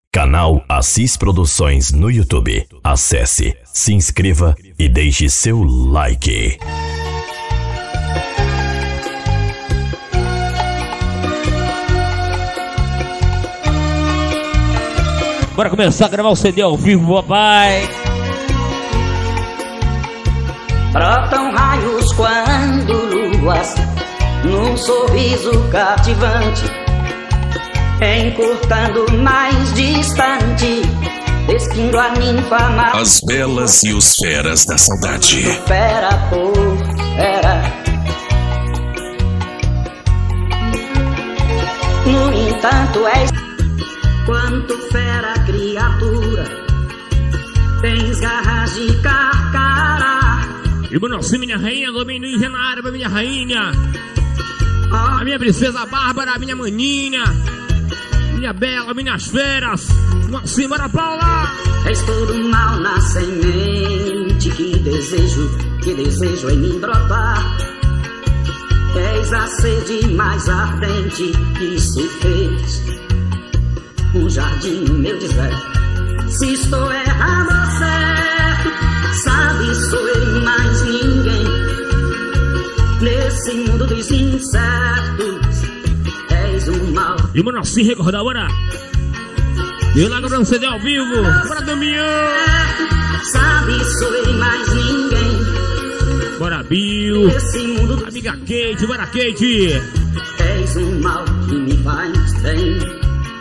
Canal Assis Produções no YouTube. Acesse, se inscreva e deixe seu like. Bora começar a gravar o CD ao vivo, papai. Brotam raios quando luas, num sorriso cativante, encurtando mais distante, desquindo a ninfa mais. As belas e os feras da saudade. Fera por fera. No entanto és quanto fera criatura, tens garras de carcará. E mano, sim, minha rainha, domínio na área, minha rainha. A minha princesa Bárbara, a minha maninha, minha bela, minhas feras. Sim, bora, Paula. És todo mal na semente que desejo em mim brotar. És a sede mais ardente que isso fez um jardim no meu deserto. Se estou errado ou certo, sabe, sou eu e mais ninguém. Nesse mundo dos incertos, és um mal. E mano, assim, recordar, bora. E lá no CD ao vivo, bora, Damião. Sabe, sou eu e mais ninguém. Bora, Bill. Nesse mundo, amiga Kate, bora, Kate. És um mal que me faz bem.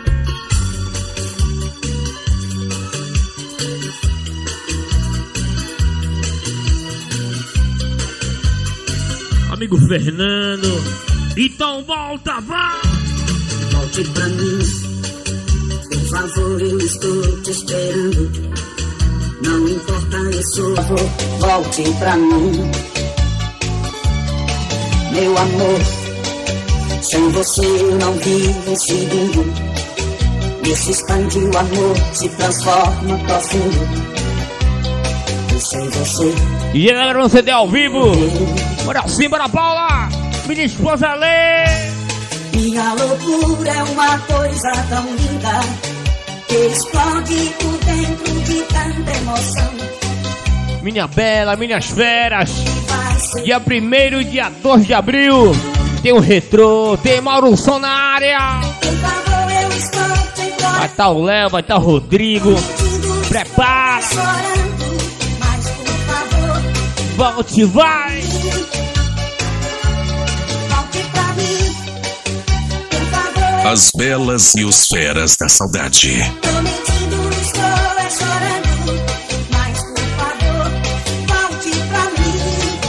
Amigo Fernando, então volta, vá! Volte pra mim, por favor, eu estou te esperando. Não importa, eu sou, volte pra mim. Meu amor, sem você eu não vivo seguindo. Nesse instante o amor se transforma profundo. E sem você. E galera, no CD ao vivo. Bora sim, bora, Paula! Minha esposa Lê! Minha loucura é uma coisa tão linda que explode por dentro de tanta emoção. Minha bela, minhas feras! Dia 1º e dia 2 de abril tem o Retrô, tem Mauro Som na área! Vai estar o Léo, vai estar o Rodrigo. Prepara! Volte, vai! As belas e os feras da saudade. Tô mentindo, estou chorando, mas por favor, volte pra mim.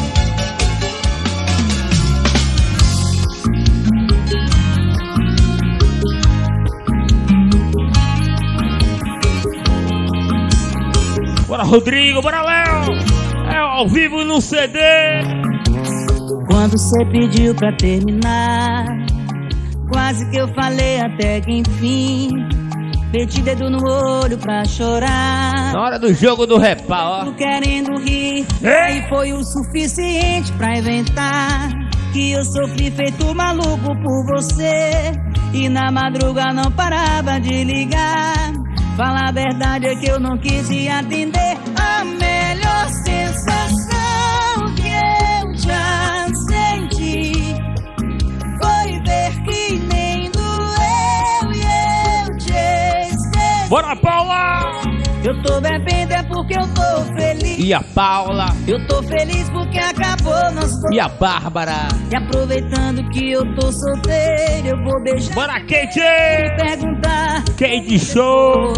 Bora, Rodrigo, bora, Léo! É ao vivo no CD! Quando você pediu pra terminar, quase que eu falei até que enfim. Meti dedo no olho pra chorar. Na hora do jogo do repá, ó. Querendo rir. E foi o suficiente pra inventar que eu sofri feito maluco por você. E na madruga não parava de ligar. Falar a verdade é que eu não quis te atender. A melhor sensação que eu já senti foi ver que nem doeu e eu te esqueci. Bora, Paula! Eu tô bebendo é porque eu tô feliz. E a Paula? Eu tô feliz porque acabou nosso. E a Bárbara? E aproveitando que eu tô solteiro, eu vou beijar. Bora, Kate! E perguntar. Kate Show!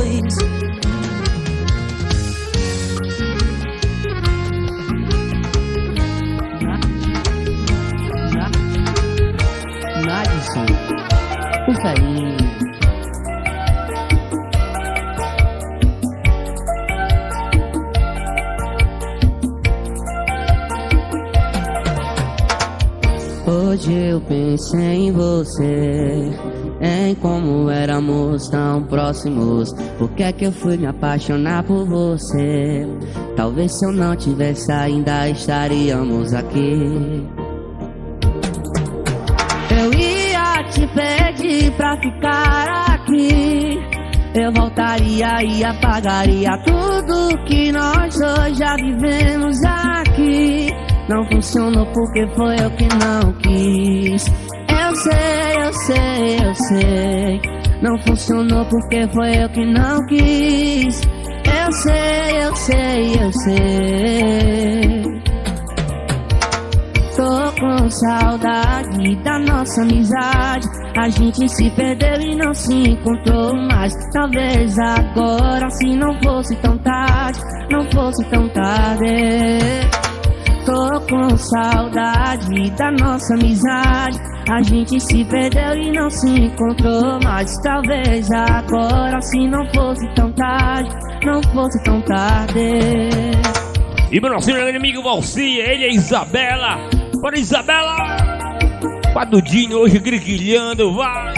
Nadson, o carinho. Hoje eu pensei em você, em como éramos tão próximos. Por que é que eu fui me apaixonar por você? Talvez se eu não tivesse ainda estaríamos aqui. Eu ia te pedir pra ficar aqui, eu voltaria e apagaria tudo que nós dois já vivemos aqui. Não funcionou porque foi eu que não quis. Eu sei. Não funcionou porque foi eu que não quis. Eu sei. Tô com saudade da nossa amizade. A gente se perdeu e não se encontrou mais. Talvez agora se não fosse tão tarde. Tô com saudade da nossa amizade. A gente se perdeu e não se encontrou mais. Talvez agora se não fosse tão tarde. E meu nosso inimigo Valci, ele é Isabela. Bora, Isabela! Padudinho hoje griguilhando, vai!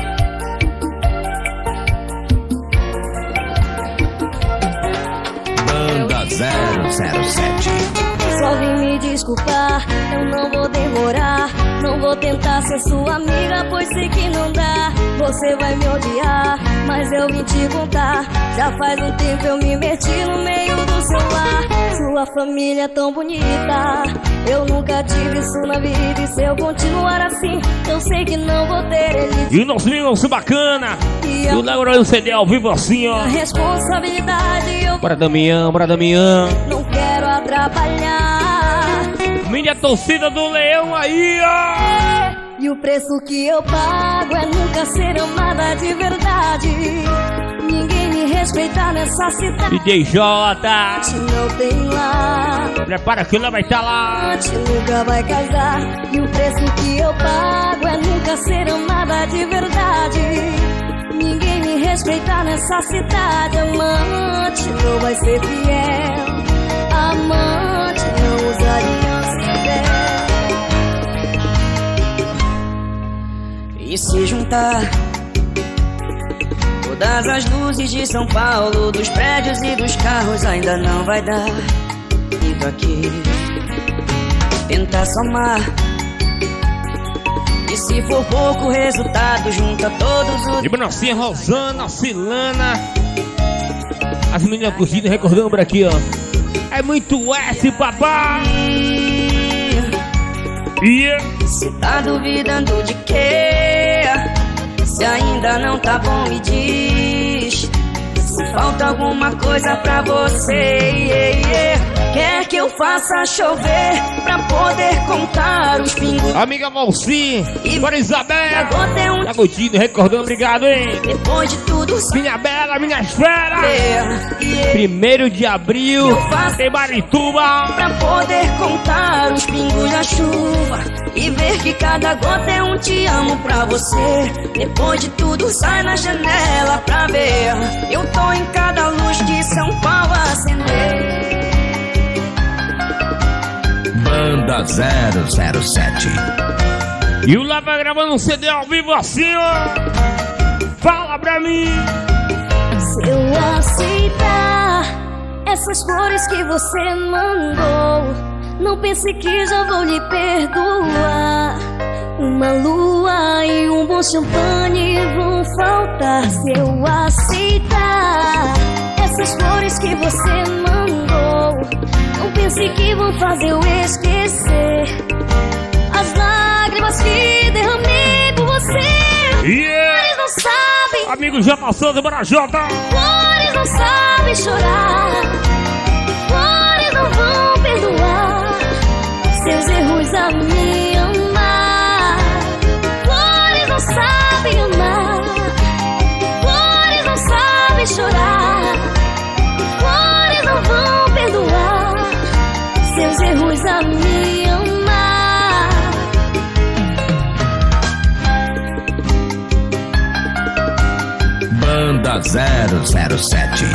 Banda 007. Só vim me desculpar, eu não vou demorar. Não vou tentar ser sua amiga, pois sei que não dá. Você vai me odiar, mas eu vim te contar. Já faz um tempo eu me meti no meio do seu lar. Sua família é tão bonita, eu nunca tive isso na vida. E se eu continuar assim, eu sei que não vou ter ele. E o nosso negócio bacana, e o Laura do CD ao vivo assim, ó. A responsabilidade eu... Bora Damião. Não quero atrapalhar minha torcida do Leão aí, ó. E o preço que eu pago é nunca ser amada de verdade. Ninguém me respeitar nessa cidade. DJ J, não tem lá. Prepara que ela vai estar lá. Nunca vai casar. E o preço que eu pago é nunca ser amada de verdade. Ninguém me respeitar nessa cidade. Amante não vai ser fiel. Amante não usa aliança e véu. E se juntar todas as luzes de São Paulo, dos prédios e dos carros, ainda não vai dar. Fico aqui, tentar somar. E se for pouco resultado, junta todos os... E Bonacinha, Rosana, Silana, as meninas curtindo, recordando por aqui, ó. É muito S, papai. Se tá duvidando de quê? Se ainda não tá bom, me diz. Se falta alguma coisa pra você, quer que eu faça chover pra poder contar os pingos? Amiga Valci, bora Isabela, tá curtindo, recordando, obrigado, hein? Depois de tudo, minha bela, minha esfera. 1º de abril, em Marituba, pra poder contar os pingos da chuva e ver que cada gota é um te amo pra você. Depois de tudo, sai na janela pra ver. Eu tô em cada luz de São Paulo acender. Banda 007. E o Lava gravando um CD ao vivo assim, ó. Fala pra mim. Se eu aceitar essas flores que você mandou, não pense que já vou lhe perdoar. Uma lua e um bom champanhe vão faltar. Se eu aceitar essas flores que você mandou, não pense que vão fazer eu esquecer as lágrimas que derramei por você. Flores não sabem, amigo já passou do Barajota. Flores não sabem chorar, flores não vão perdoar seus erros a me amar. Flores não sabem amar, flores não sabem chorar, flores não vão perdoar seus erros a me amar. Banda 007.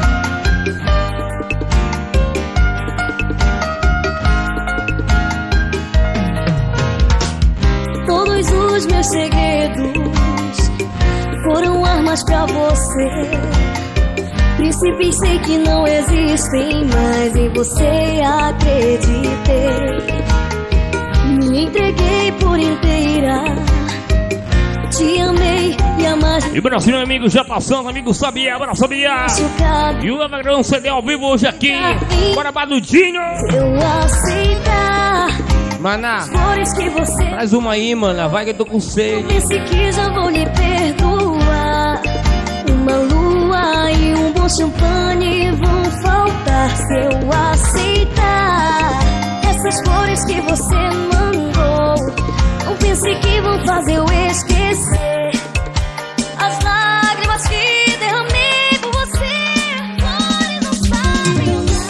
Todos os meus segredos foram armas pra você. Princípios sei que não existem, mas em você acreditei. Me entreguei por inteira, te amei e amar. E Brasil, meu amigo, já passando, amigo Sabia, bora Sabia. E o Lavagrão CD ao vivo hoje aqui. Bora, Badudinho. Eu aceitar. Maná, Flores que você traz uma aí, mana, vai que eu tô com sede. pense que já vou lhe perdoar. Uma lua e um bom champanhe vão faltar se eu aceitar. Essas flores que você mandou, não pense que vão fazer eu esquecer as lágrimas que derramei por você. Flores não sabem amar.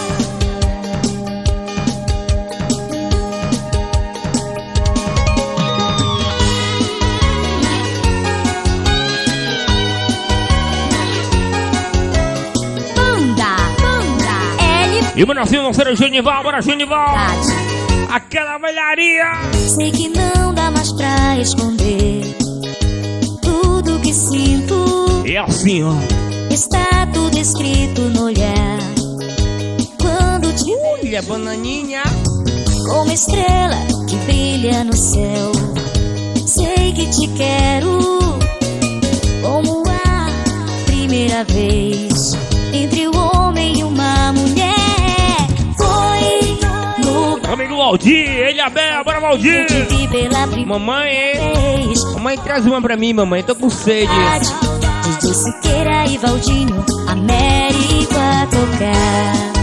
E o Brasil não será o Genival, bora Genival. Aquela velharia. Sei que não dá mais pra esconder tudo que sinto. É assim, ó. Está tudo escrito no olhar. Quando te Olha, bananinha. como estrela que brilha no céu. Sei que te quero como a primeira vez entre o homem e uma mulher. Foi no Amigo Valdir, ele é Bel, bora Valdir. que vi pela primeira Mamãe, vez. mamãe, traz uma pra mim, mamãe, tô com sede. De Siqueira e Valdinho, Américo a tocar.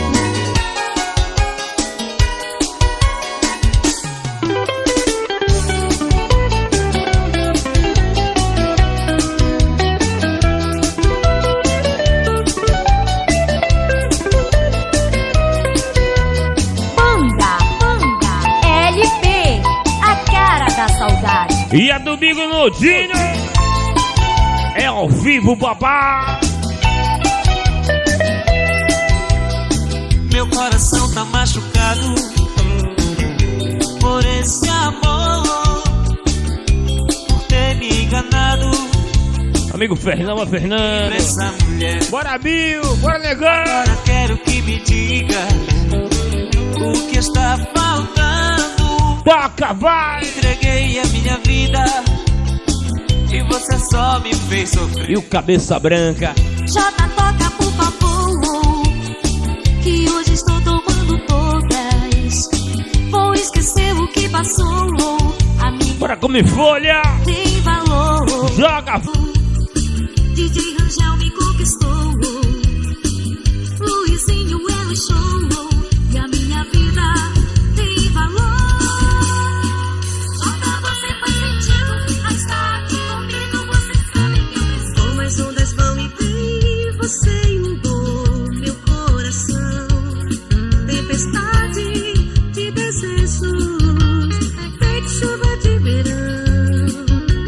LP, a cara da saudade. E a Domingo Nudinho é ao vivo, papá. Meu coração tá machucado por esse amor, por ter me enganado Amigo Fernando, por Fernando. essa mulher. Bora, Bill, bora, negão. Agora quero que me diga o que está faltando. Toca, vai. Entreguei a minha vida e você só me fez sofrer. E o Cabeça Branca. Jota, toca por favor, que hoje estou tomando todas. Vou esquecer o que passou. A minha Bora comer folha. tem valor. Joga. DJ Rangel me conquistou. Luizinho é o show. E a minha vida tem valor. Jota, você faz sentido a estar aqui comigo. Você sabe que eu preciso. Mas ondas vão e vêm, você inundou meu coração. Tempestade de desejos, feito chuva de verão.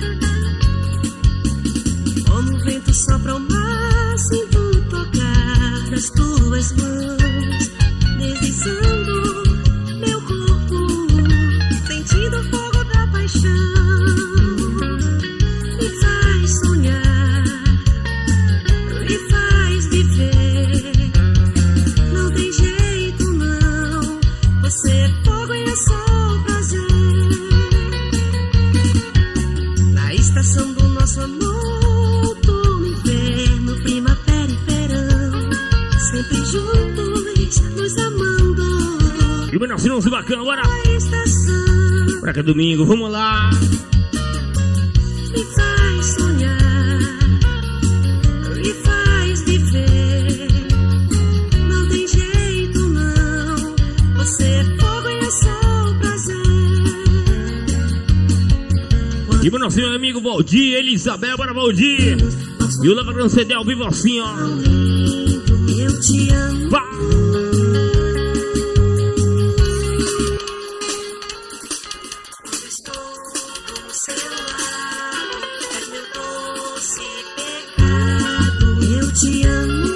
Como o vento sopra ao mar, sinto tocar das tuas mãos, deslizando meu corpo, sentindo o fogo da paixão. Me faz sonhar, me faz viver. Não tem jeito não, você é fogo e é só prazer. Na estação do nosso amor, outono, inverno, primavera e verão, sempre juntos, nos amando. E o Brasil, bacana, bora. A estação Pra que domingo, vamos lá. me faz sonhar, me faz viver. Não tem jeito não, você é fogo e é só prazer. E o nosso amigo Valdir, Elisabel, bora Valdir. E o Lava Grande CD ao vivo assim, ó. Eu te amo. Vá. Estou do seu lado, és meu doce pecado. Eu te amo.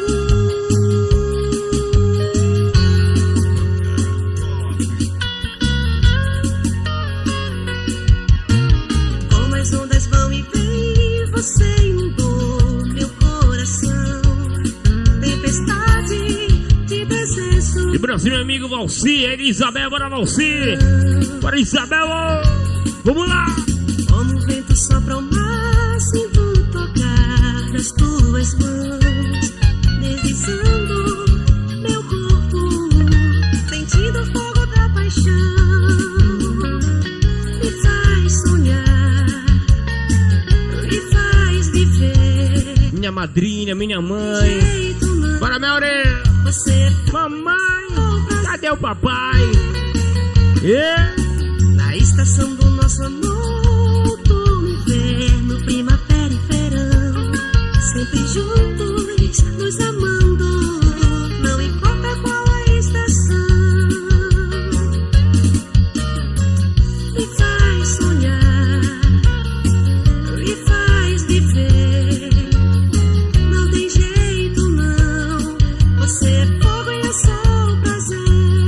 Como as ondas vão e vêm, você inundou meu coração. Tempestade de desejo. E Brasil, meu amigo Valci, Elisabel, bora Valci. Bora Isabel, vamos lá. Como o vento sopra ao mar, tuas mãos, deslizando meu corpo, sentindo o fogo da paixão. Me faz sonhar, me faz viver. Minha madrinha, minha mãe. Bora, minha orelha. Você, mamãe, cadê o papai? Na estação do nosso amor, outono, inverno, primavera e verão, sempre juntos, nos amando, não importa qual a estação. Me faz sonhar, me faz viver, não tem jeito não, você é fogo e eu sou o prazer.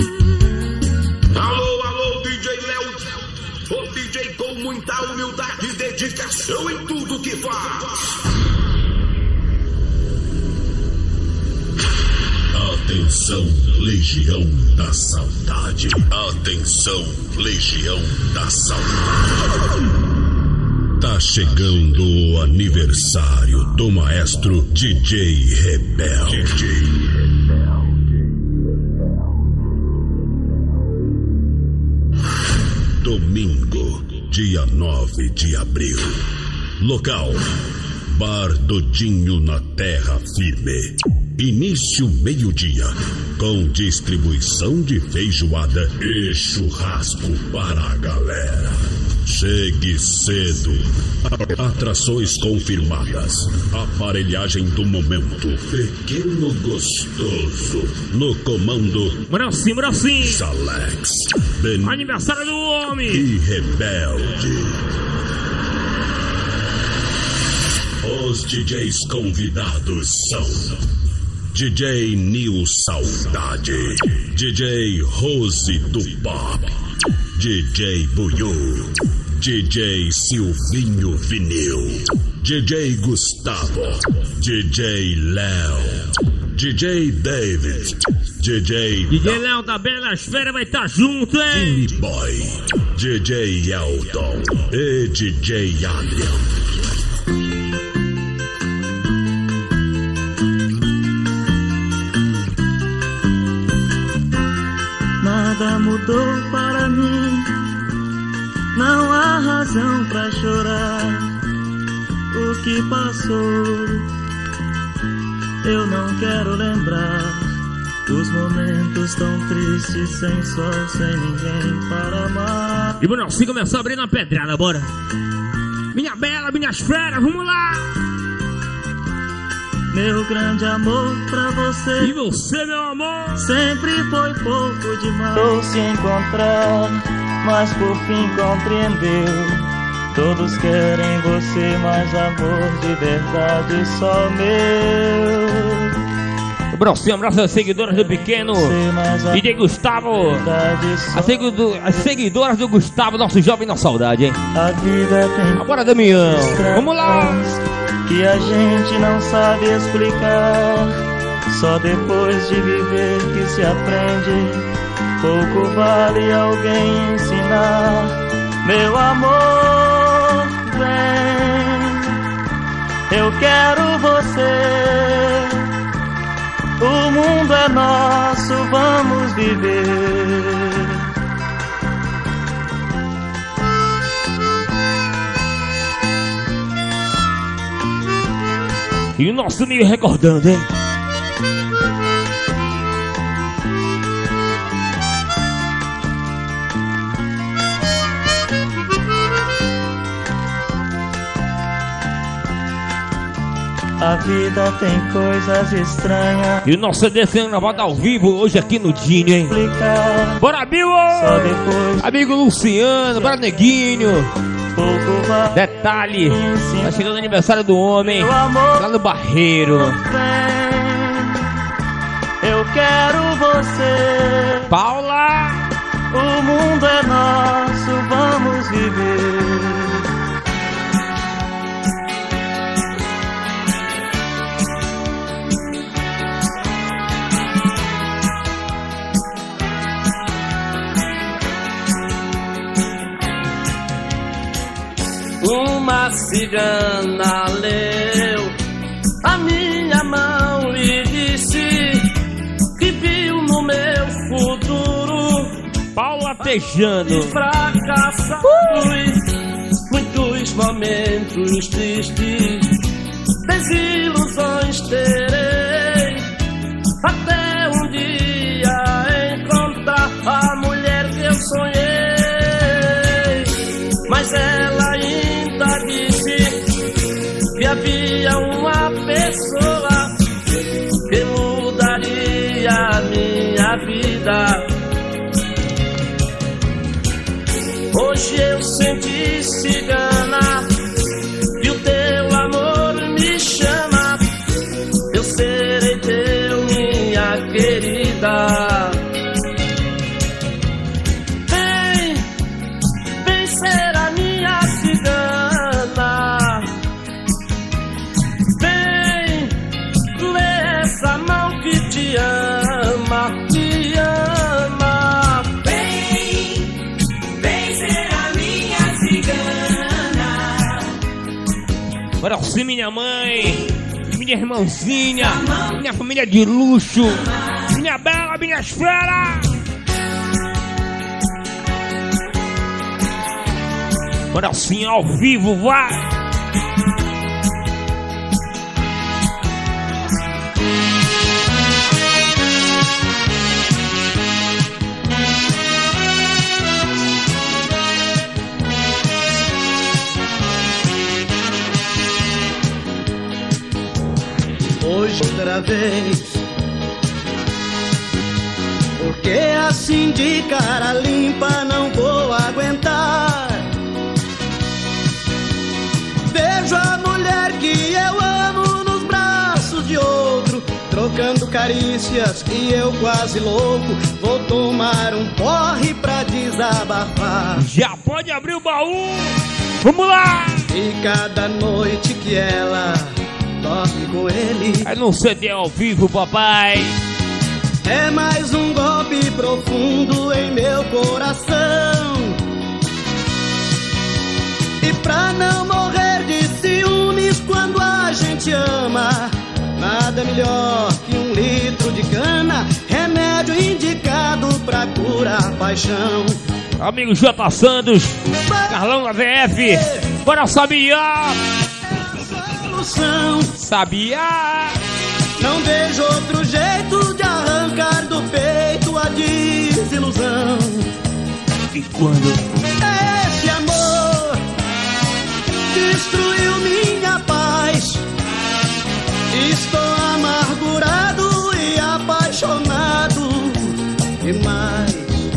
Alô, DJ Léo, o DJ com muita humildade e dedicação em tudo que faz. Atenção, Legião da Saudade. Atenção, Legião da Saudade. Tá chegando o aniversário do maestro DJ Rebelde. Domingo, dia 9 de abril. Local: Bar do Dinho na Terra Firme. Início meio-dia, com distribuição de feijoada e churrasco para a galera. Chegue cedo. Atrações confirmadas. Aparelhagem do momento. Pequeno Gostoso. No comando. Bracinho. Salex. Aniversário do homem. E Rebelde. Os DJs convidados são DJ Nil Saudade, DJ Rose do Pop, DJ Buiú, DJ Silvinho Vinil, DJ Gustavo, DJ Léo, DJ David, DJ Léo da Bela Esfera vai estar junto, hein? Jimmy Boy, DJ Elton e DJ Adrian. Nada mudou para mim, não há razão pra chorar. O que passou, eu não quero lembrar. Os momentos tão tristes, sem sol, sem ninguém para amar. E bueno, assim começou a abrir na pedrada, bora. Minha bela, minhas feras, vamos lá. Meu grande amor pra você. E você, meu amor? Sempre foi pouco demais. Vou se encontrar, mas por fim compreendeu. Todos querem você, mas amor de verdade só meu. Um abraço às seguidoras do Pequeno e de Gustavo. As seguidoras do Gustavo, nosso jovem na saudade, hein? A vida tem. Agora, Damião, vamos lá. Que a gente não sabe explicar. Só depois de viver que se aprende. Pouco vale alguém ensinar. Meu amor, vem. Eu quero você. O mundo é nosso, vamos viver. E o nosso meio recordando, hein? A vida tem coisas estranhas. E o nosso CD sendo gravado ao vivo hoje aqui no Dinho, hein? Bora, Bill! Amigo Luciano, bora, Neguinho. Detalhe, tá chegando o aniversário do homem lá no Barreiro. Eu quero você. Paula! O mundo é nosso, vamos viver. Uma cigana leu a minha festejando. Fracassados, muitos momentos tristes, desilusões terei, até um dia encontrar a mulher que eu sonhei. Mas ela ainda disse que havia uma pessoa que mudaria a minha vida. Hoje eu senti cigana e o teu amor me chama. Eu serei teu, minha querida. Vem ser a minha cigana. Vem ler essa mão que te ama, te ama. Vem ser a minha cigana. Bora sim, minha mãe, minha irmãzinha, minha família de luxo, minha bela, minhas feras. Bora sim, ao vivo, vai. Hoje outra vez, porque assim de cara limpa não vou aguentar. Vejo a mulher que eu amo nos braços de outro, trocando carícias e eu quase louco. Vou tomar um porre pra desabafar. Já pode abrir o baú, vamos lá! E cada noite que ela dorme com ele, é no CD ao vivo, papai. É mais um golpe profundo em meu coração. E pra não morrer de ciúmes quando a gente ama, nada melhor que 1 litro de cana, remédio indicado pra curar paixão. Amigo J. Santos, Carlão da VF, bora Sabiá! Sabiá! Não vejo outro jeito de arrancar do peito a desilusão. E quando esse amor destruiu minha paz, estou amargurado e apaixonado demais.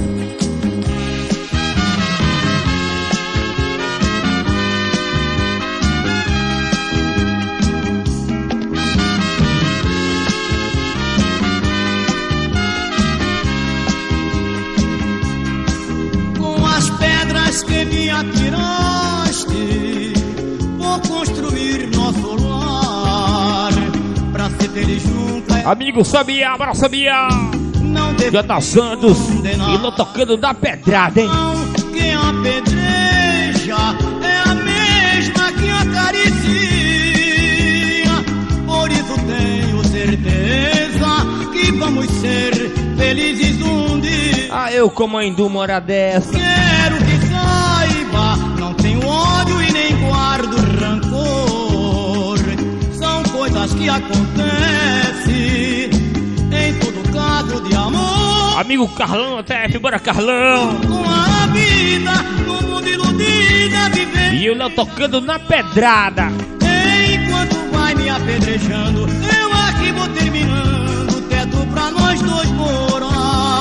Que me atiraste, vou construir nosso lar pra ser feliz junto. Amigo Sabiá, bora Sabiá! J. Santos e Lô tocando da pedrada, hein? Quem apedreja é a mesma que acaricia. Por isso tenho certeza que vamos ser felizes um dia. Ah, eu como a Hindu uma hora dessa. Quero que saiba, não tenho ódio e nem guardo rancor. São coisas que acontecem em todo caso de amor. Amigo Carlão até, bora Carlão. Com a vida no mundo iludida viver. E eu lá tocando na pedrada. Enquanto vai me apedrejando, eu aqui vou terminando, teto pra nós dois morar.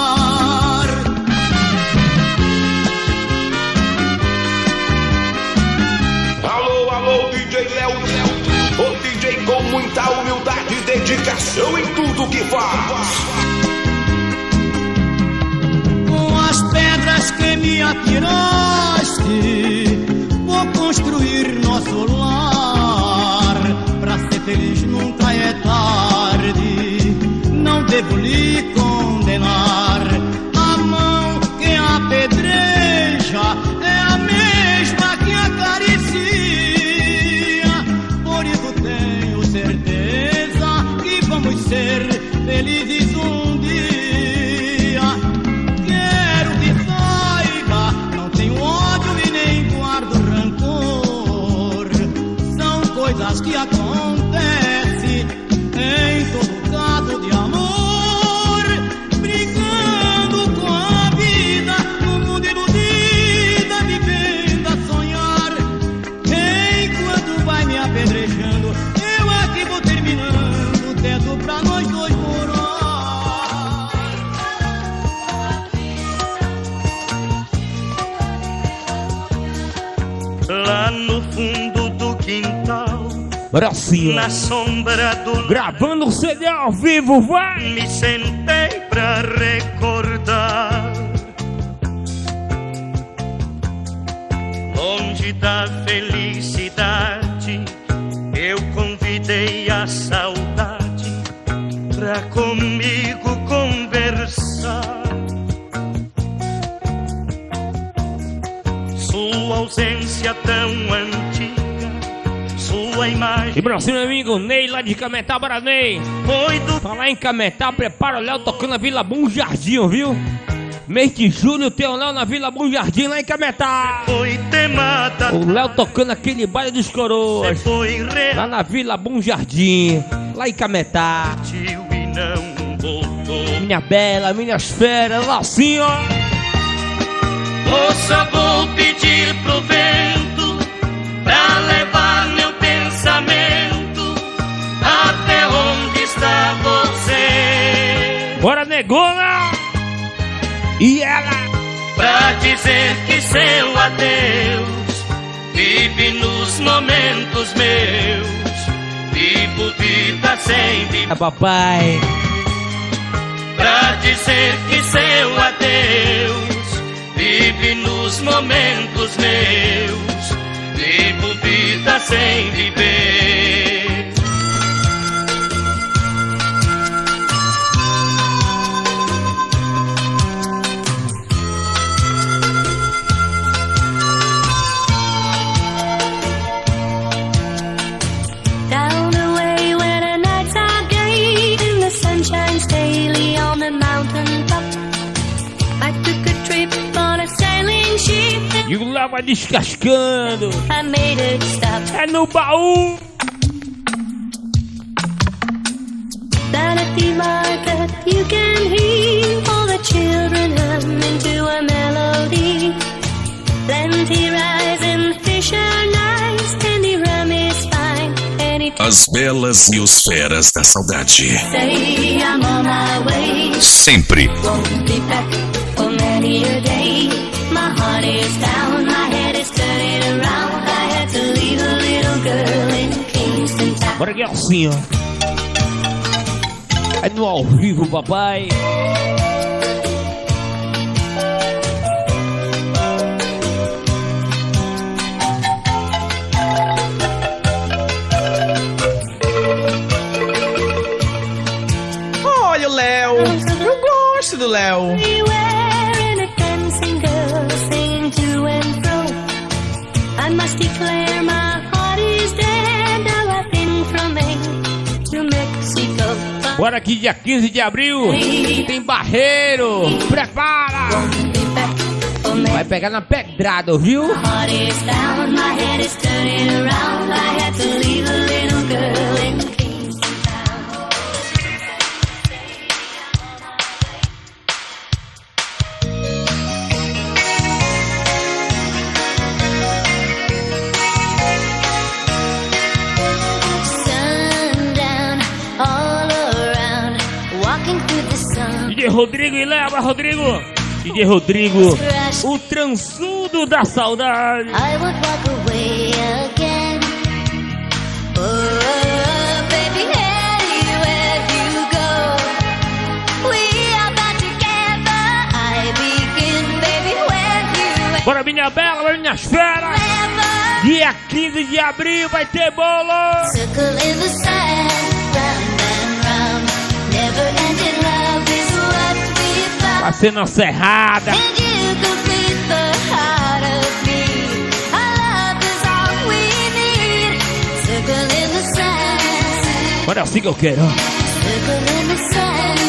Alô, DJ Léo, o DJ com muita humildade e dedicação em tudo que faz. Com as pedras que me atiraste, vou construir nosso lar. Pra ser feliz nunca é tarde, não devo lhe condenar. A mão que apedreja é a mesma que acaricia. Por isso tenho certeza que vamos ser felizes um dia. Quero que saiba, pra nós dois morar. Lá no fundo do quintal, Brasil, na sombra do gravando o CD ao vivo, vai! me sentei pra recordar. Longe da felicidade, eu convidei a saudade pra comigo conversar. Sua ausência tão antiga, sua imagem. E Brasil, meu amigo Ney, lá de Cametá, bora Ney. Foi do Falar em Cametá, prepara o Léo tocando na Vila Bom Jardim, viu? Mês de julho tem o Léo na Vila Bom Jardim, lá em Cametá. foi temada. O Léo tocando aquele baile dos coroas, Foi lá na Vila Bom Jardim, lá em Cametá. reatiu e não voltou. Minha bela, minhas feras, lá assim, ó. Moça, vou pedir pro vento pra levar meu pensamento até onde está você. Bora, negona! E ela? Pra dizer que seu adeus vive nos momentos meus. Vivo vida sem viver. Papai. Pra dizer que seu adeus vive nos momentos meus. Vivo vida sem viver. Down the way where the nights are gay and the sun shines daily on the mountain top. I took a trip on a sailing ship E o Léo vai descascando. and I made it stop. É no baú. Down at the market you can hear all the children humming to a melody. Plenty rice and fish are nice and the rum is fine. And it As belas e os feras da saudade. say I'm on my way. Sempre. Won't be back for many a day. My heart is down, my head is turning around. I had to leave a little girl in Kingston Town. Bora que é assim, ó. É no ao vivo, papai. Olha o Léo, eu gosto do Léo. Everywhere and a dancing girl singing to and fro. I must declare my heart is dead. Now I've been from Maine to Mexico. Bora que dia 15 de abril tem Barreiro. Prepara. Won't be back for many. Vai pegar na pedrada, viu? My heart is down, my head is turning around. I had to leave a little girl in Kingston Town. Sundown all around, walking through the sun. DJ Rodrigo e leva, Rodrigo. DJ Rodrigo, o transudo da saudade. I would walk away again. Oh, baby, anywhere you go, we are back together. I begin, baby, where you Bora, minha bela, minhas feras. ever. Dia 15 de abril vai ter bolo. Circle in the sand, round and round. Never ending love is what we found. Vai ser na Serrada. And you complete the heart of me. Our love is all we need. Circle in the sand. Bora assim que eu quero. Circle in the sand.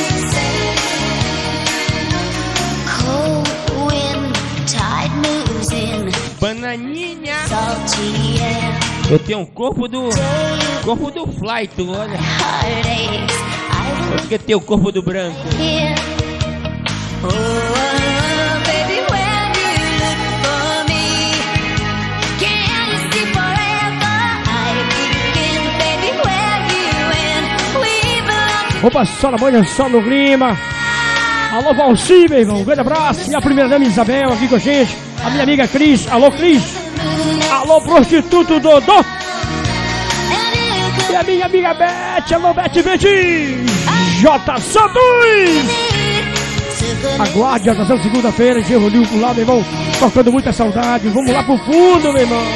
Cold wind, tide moves in. Bananinha. Salty air. Eu tenho um corpo do Fly, tu olha. Heartaches. I will Porque tem o corpo do branco. hear. Oh, baby, when you look for me, can you see forever? I begin, baby, where you end. We belong Opa, só na manhã, só no Lima. Alô, Valci, meu irmão. Um grande abraço. E a primeira dama Isabel aqui com a gente. A minha amiga Cris. Alô, Cris. Alô, prostituto Dodô. E a minha amiga Beth. Alô, Beth. J. Santos. Aguarde a atração segunda-feira. Gerolil por lá, meu irmão. Tocando muita saudade. Vamos lá pro fundo, meu irmão.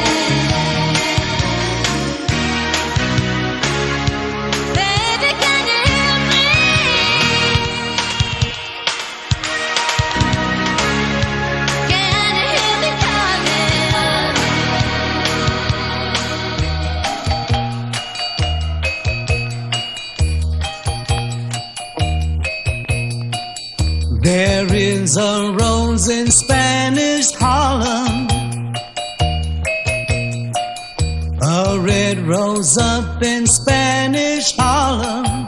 There is a rose in Spanish Harlem, a red rose up in Spanish Harlem.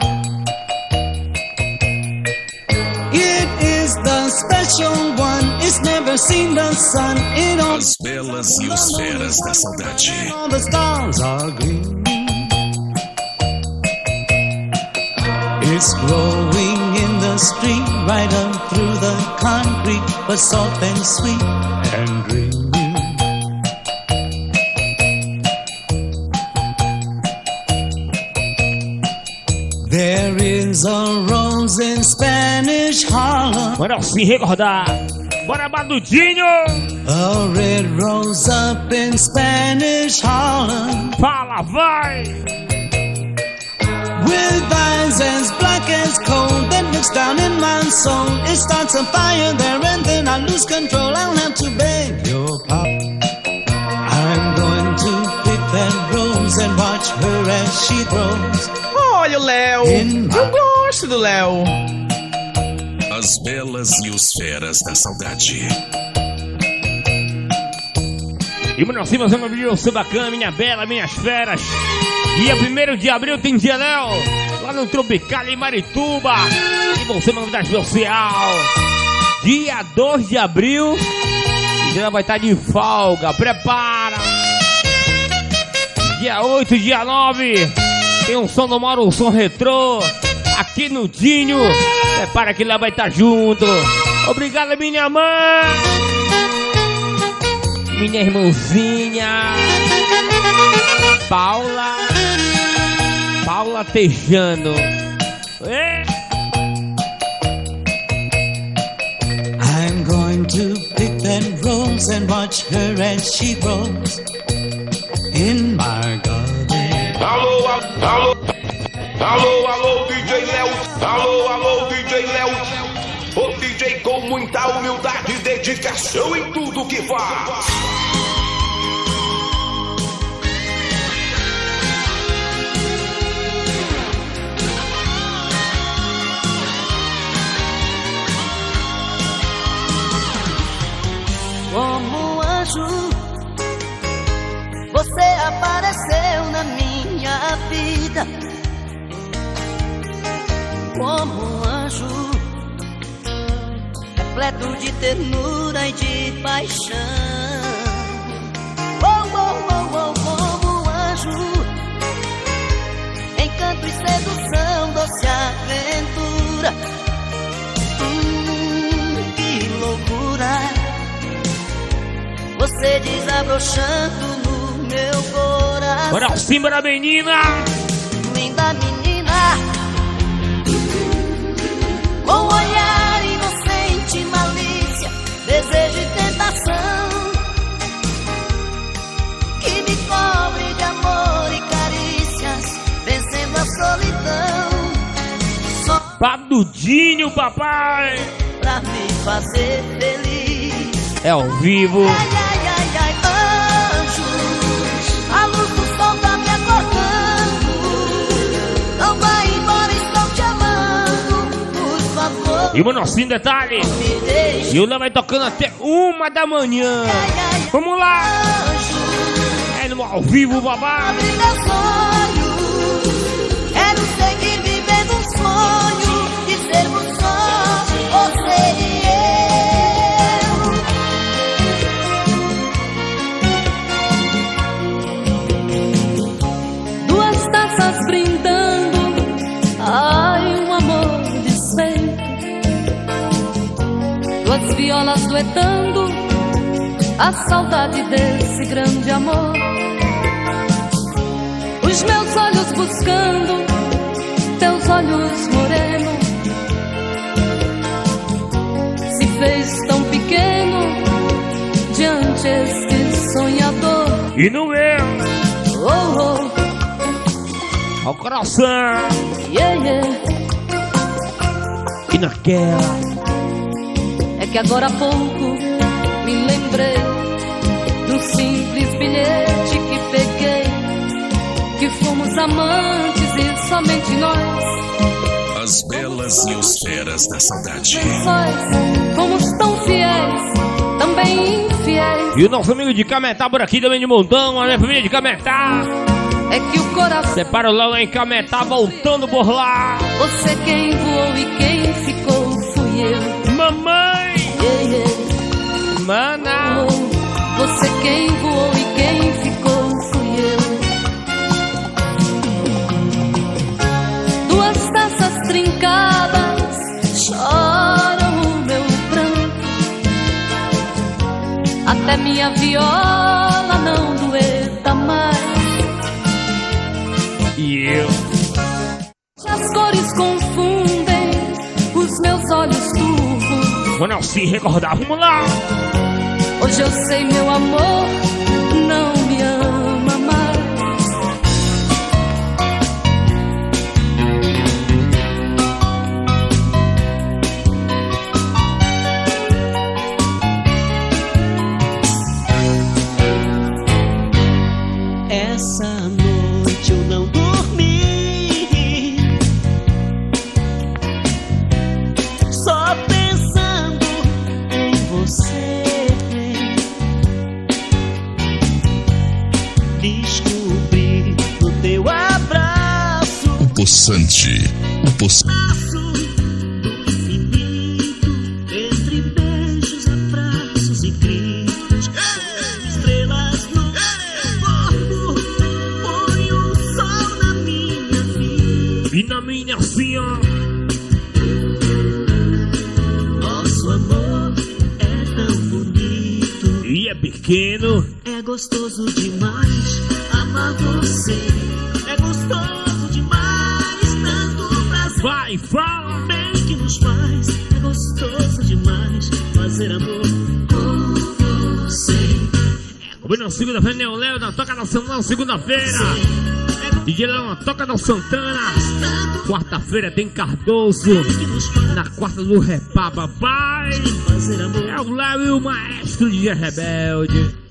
It is the special one, it's never seen the sun. It all As belas e os feras da saudade. all the stars are green. It's growing in the street, right up through the concrete, but soft and sweet and green. There is a rose in Spanish Harlem, Bora se recordar. Bora, Badudinho. a red rose up in Spanish Harlem, Fala, vai. with eyes as black as coal that looks down in my soul. It starts a fire there and then I lose control. I'll have to beg your pardon. I'm going to pick that rose and watch her as she grows. Olha o Léo. Eu gosto do Léo. As belas e os feras da saudade. E nós temos uma vídeo bacana, minha bela, minhas feras. Dia 1º de abril tem dia, Léo, lá no Tropical em Marituba. E você uma novidade especial. Dia 2 de abril, já vai estar de folga, prepara. Dia 8, dia 9, tem um som do Mauro, um som retrô, aqui no Dinho. Prepara que lá vai estar junto. Obrigado, minha mãe. Minha irmãzinha Paula Tejano. I'm going to pick that rose and watch her as she grows in my garden. Alô, alô, alô, alô, DJ Léo. Alô, alô, DJ Léo. O DJ com muita humildade e dedicação em tudo que faz. Como um anjo, você apareceu na minha vida. Como um anjo, repleto de ternura e de paixão. Oh, oh, oh, oh, como um anjo, encanto e sedução, doce aventura. Que loucura, você desabrochando no meu coração. Bora cima da menina. Linda menina, com olhar inocente, malícia, desejo e tentação, que me cobre de amor e carícias, vencendo a solidão. Só Badudinho, papai. pra me fazer feliz. É ao vivo. Ai, ai, ai, ai, anjos, a luz do sol tá me acordando. Não vai embora, estou te amando, por favor. E o nocinho detalhe. Me deixe, E o Léo vai tocando até 1 da manhã. Vamos lá. É no ao vivo, babá. abre meus olhos. Quero seguir vivendo um sonho de sermos só você e eu. Duas taças brindando, ai, um as violas duetando a saudade desse grande amor. Os meus olhos buscando teus olhos morenos, se fez tão pequeno diante este sonhador. E não é ao coração. Yeah. E naquela é que agora há pouco me lembrei num simples bilhete que peguei, que fomos amantes e somente nós. As belas e os feras da saudade. Fomos tão fiéis, também infiéis. E o nosso amigo de Cametá por aqui também de Montão, a minha família de Cametá. É que o coração separa o Léo em Cametá voltando por lá. Você quem voou e quem ficou fui eu. Mamãe! Mana! Você quem voou e quem ficou fui eu. Duas taças trincadas choram o meu pranto, até minha viola não dueta mais. E eu? As cores confundem os meus olhos turvos. Vou não se recordar, vamos lá. Hoje eu sei, meu amor não me ama mais. Essa noite eu não dormi, só pensando em você. Descobri no teu abraço o poçante, o poçante. do infinito, entre beijos, abraços e gritos. Estrelas no corpo, põe o sol na minha vida. E na minha filha. Nosso amor é tão bonito E é pequeno. É gostoso demais amar você. É gostoso demais, tanto prazer. Vai, fala! Bem que nos faz. É gostoso demais fazer amor com você. Na segunda-feira, Neo Léo da Toca da Santana, segunda-feira. DJ Léo na Toca da Santana. Quarta-feira tem Cardoso. Na quarta do Repaba, vai! É o Léo e o maestro DJ Rebelde.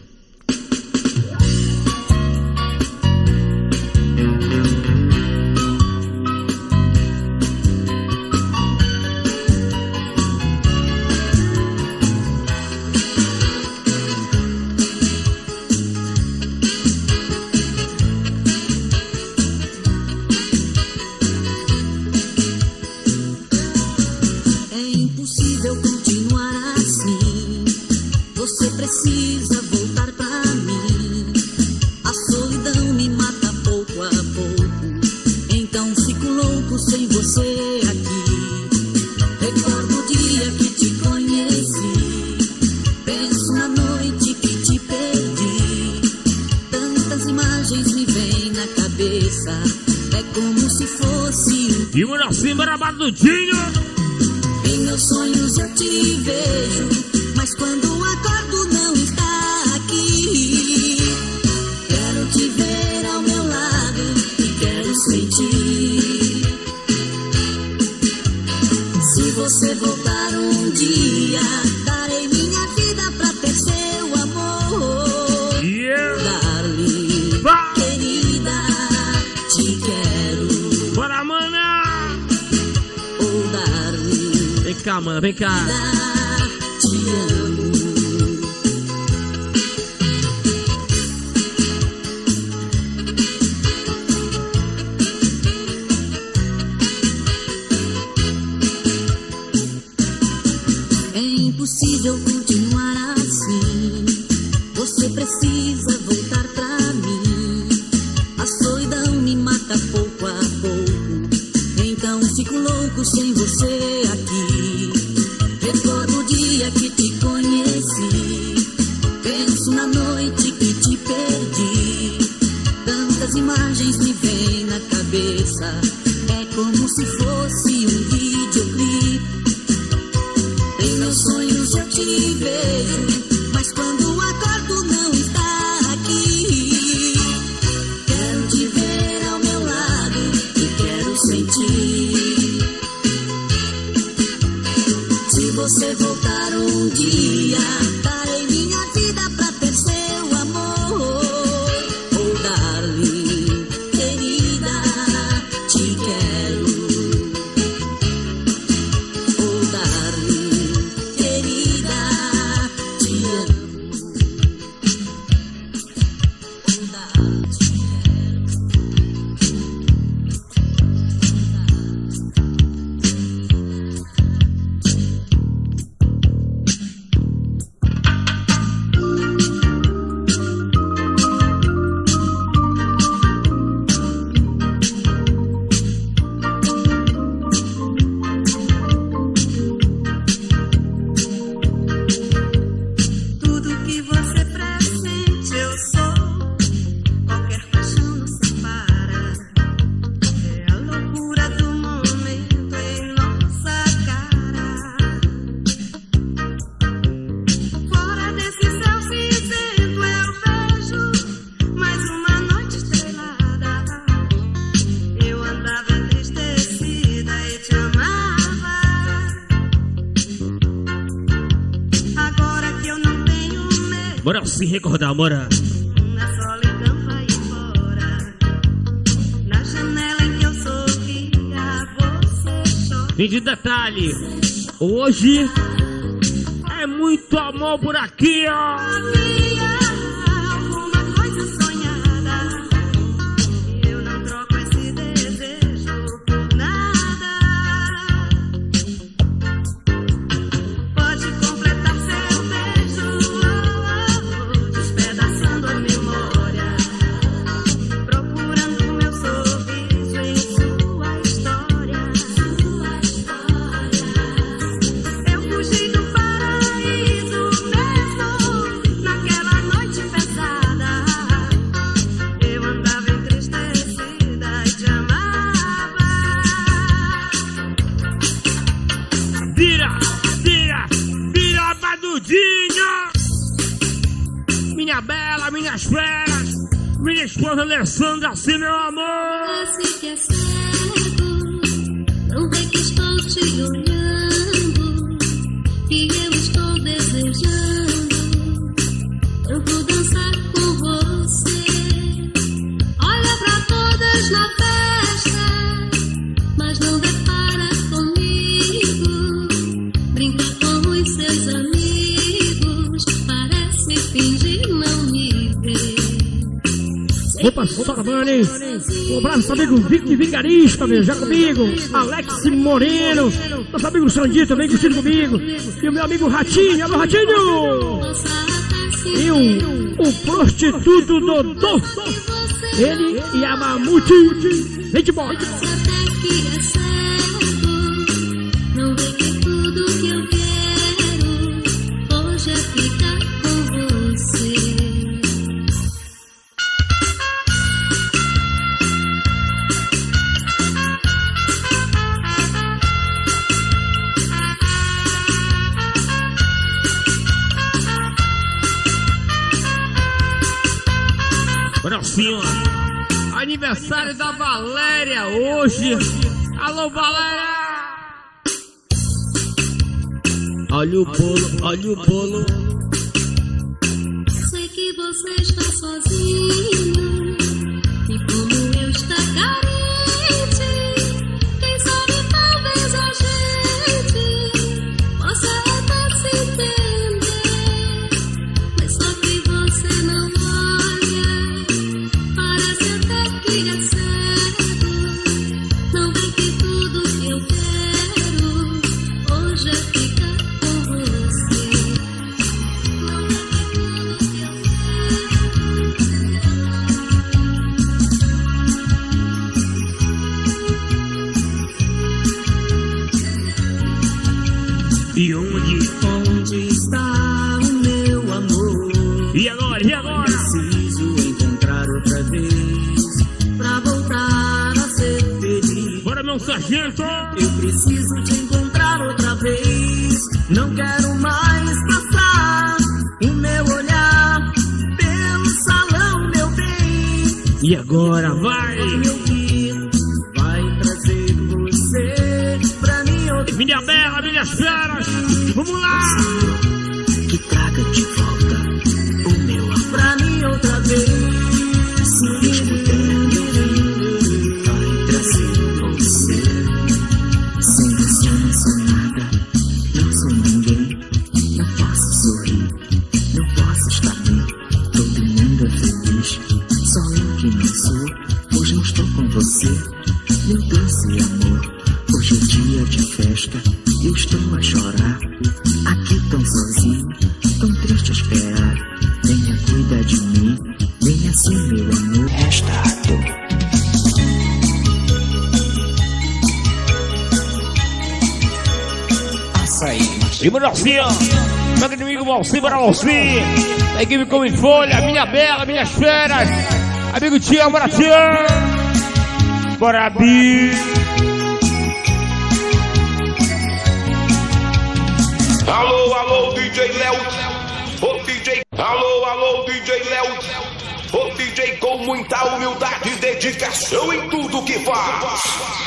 Precisa voltar pra mim. A solidão me mata pouco a pouco. Então fico louco sem você aqui. Recordo o dia que te conheci. Penso na noite que te perdi. Tantas imagens me vêm na cabeça. É como se fosse E o Muracim Barabadudinho. em meus sonhos eu te vejo. Mas quando acordo não está aqui. Quero te ver ao meu lado e quero sentir. Se você voltar um dia, darei minha vida pra ter seu amor. Darling, querida, te quero. Bora, mana! Oh, darling, vem cá, mana, vem cá. te amo. É impossível continuar assim. Você precisa voltar pra mim. A solidão me mata pouco a pouco. Então fico louco sem você aqui. Recordo o dia dia que te conheci. Penso na noite que te perdi. Tantas imagens me vêm na cabeça. É como se fosse um videoclipe. Em meus sonhos eu te vejo, mas quando acordo não está aqui. Quero te ver ao meu lado e quero sentir. Se você voltar um dia, darei minha vida pra ter seu amor. Oh, darling, querida, te quero. Oh, darling, querida, te amo. Oh, darling, te tudo que você pressente eu sou. Qualquer paixão nos separa. É a loucura do momento em nossa cara. Fora desse céu cinzento eu vejo mais uma noite estrelada. Eu andava entristecida e te amava. Agora que eu não tenho medo, Bora se recordar, bora. na solidão vai embora. Na janela em que eu sorria, você chora. E de detalhe, hoje é muito amor por aqui, ó. Havia alguma coisa sonhada. Eu não troco esse desejo por nada. Pode completar seu beijo, despedaçando a memória, procurando meu sorriso em sua história. Eu fugi do paraíso mesmo naquela noite pesada. Eu andava entristecida e te amava. Vira, vira, vira, Badudinho. Minha bela, minhas feras, minha esposa Alessandra, assim, meu amor. Você que é cego, não vê que estou te olhando, que eu estou desejando. Eu vou dançar com você. Olha pra todas na festa, mas não depara comigo. Brinca com os seus amigos, parece fingir não me ver. Opa, solta a banda, hein? Um abraço, amigo Vic Vigarista, meu, já comigo. Alex Moreno, nosso amigo Sandito também curtindo comigo. E o meu amigo Ratinho, alô Ratinho! E o prostituto Dodô. Ele e a Mamute. Vem de bola. Até que é cego, não vê que tudo que eu quero hoje é ficar com você. Olha assim, ó. Aniversário da Valéria hoje. Alô, Valéria! Olha o bolo, olha o bolo. Sei que você está sozinho e como eu está carente. Quem sabe talvez a gente possa até se entender. Mas só que você não olha, parece até que é cego. Não vê que tudo que eu quero hoje é ficar com você. Não vê que tudo que eu quero posso te encontrar outra vez. Não quero mais passar o meu olhar pelo salão, meu bem. E agora vai me ouvir, vai trazer você pra mim outra vez. Minha bela, minhas feras, vamos lá. Que traga de volta o meu amor pra mim outra vez. Se mesmo tendo vai trazer você. Sem você não sou nada, não sou ninguém. Não posso sorrir, não posso estar bem. Todo mundo é feliz, só eu que não sou. Hoje eu estou com você, meu doce amor. Hoje é dia de festa, eu estou a chorar. Aqui tão sozinho, tão triste a esperar. Venha cuidar de mim, venha ser meu amor. Restado. Açaí. E Brasil, meu inimigo Valci para você. Da equipe Come Folha, minha bela, minhas feras. Amigo Tia Brasil. Bora, Bi. Alô, alô, DJ Léo. O DJ. Alô, alô, DJ Léo. O DJ com muita humildade e dedicação em tudo que faz.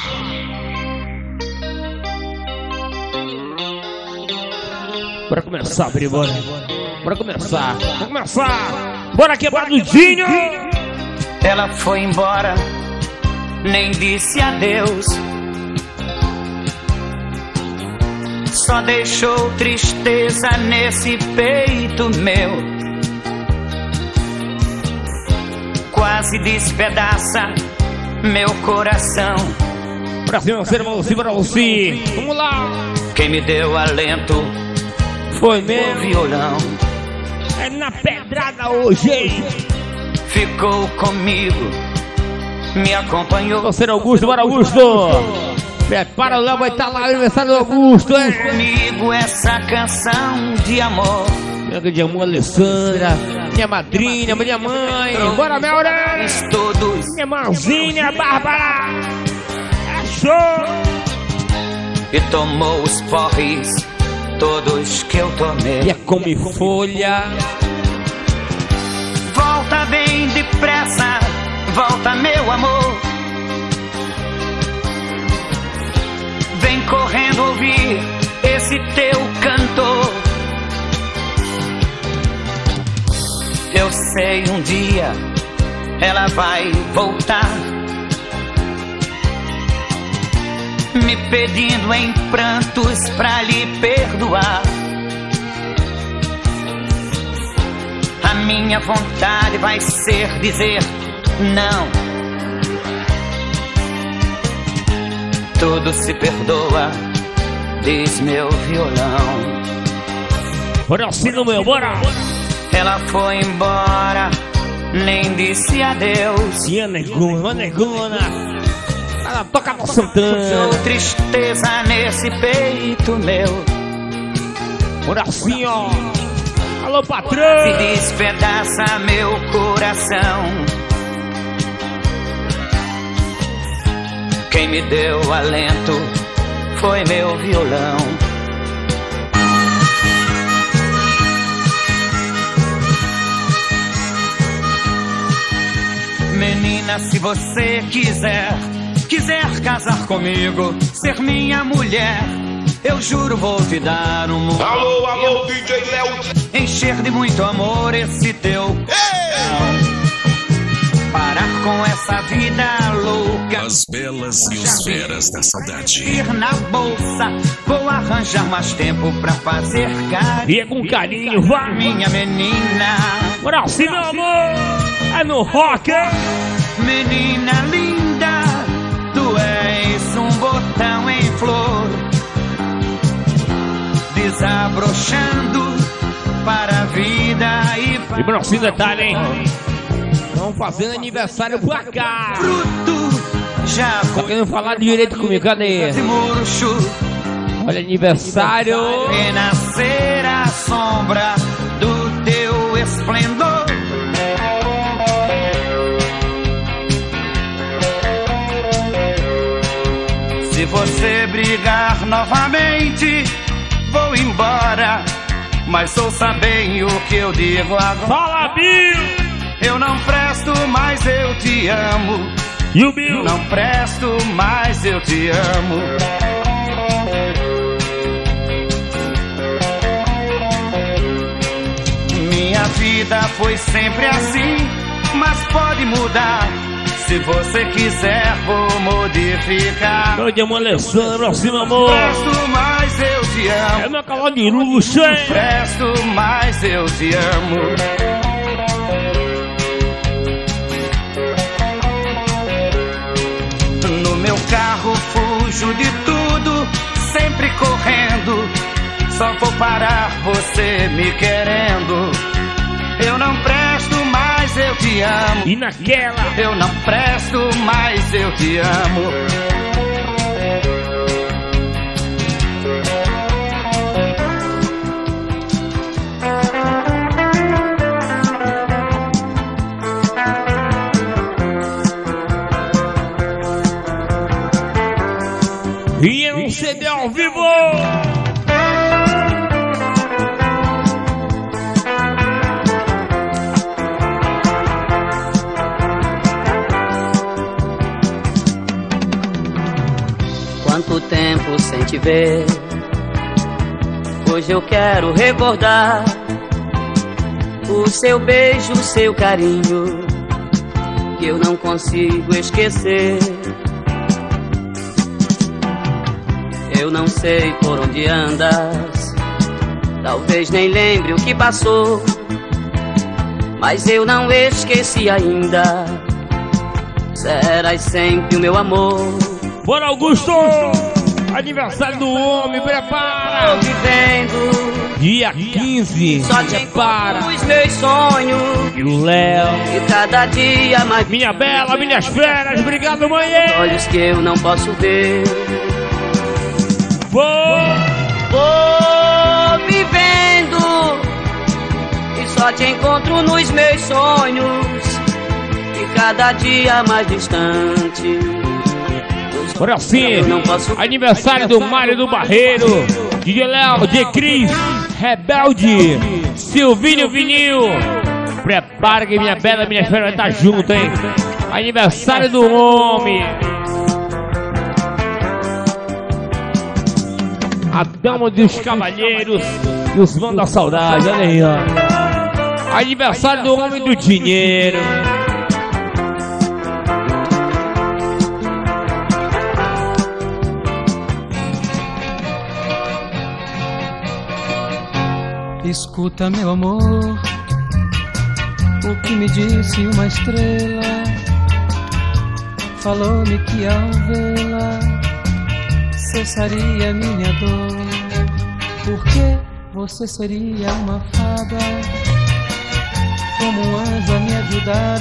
Bora começar, Bri, bora. Bora começar. Vamos começar. Bora quebrar do Dinho. Ela foi embora, nem disse adeus. Só deixou tristeza nesse peito meu. Quase despedaça meu coração. Pra cima, você, para você. Vamos lá. Quem me deu alento foi meu violão. É na pedrada hoje, hein? Ficou comigo, me acompanhou. Você, Augusto, bora, Augusto. Prepara, o Léo vai estar lá no aniversário do Augusto, hein? Comigo essa canção de amor. Minha de amor, Alessandra, minha madrinha, minha mãe. Bora, meu todos. Minha mãozinha, Bárbara. É show. E tomou os porres, todos que eu tomei. E é Come Folha. Volta bem depressa, volta, meu amor. Vem correndo ouvir esse teu cantor. Eu sei um dia ela vai voltar, me pedindo em prantos pra lhe perdoar. A minha vontade vai ser dizer não. Tudo se perdoa, diz meu violão. Bora, Ciro, meu, bora! Ela foi embora, nem disse adeus. E a negona, ela toca pra Santana. Sou tristeza nesse peito meu. Bora, assim, ó. Alô, patrão! Se despedaça meu coração. Quem me deu alento foi meu violão. Menina, se você quiser casar comigo, ser minha mulher, eu juro vou te dar um mundo. Alô, alô, DJ Léo. Encher de muito amor esse teu coração. Parar com essa vida louca. As belas e os feras da saudade. Ir na bolsa, vou arranjar mais tempo pra fazer carinho. E é com carinho, vai! Minha menina. Bora, sim, meu amor! É no rock, hein? Menina linda, tu és um botão em flor, desabrochando para a vida e para... E bom, sim, detalhe, hein? Vamos fazendo aniversário pra cá. Fruto já tá querendo falar de direito comigo, cadê? Olha, aniversário. Renascer a sombra do teu esplendor. Se você brigar novamente, vou embora. Mas ouça bem o que eu digo agora. Fala, Bill! Eu não presto, mas eu te amo. E o Bill? Não presto, mas eu te amo. Minha vida foi sempre assim, mas pode mudar. Se você quiser, vou modificar. Tô de amoleção pra cima, amor. Presto, mas eu te amo. É meu cavalo de luxo, hein? Presto, mas eu te amo. No meu carro fujo de tudo, sempre correndo. Só vou parar você me querendo. Eu não presto, mas eu te amo. E naquela? Eu não presto, mas eu te amo. E é um CD ao vivo! Quanto tempo sem te ver, hoje eu quero recordar o seu beijo, o seu carinho, que eu não consigo esquecer. Eu não sei por onde andas, talvez nem lembre o que passou, mas eu não esqueci ainda. Serás sempre o meu amor. Bora, Augusto! Aniversário do homem, prepara! Tô vivendo dia 15, só te prepara os meus sonhos. E o Léo, e cada dia mais. Minha bela, minhas feras, obrigado, mãe! Olhos que eu não posso ver. Vou vivendo e só te encontro nos meus sonhos, e cada dia mais distante. Por assim, aniversário do Mário do Barreiro, DJ Léo, DJ Cris, Rebelde, Silvinho Vinil. Prepara que minha bela, minha fera vai estar junto, hein? Aniversário do homem. A dama dos cavalheiros e os mãos da saudade, olha aí, ó. Aniversário do homem do dinheiro. Escuta, meu amor, o que me disse uma estrela. Falou-me que ao vê-la cessaria minha dor, porque você seria uma fada, como um anjo a me ajudar,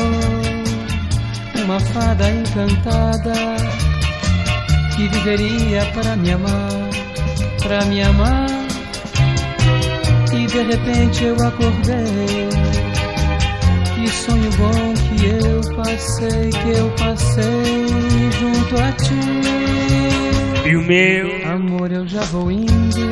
uma fada encantada, que viveria para me amar, para me amar. E de repente eu acordei, que sonho bom que eu passei junto a ti. E o meu amor, eu já vou indo,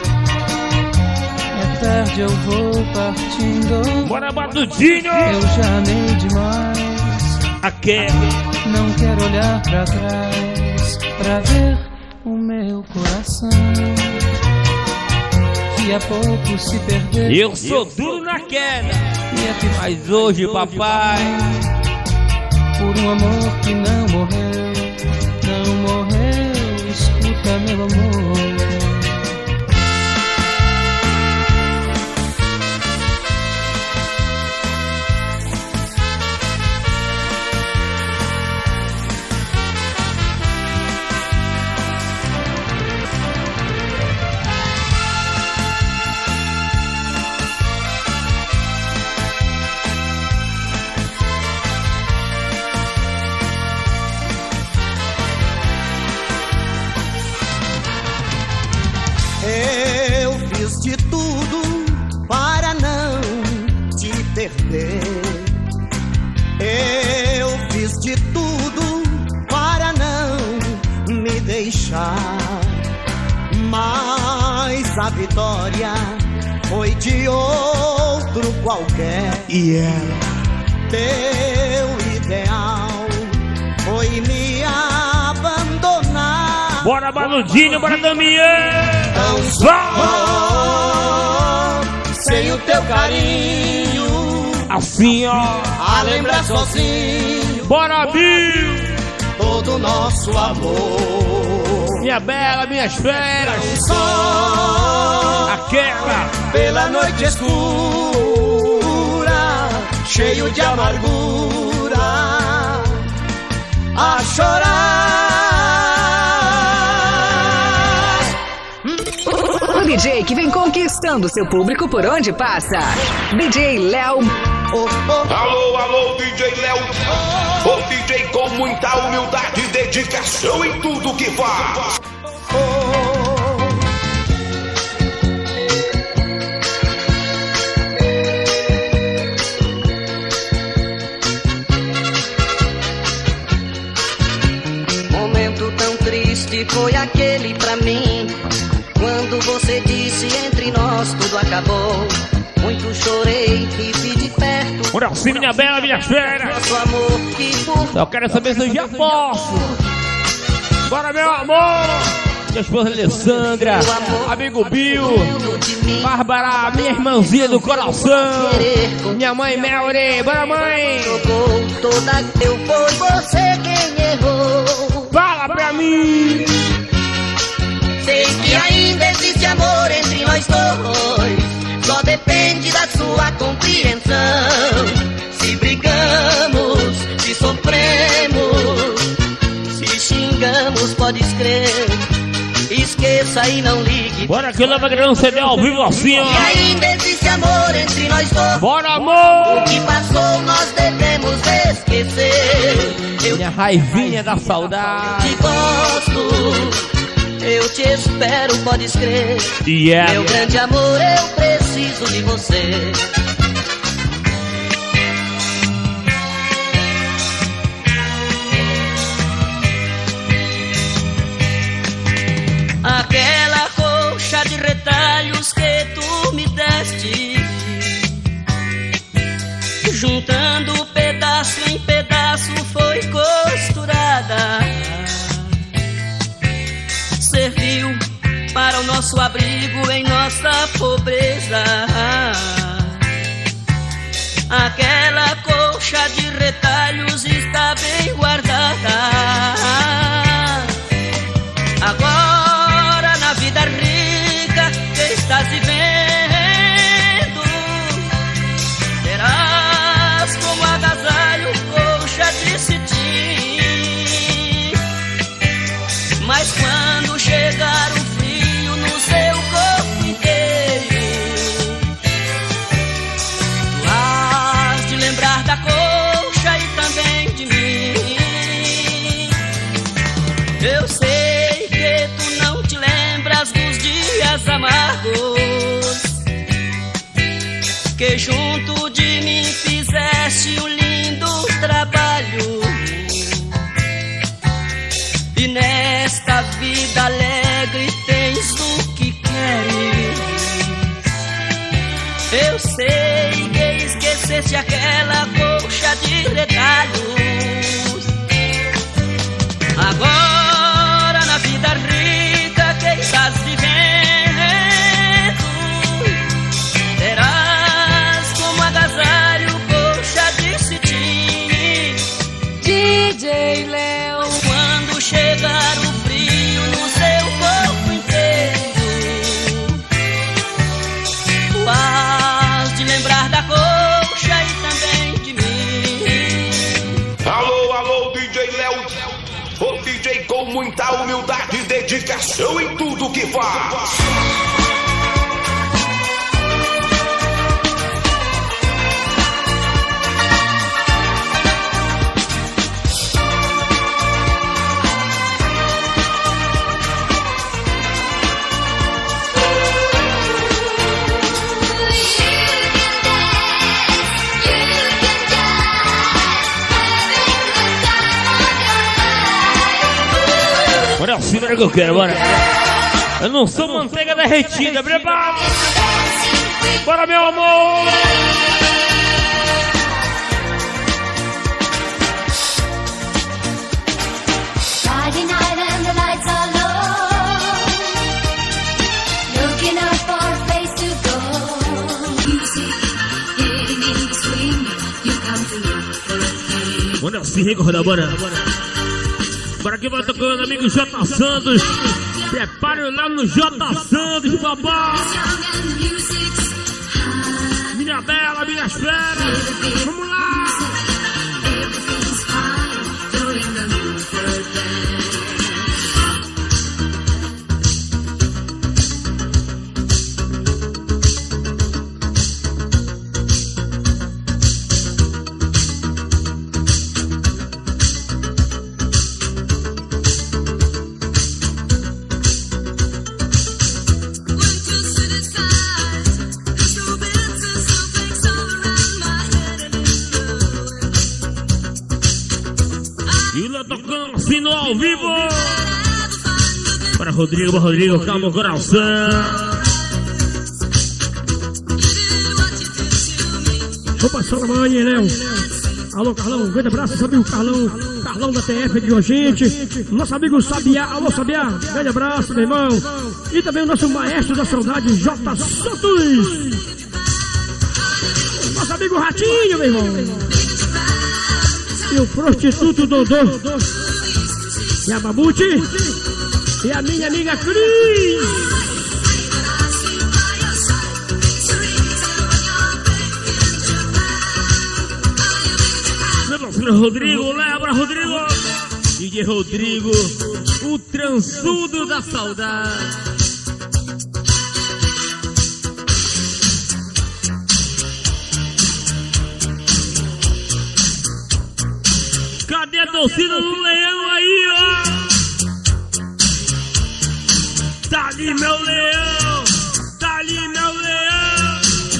é tarde, eu vou partindo. Bora, Batudinho! Eu já amei demais, não quero olhar pra trás, pra ver o meu coração, que a pouco se perdeu. Eu sou duro na queda, mas hoje, papai, por um amor que não morreu, não morreu. Escuta, meu amor. Eu fiz de tudo para não te perder. Eu fiz de tudo para não me deixar. deixar, mas a vitória foi de outro qualquer. E ela? Teu ideal foi me abandonar. Bora, Baludinho, bora, Damião! Tão só, sem o teu carinho, assim, ó, a lembrar sozinho. Bora, Bill! Todo o nosso amor. Minha bela, minhas feras. Tão só, aquela pela noite escura, cheio de amargura, a chorar. O DJ que vem conquistando seu público por onde passa. DJ Léo. Alô, alô, DJ Léo. O DJ com muita humildade e dedicação em tudo que faz. Momento tão triste foi aquele pra mim, quando você disse entre nós tudo acabou. Muito chorei e pedi perto. Bora, sim, minha bela, minhas feras. Nosso amor que por... Eu quero saber se eu já posso. Bora, meu amor. Minha esposa Alessandra, amigo Bill, Bárbara, minha irmãzinha do coração, minha mãe Melry. Bora, mãe. Toda eu foi você quem errou. Fala pra mim. Sei que ainda existe amor entre nós dois, só depende da sua compreensão. Se brigamos, se sofremos, se xingamos, podes crer. Esqueça e não ligue. Bora que leva grande CD ao vivo assim, ó. E ainda existe amor entre nós dois. Bora, amor. O que passou nós devemos esquecer. Minha raivinha da saudade. Te gosto. Eu te espero, podes crer. Yeah. Meu grande amor, eu preciso de você. Aquela colcha de retalhos que tu me deste, juntando pedaço em pedaço, foi costurada. Serviu para o nosso abrigo em nossa pobreza. Aquela colcha de retalhos está bem guardada. Agora na vida rica que estás vivendo, terás como agasalho colcha de cetim. Mas quando chegar o frio no seu corpo inteiro, tu has de lembrar da colcha e também de mim. Eu sei que tu não te lembras dos dias amargos, que junto de mim fizeste um lindo trabalho. E nesta vida alegre tens o que queres. Eu sei que esqueceste aquela colcha de retalhos. Agora na vida rica que estás vivendo, terás como agasalho colcha de cetim. DJ Léo. Quando chegar o frio no seu corpo inteiro, tu has de lembrar da colcha e também de mim. Alô, alô, DJ Léo. O DJ com muita humildade e dedicação em tudo que faz. Bora que eu quero, bora. Eu não sou manteiga derretida, prepara. Bora, meu amor. Friday night and the lights are low. Looking up for a place to go. Music, getting in the swing. You come to look for a king. Bora se recordar, bora. Bora que vai tocando, amigo J. Santos. Prepare lá no J. Santos, babá. Minha bela, minhas feras. Vamos lá. Tocando assim no ao vivo. Para Rodrigo, calma o coração. Opa, Salamane, Léo. Alô, Carlão, grande abraço, sabe o Carlão da TF de gente. Nosso amigo Sabiá, alô Sabiá, grande abraço, meu irmão. E também o nosso maestro da saudade, J. Santos. Nosso amigo Ratinho, meu irmão. E o prostituto Dodô, e a Mamute, e a minha amiga Cris. Meu parceiro Rodrigo, lembra Rodrigo? DJ Rodrigo, o transudo da saudade. Cadê a torcida do Leão aí, ó? Tá ali meu leão, tá ali meu leão.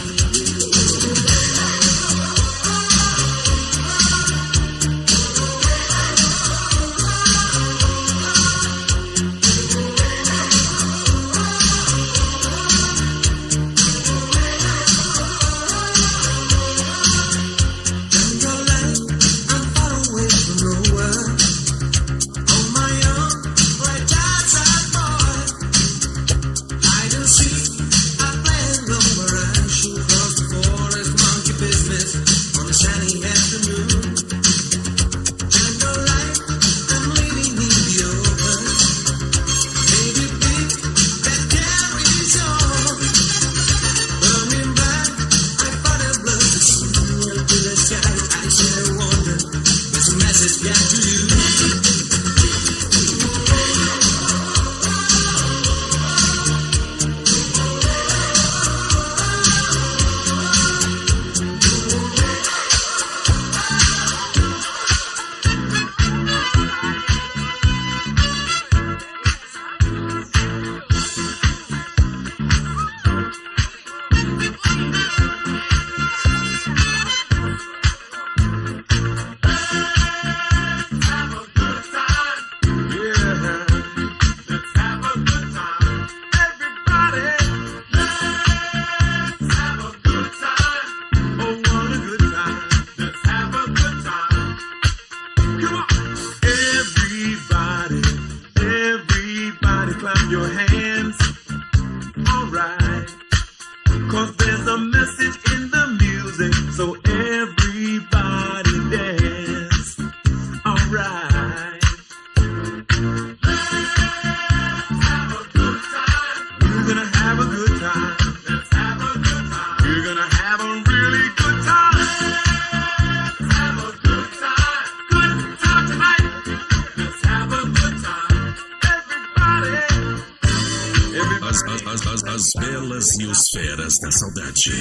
As belas e os feras da saudade.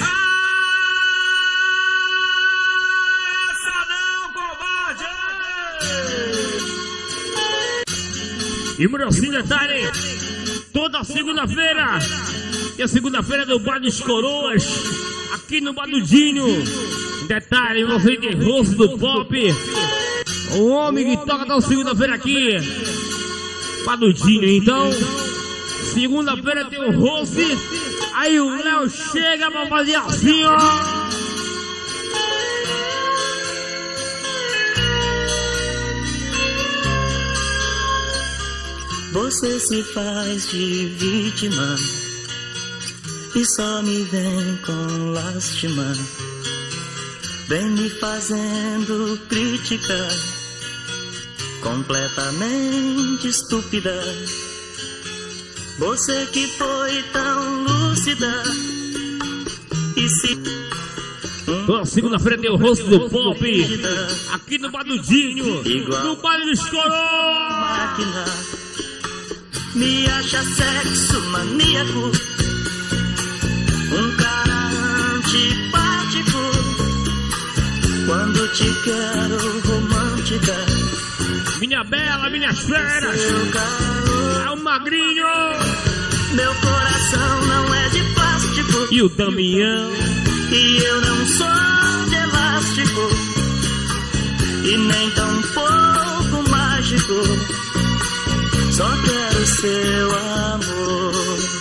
E Muralzinho, detalhe, toda segunda-feira, e a segunda-feira do Bar dos Coroas, aqui no Bar do Dinho. Detalhe, você de rosto do pop, o homem que toca toda segunda-feira aqui. Padudinho, então. Segunda-feira tem o Rose. Aí o Léo chega pra fazer assim, ó. Você se faz de vítima e só me vem com lástima, vem me fazendo crítica completamente estúpida. Você que foi tão lúcida e se... Toda segunda-feira tem o rosto do pop aqui no Badudinho, no baile do Escorô. Máquina me acha sexo maníaco, um cara antipático. Quando te quero romântica, minha bela, minhas feras, é o magrinho. Meu coração não é de plástico e o Damião. E eu não sou de elástico e nem tão pouco mágico. Só quero seu amor.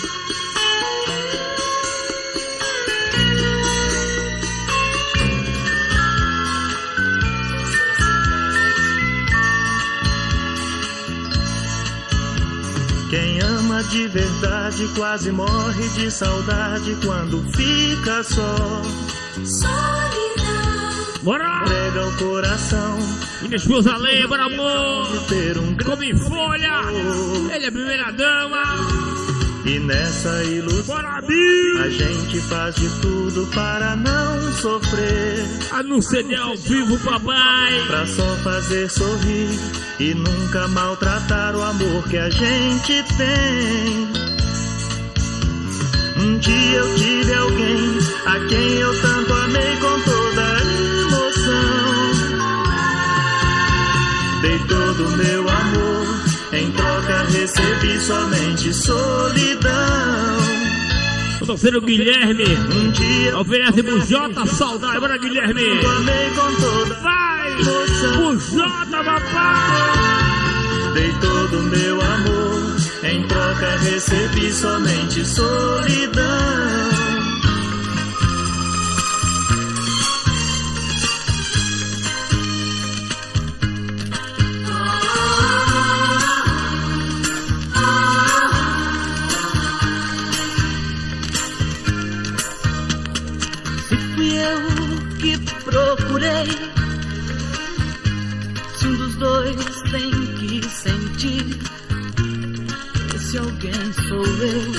Quem ama de verdade quase morre de saudade quando fica só. Solidão. Bora! Prega o coração. Minha esposa lembra, amor. Come folha. Ele é a primeira dama. E nessa ilusão a gente faz de tudo para não sofrer. A não ceder ao vivo, papai. Pra só fazer sorrir e nunca maltratar o amor que a gente tem. Um dia eu tive alguém a quem eu tanto amei com toda a emoção. Dei todo o meu amor, em troca recebi somente solidão. O terceiro Guilherme oferece pro Jota saudade. Bora, Guilherme. Vai, pro Jota, papai. Dei todo o meu amor, em troca recebi somente solidão. Procurei, se um dos dois tem que sentir, esse alguém sou eu.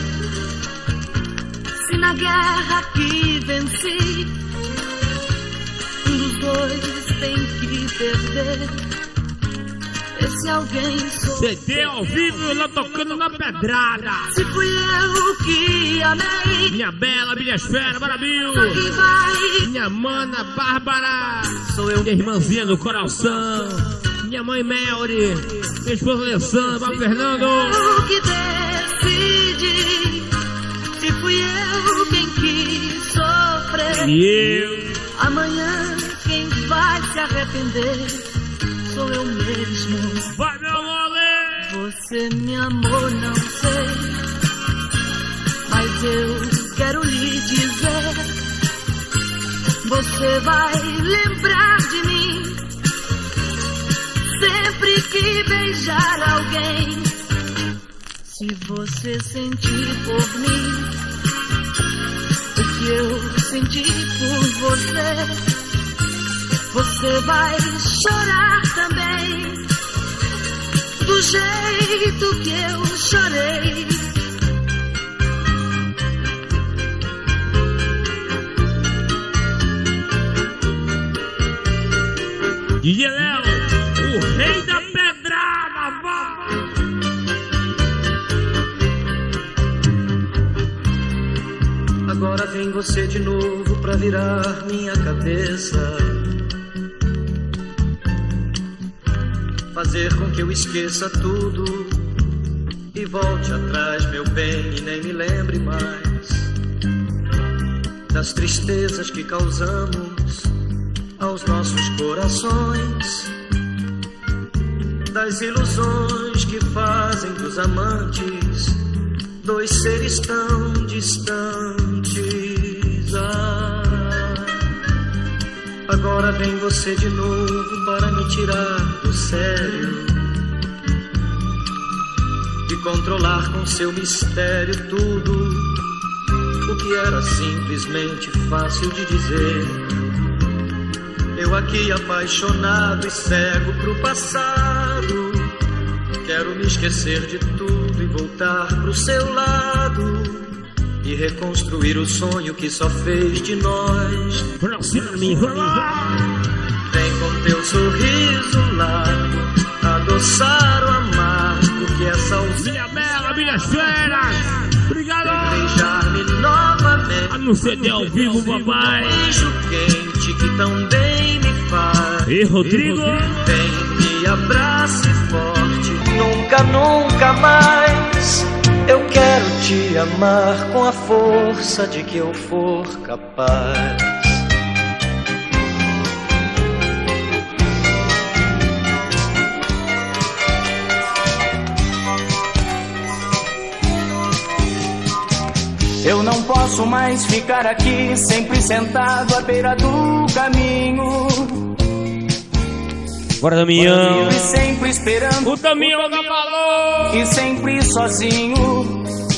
Se na guerra que venci, um dos dois tem que perder, esse alguém sou eu. CD ao vivo, lá tocando na pedrada. Se fui eu que amei, minha bela, minha esfera, maravilha. Minha mana Bárbara, sou eu. Minha irmãzinha do coração, minha mãe Melry, minha esposa Alessandra, Fernando. Eu que decidi, se fui eu quem quis sofrer. E eu. Amanhã quem vai se arrepender sou eu mesmo. Vai, meu mole! Você me amou, não sei, mas eu quero lhe dizer. Você vai lembrar de mim sempre que beijar alguém. Se você sentir por mim o que eu senti por você, você vai chorar também, do jeito que eu chorei. DJ Léo, o rei da pedrada, vá! Agora vem você de novo pra virar minha cabeça, fazer com que eu esqueça tudo e volte atrás, meu bem, e nem me lembre mais das tristezas que causamos aos nossos corações. das ilusões que fazem dos amantes dois seres tão distantes. Agora vem você de novo para me tirar do sério e controlar com seu mistério tudo o que era simplesmente fácil de dizer. Eu aqui apaixonado e cego pro passado, quero me esquecer de tudo e voltar pro seu lado e reconstruir o sonho que só fez de nós. Vem com teu sorriso largo adoçar o amargo que essa ausência. Minha bela, minhas feras, obrigado. Beijar-me novamente. No CD ao vivo, papai. Beijo quente que tão bem me faz. E Rodrigo, vem, me abrace forte. Nunca, nunca mais eu quero te amar com a força de que eu for capaz. Eu não posso mais ficar aqui, sempre sentado à beira do caminho. Bora, Damião. E sempre esperando. O Damião nunca falou. E sempre sozinho.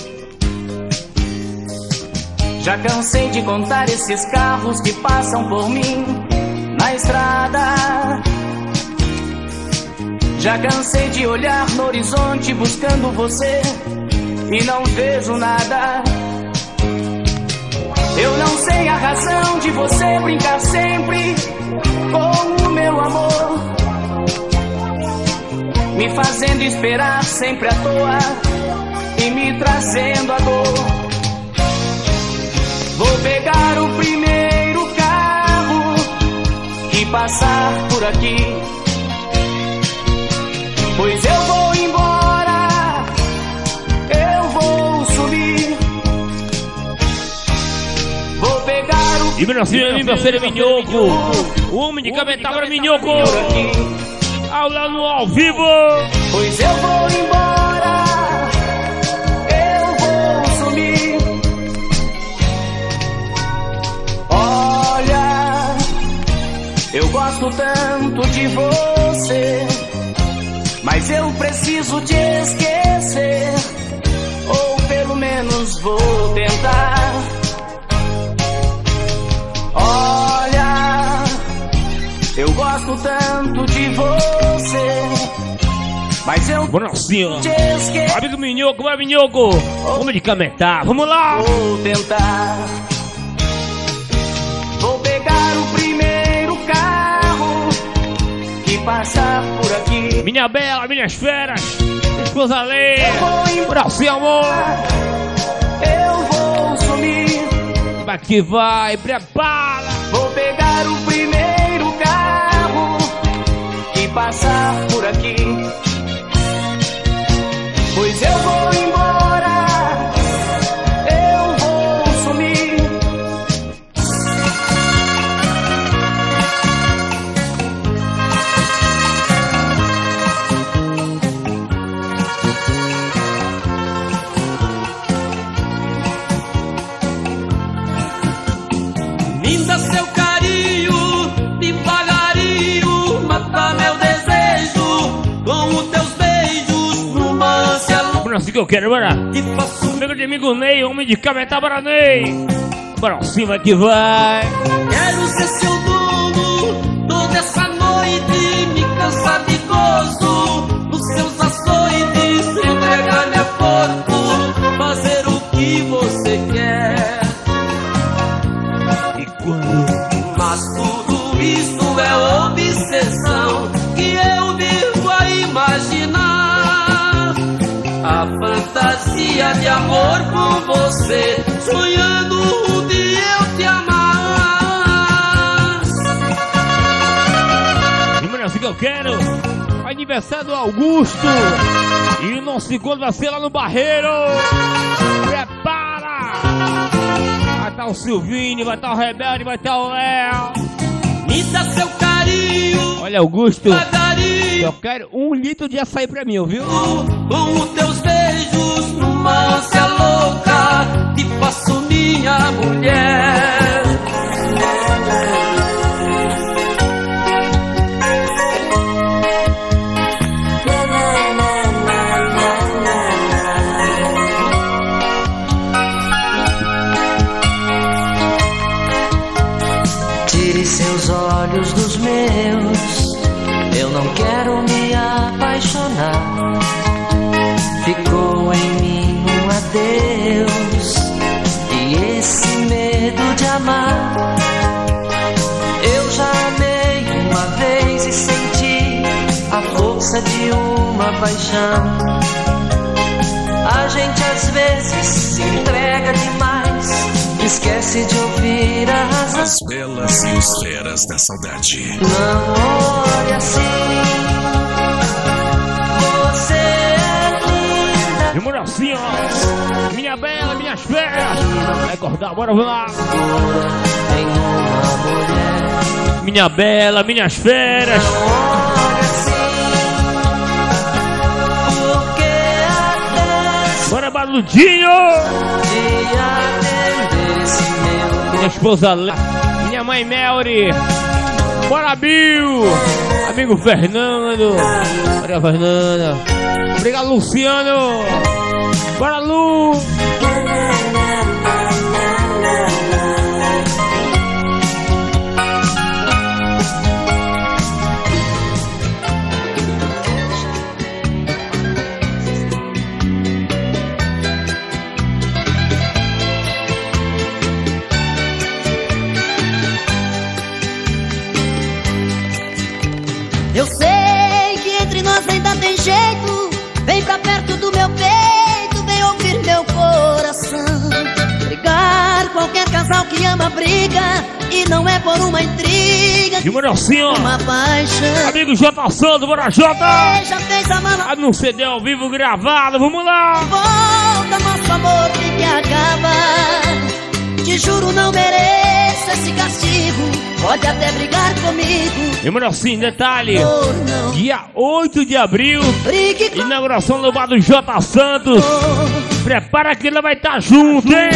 Já cansei de contar esses carros que passam por mim na estrada. Já cansei de olhar no horizonte buscando você e não vejo nada. Eu não sei a razão de você brincar sempre com o meu amor, me fazendo esperar sempre à toa e me trazendo a dor. Vou pegar o primeiro carro que passar por aqui, pois eu vou embora, eu vou subir. Vou pegar o... E meu parceiro Minhoco, o homem de Cametaba Minhoco, aula no ao vivo. Pois eu vou embora, eu vou sumir. Olha, eu gosto tanto de você, mas eu preciso te esquecer, ou pelo menos vou tentar. Olha, eu gosto tanto de você, mas eu te esqueço. Amigo Minhoco, vai Minhoco, homem de Cametá, vamos lá. Vou tentar. Vou pegar o primeiro carro que passar por aqui. Minha bela, minhas feras, esposa Lê, braço amor. Eu vou sumir. Vai que vai, prepara. Vou pegar o primeiro carro que passar por aqui, pois eu vou embora, eu vou sumir. Linda, seu carinho, devagarinho, mata meu desejo com os teus beijos numa ânsia louca. Assim que eu quero, bora. Amigo de amigo Ney, homem de Cametá, bora Ney. Bora cima que vai. Quero ser seu dono toda essa noite, me cansar de gozo nos seus açoites, entregar-me a corpo, fazer o que você quer. Mas tudo isso é obsessão que eu vivo a imaginar. A fantasia de amor com você, sonhando um dia eu te amar. Número assim que eu quero. Aniversário do Augusto. E o nosso encontro vai ser lá no Barreiro. Prepara! Vai estar o Silvinho, vai estar o Rebelde, vai estar o Léo. Me dá seu carinho. Olha, Augusto, Eu quero 1 litro de açaí pra mim, viu? Os teus beijos numa ânsia louca, te faço minha mulher. Tire seus olhos dos meus, eu não quero me apaixonar. Ficou em mim um adeus e esse medo de amar. Eu já amei uma vez e senti a força de uma paixão. A gente às vezes se entrega demais, esquece de ouvir a razão. As belas e os feras da saudade. Não olhe assim, você é linda. Demora assim, ó. Minha bela, minhas férias. Vai acordar, bora lá. Minha bela, minhas férias. Bora, Barudinho. Minha esposa Léa, minha mãe Melry. Bora, Bill. Amigo Fernando. Maria Fernanda. Obrigado, Luciano. Bora, Lu. Eu sei que entre nós ainda tem jeito. Vem pra perto do meu peito, vem ouvir meu coração. Brigar, qualquer casal que ama briga, e não é por uma intriga, de Manocinho, uma paixão. Amigo J. Santos, bora J. Já fez a mala no CD ao vivo gravado, vamos lá. Volta, nosso amor tem que acabar. Te juro, não mereço esse castigo. Pode até brigar comigo. E Manocinho, detalhe, dia 8 de abril, inauguração do bar do J. Santos. Prepara que ele vai estar junto, hein?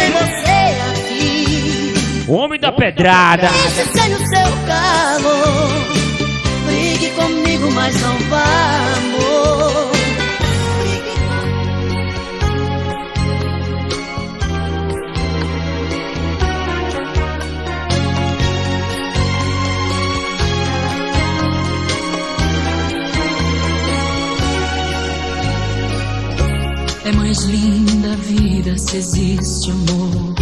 O homem da pedrada. Deixe ser no seu calor. Brigue comigo, mas não vá, amor. É mais linda a vida se existe amor.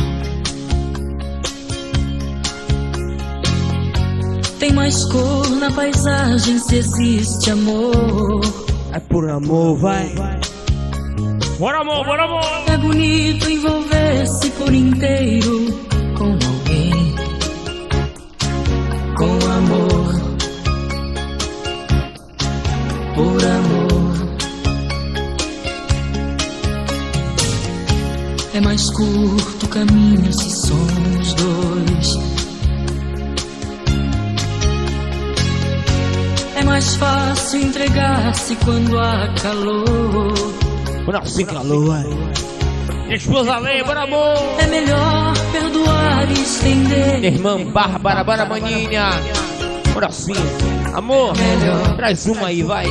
Tem mais cor na paisagem se existe amor. É por amor, vai. Bora amor, bora amor. É bonito envolver-se por inteiro com alguém, com amor, por amor. É mais curto o caminho se somos dois. É mais fácil entregar-se quando há calor. Bora sem calor, vai. Esposa Leia, bora amor. É melhor perdoar e estender. Irmã Bárbara, bora maninha. Bora sim, amor. Melhor. Traz uma aí, vai.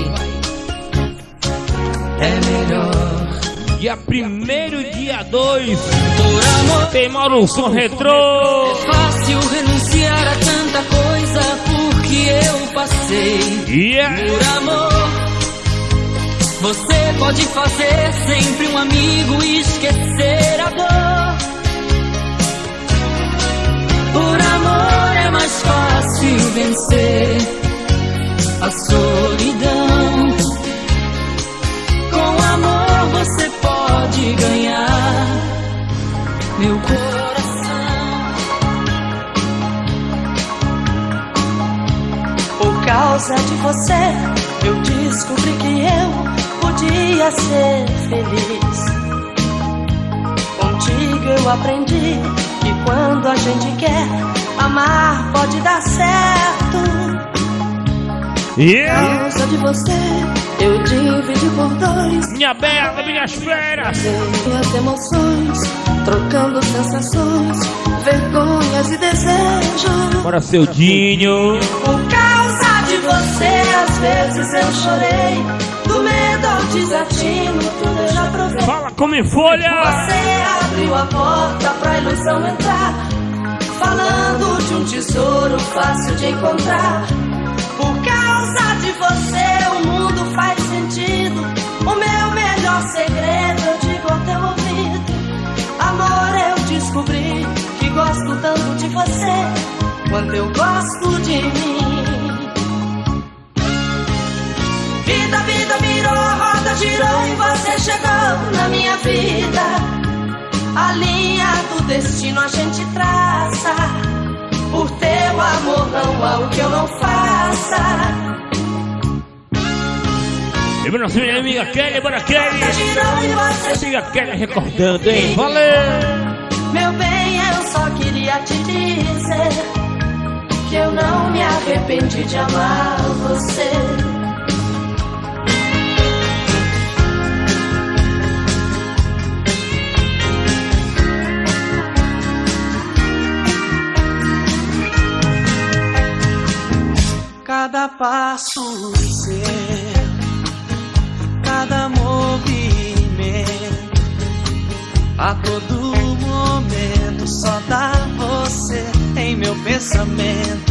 É melhor. Dia 1º, dia 2, tem Mauro Som Retrô. É fácil renunciar a tanta coisa porque eu passei. Por amor, você pode fazer sempre um amigo e esquecer a dor. Por amor é mais fácil vencer a solidão. Com amor você pode ganhar meu coração. Por causa de você, eu descobri que eu podia ser feliz. Contigo eu aprendi que quando a gente quer, amar pode dar certo. Yeah. Por causa de você, eu dividi por dois. Minha bela, minhas feras. Minhas emoções, trocando sensações, vergonhas e desejos. Bora, seu Dinho. Por causa de você, às vezes eu chorei. Do medo ao desatino, tudo eu já provei. Fala como folha. Você abriu a porta pra ilusão entrar, falando de um tesouro fácil de encontrar. Por causa de você o mundo faz sentido. O meu melhor segredo eu digo ao teu ouvido. Amor, eu descobri que gosto tanto de você quanto eu gosto de mim. Vida virou, a roda girou e você chegou na minha vida. A linha do destino a gente traça. Por teu amor não há o que eu não faça. E nossa minha amiga Kelly, bora Kelly. Amiga Kelly recordando, hein? Valeu! Meu bem, eu só queria te dizer que eu não me arrependi de amar você. Cada passo seu, cada movimento, a todo momento só dá você em meu pensamento.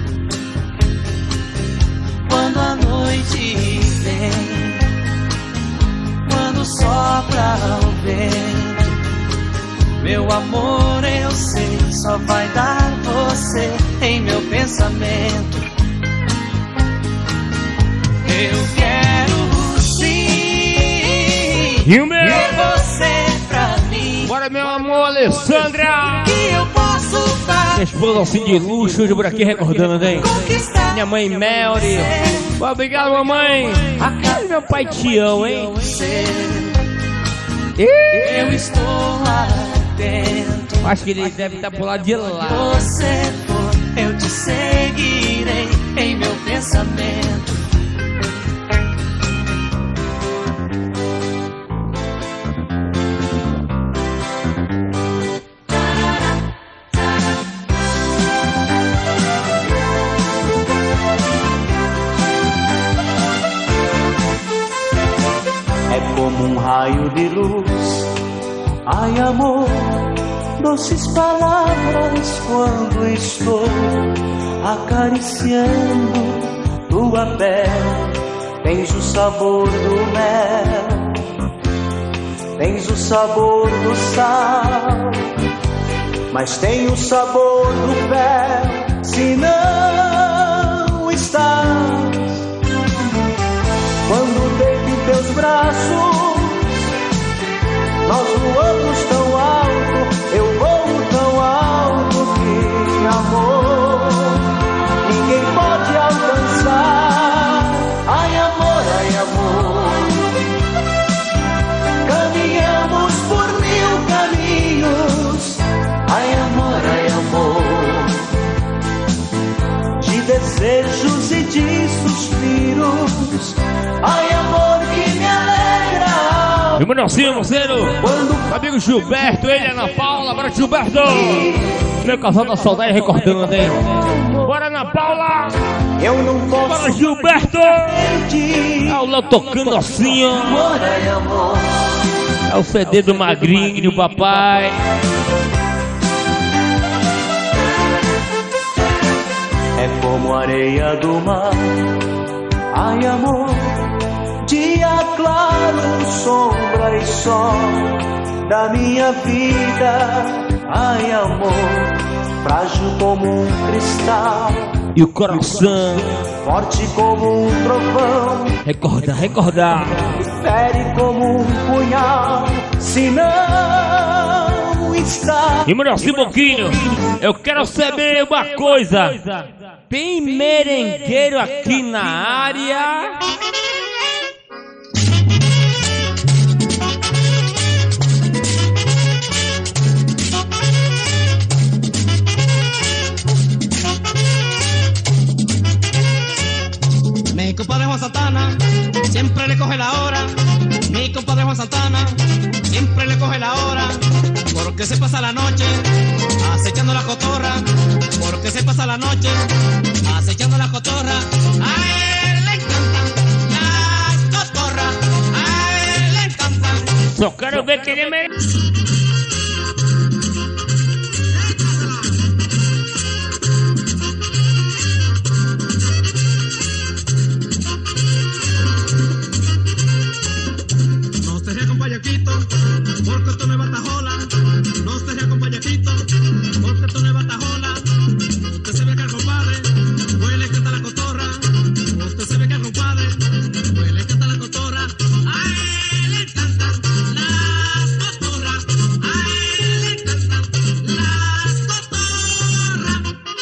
Quando a noite vem, quando sopra o vento, meu amor, eu sei, só vai dar você em meu pensamento. Eu quero sim e o meu você pra mim. Bora, meu amor, Alessandra. Que eu posso fazer. Minha esposa assim de luxo, hoje por aqui recordando, hein? Minha mãe Melry. Obrigado, mamãe. E meu pai Tião, hein? Eu estou atento. Acho que ele deve estar por lá de lá. Você for, eu te seguirei em meu pensamento. Como um raio de luz, ai amor, doces palavras quando estou acariciando tua pele. Tens o sabor do mel, tens o sabor do sal, mas tem o sabor do pé se não estás. Quando deito em teus braços, nós voamos tão alto, eu voo tão alto que amor ninguém pode alcançar. Ai amor, caminhamos por 1000 caminhos. Ai amor, de desejos e de suspiros. Ai amor que me alegra. E o menorzinho, parceiro, amigo Gilberto, ele é Ana Paula. Bora, Gilberto! Meu casal da saudade recordando, hein? Bora, Ana Paula! Eu não posso. Bora, Gilberto! É o Léo tocando assim, ó. É o CD do Magrinho, papai. É como areia do mar. Ai amor, dia claro, sombra e sol da minha vida. Ai amor, frágil como um cristal e o coração forte como um trovão. Recordar fere como um punhal se não está. E melhorzinho um pouquinho, eu quero saber uma coisa. Tem merengueiro aqui na área? porque se pasa la noche acechando la cotorra, porque se pasa la noche acechando la cotorra. A él le encantan las cotorras, a él le encantan. Só quero ver que ele merece. Porque tú no vas a jola, no se acompaña Quito, porque tú no vas a jola. Usted se ve que el compadre, huele que está la cotorra. Usted se ve que el compadre, huele que está la cotorra. A él le encantan las cotorras, a él le encantan las cotorras.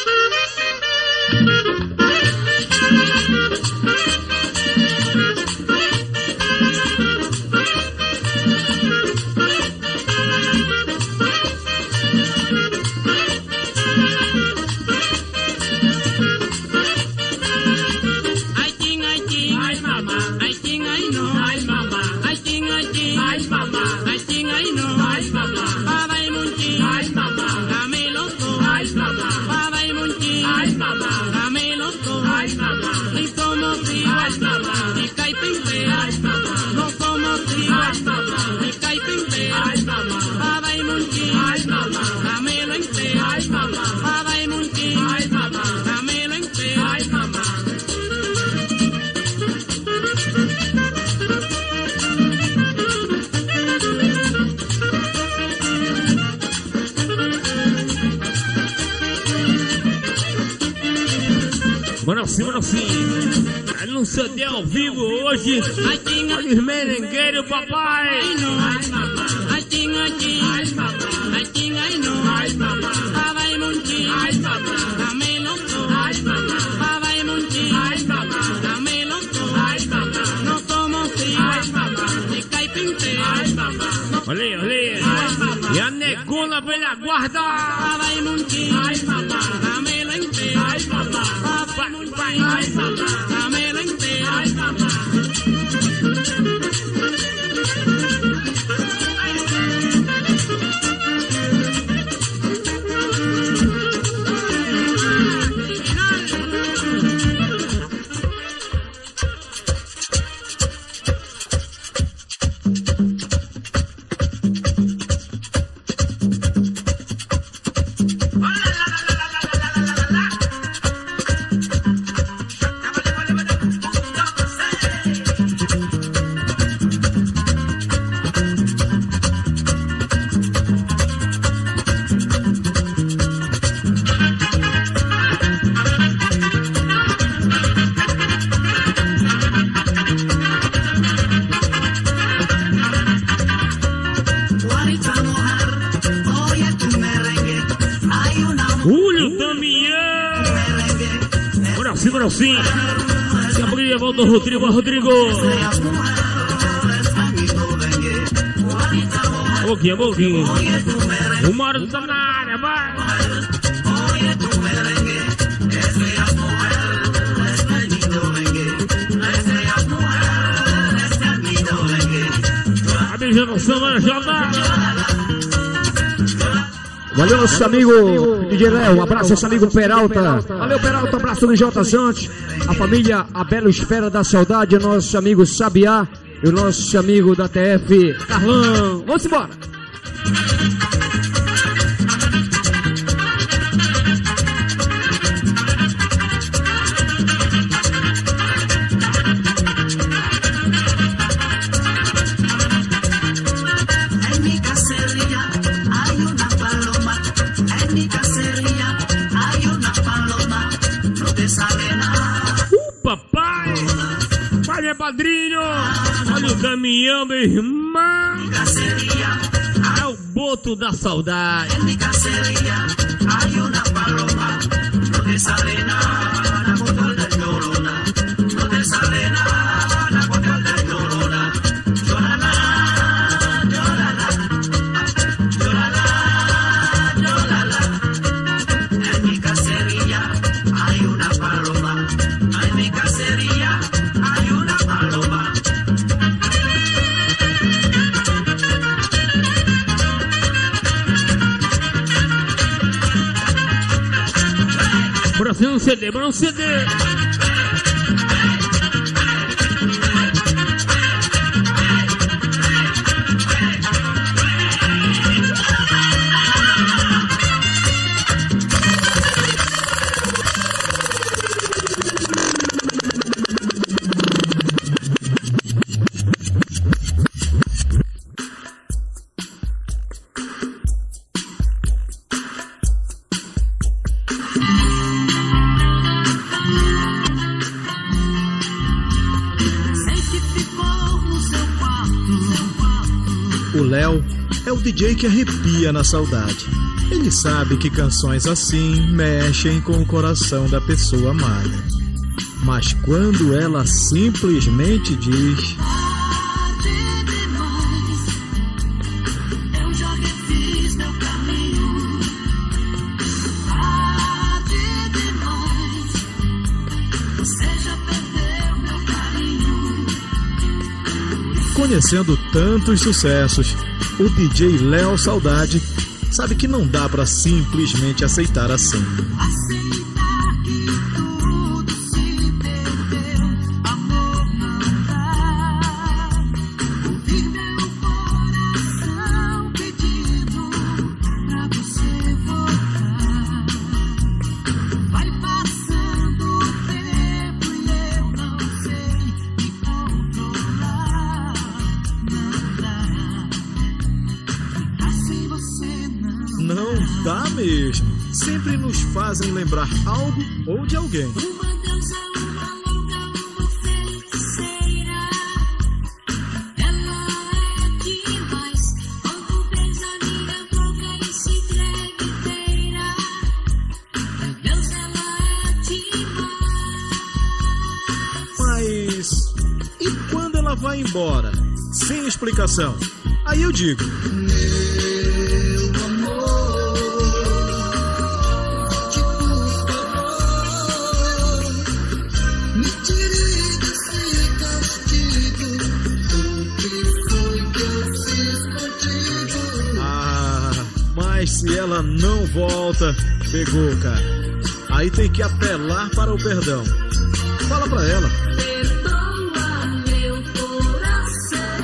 Bueno, sim. Anúncio de ao vivo hoje. Olha os merengueiros, papai. Olha aí, olha aí. E a negona velha guarda. Sim, se abrir volta o Rodrigo. Boquinha. O Mauro tá na área, vai. A beijando o samba, Jota. Valeu, nosso amigo DJ Léo, um abraço nosso amigo Peralta. Valeu, Peralta, abraço do J. Santos. A família A Bela Esfera da Saudade, o nosso amigo Sabiá e o nosso amigo da TF, Carlão. Vamos embora. Padrinho, olha o caminhão, meu irmão. É o boto da saudade. Bora ser um CD, bora um CD. É o DJ que arrepia na saudade. Ele sabe que canções assim mexem com o coração da pessoa amada. Mas quando ela simplesmente diz: eu já refiz meu caminho, tarde demais, você já perdeu meu carinho. Conhecendo tantos sucessos, o DJ Léo Saudade sabe que não dá pra simplesmente aceitar assim. Aceitar que tudo se perdeu, amor não dá. Ouvir meu coração pedindo pra você voltar. Vai passando o tempo e eu não sei me controlar. Não dá. Assim você Não dá mesmo. Sempre nos fazem lembrar algo ou de alguém. uma deusa, uma louca, uma feiticeira. Ela é demais. Quando beija minha boca e se entrega inteira. Deus, ela é demais. Mas e quando ela vai embora? Sem explicação. Aí eu digo: me tirei desse castigo. O que foi que eu fiz contigo? ah, mas se ela não volta, pegou, cara. Aí tem que apelar para o perdão. Fala pra ela. Perdoa meu coração.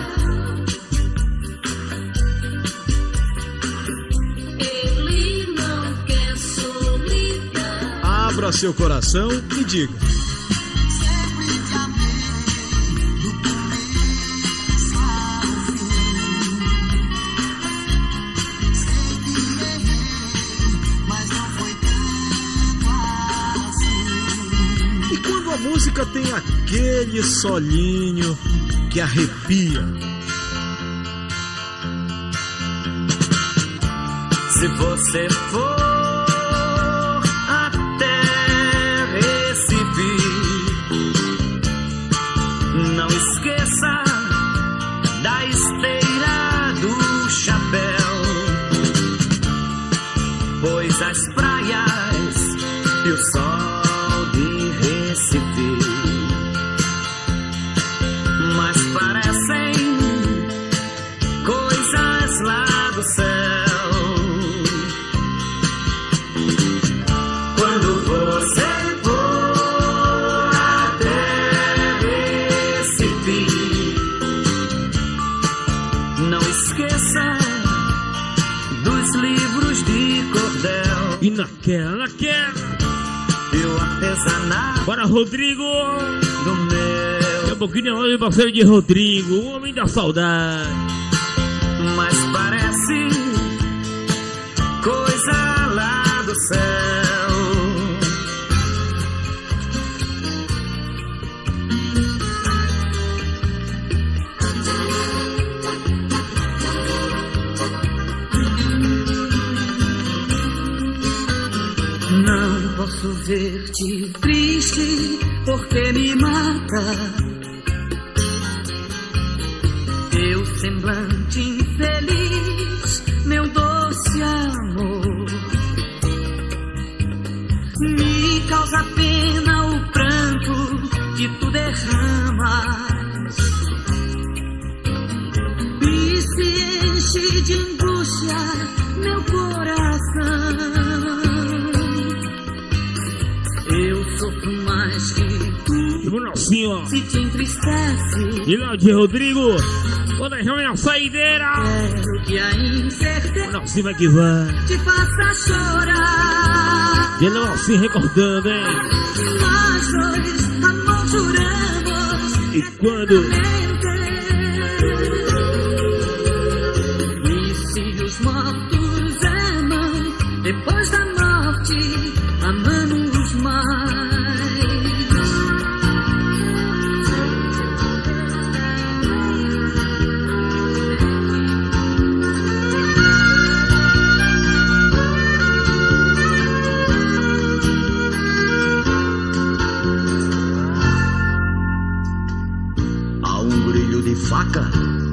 Ele não quer solidão. Abra seu coração e diga: Sempre te amei do começo ao fim. Sei que errei, mas não foi tanto assim. E quando a música tem aquele solinho que arrepia? Se você for até Recife, não esqueça da esteira do chapéu, pois as praias e o sol de Recife mas parecem coisas lá do céu. Quando você for até Recife, não esqueça dos livros de cordel E naquela e o artesanato. Bora, Rodrigo! Do meu. É um pouquinho hoje, parceiro de Rodrigo, o homem da saudade. Mas parece coisa lá do céu. Não posso ver-te triste, porque me mata teu semblante infeliz, meu doce amor. Me causa pena o pranto que tu derramas, e se enche de angústia meu coração. mais que tu. Assim, ó. Se te entristece. E lá de Rodrigo. Quando a reunião saideira. Quero que a incerteza. Não, sim, vai que vai. Te faça chorar. E não assim recordando, hein? Nós dois, amor, juramos. E quando. E se os mortos amam, depois da morte, amamos mais. Faca,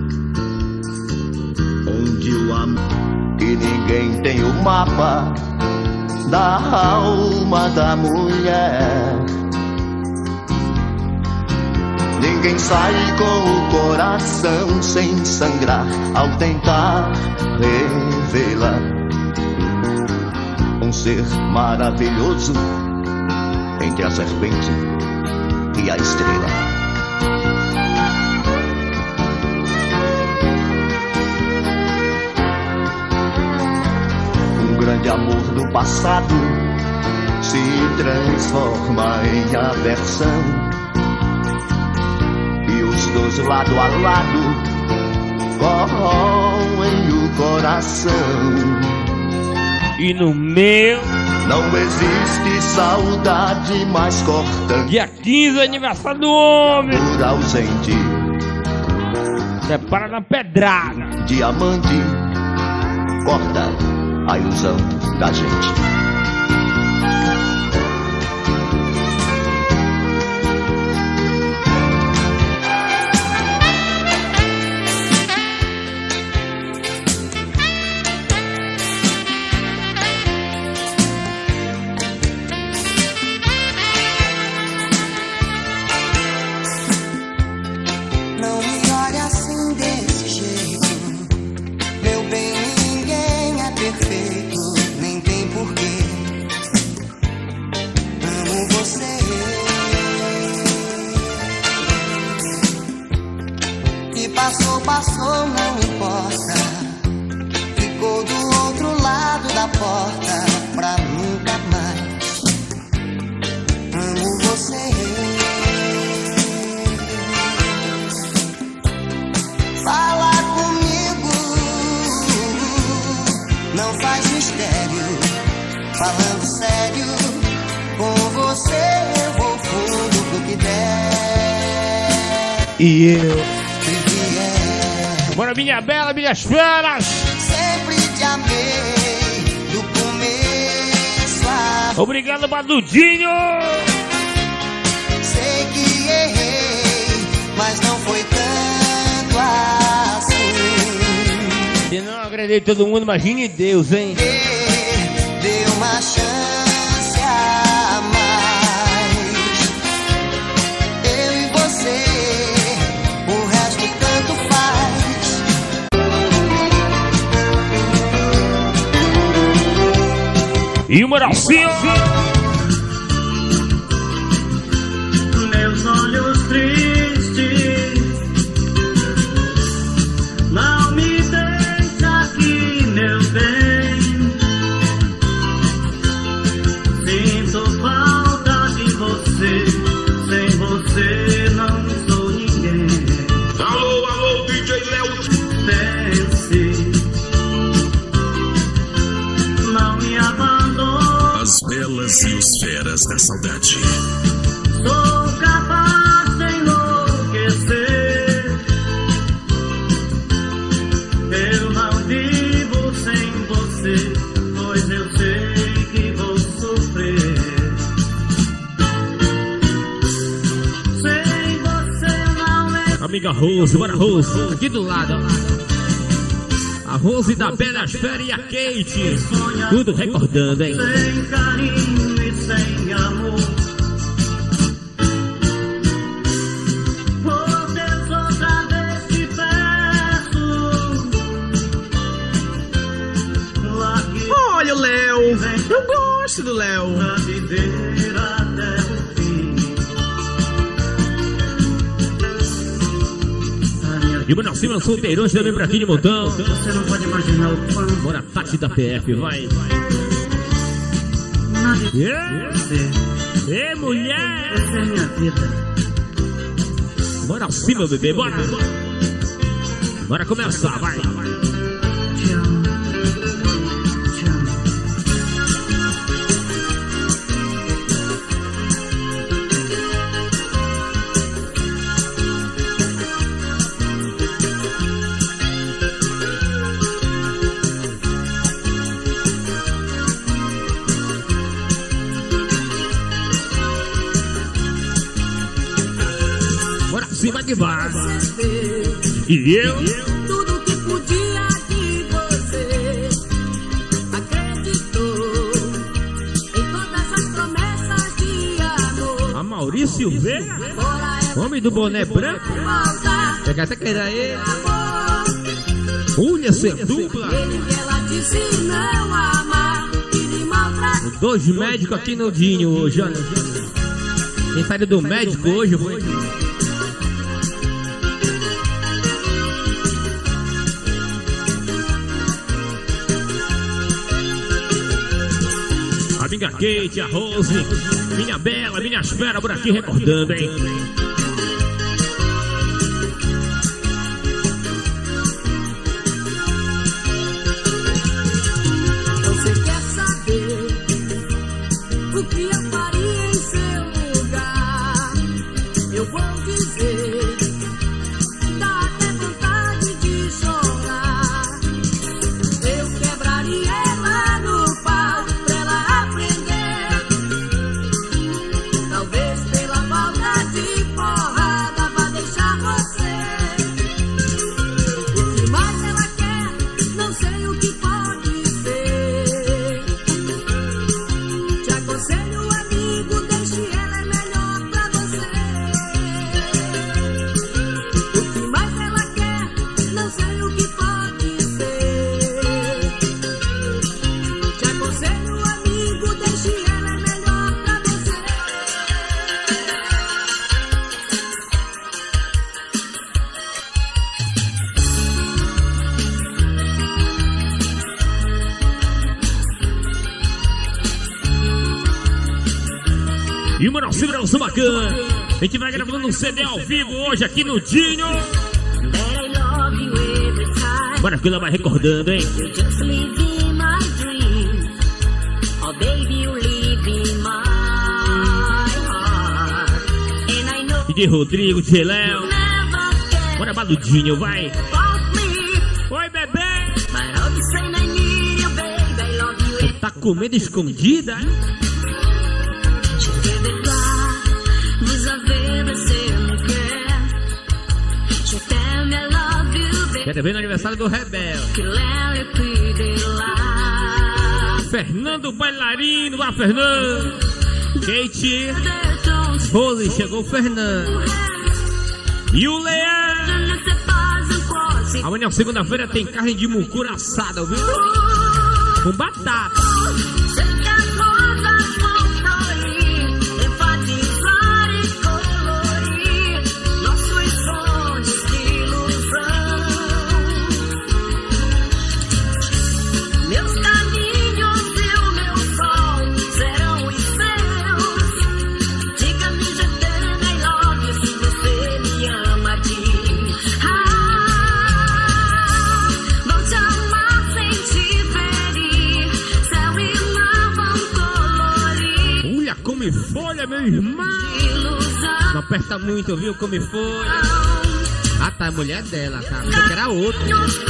onde o amor e ninguém tem o mapa da alma da mulher. Ninguém sai com o coração sem sangrar ao tentar revelar um ser maravilhoso entre a serpente e a estrela. De amor do passado se transforma em aversão, e os dois lado a lado corroem o coração. E no meu não existe saudade mais cortante. Dia 15 é aniversário do homem. Por ausente. Separa na pedrada. Diamante corta a ilusão da gente. Não me olhe assim desse jeito, meu bem, ninguém é perfeito, nem tem porquê. Amo você e passou, passou, não importa. Ficou do outro lado da porta pra nunca mais. Amo você. Fala comigo, não faz mistério. Falando sério, com você eu vou fundo pro que der. E eu. Bora, minha bela, minhas feras. Sempre te amei, do começo a... Obrigado, Badudinho. Sei que errei, mas não foi tanto assim. Se não agradei todo mundo, imagine Deus, hein? Dê uma chance a mais. Eu e você, o resto tanto faz. E o Moralzinho. Meus olhos tristes não me deixa aqui, meu bem. Sinto falta de você, sem você não sou ninguém. Alô, alô, DJ Léo. Pense, não me abandone. As belas e os feras da saudade. Sou capaz de enlouquecer. Eu não vivo sem você, pois eu sei que vou sofrer. Sem você não é. Amiga Rose, bora Rose. Aqui do lado. A Rose da Bela Esfera e a Kate. Tudo recordando, hein? Sem carinho e sem amor. Por Deus, outra vez te peço. Largue. Olha o Léo. Eu gosto do Léo. Pra viver até o fim. E o Mano Cima solteirões também pra aqui de montão. Você não pode imaginar o quanto. Bora, Tati da PF, vai. Ei, mulher! Essa é a minha vida. Bora acima, bebê, bora! Bora começar, vai! Te amo. Te amo. Cima de bar. E eu? Tudo que podia de você. Acreditou em todas as promessas de amor. A Maurício Veiga, homem do boné branco. Pega até que era ele. Unha sem dupla. Ela disse não amar e me maltratar. 2 médicos aqui no Dinho hoje, olha. Quem saiu do médico hoje foi. Minha Kate, a Rose, minha Bela, minha Fera por aqui recordando, hein? Você quer saber o que eu faria em seu lugar? Eu vou dizer, dá até vontade de chorar. Eu quebraria ela no pau. Talvez pela falta de porrada vá deixar você. O que mais ela quer, não sei o que pode ser. Te aconselho, amigo, deixe ela, é melhor pra você. O que mais ela quer, não sei o que pode ser. Te aconselho, amigo, deixe ela, é melhor pra você. E o Mano Cima bacana. A gente vai gravando um CD ao vivo hoje aqui no Dinho. Bora que ela vai recordando, hein? E de Rodrigo, de Léo. Bora Baludinho, vai. Oi, bebê. Você tá comendo escondida, hein? Quer ver no aniversário do Rebel. Fernando bailarino, vai Fernando. Kate, Rose, chegou o Fernando. E o Leão. Amanhã, segunda-feira, tem carne de mucura assada, viu? Com batata. Come folha, meu irmão. Não aperta muito, viu? Come folha. Ah, tá, a mulher dela, tá? Achei que era outra.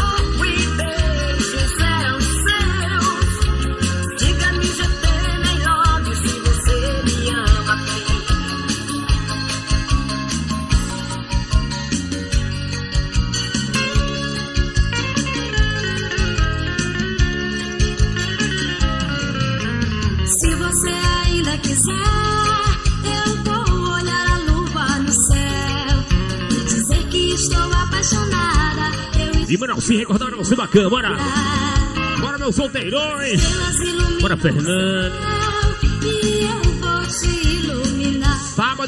Se você ainda quiser, eu vou olhar a lua no céu e dizer que estou apaixonada. E mano, se recordar, não se bacana, bora! Bora, meus solteirões! Bora, Fernando! E eu vou te iluminar. Sábado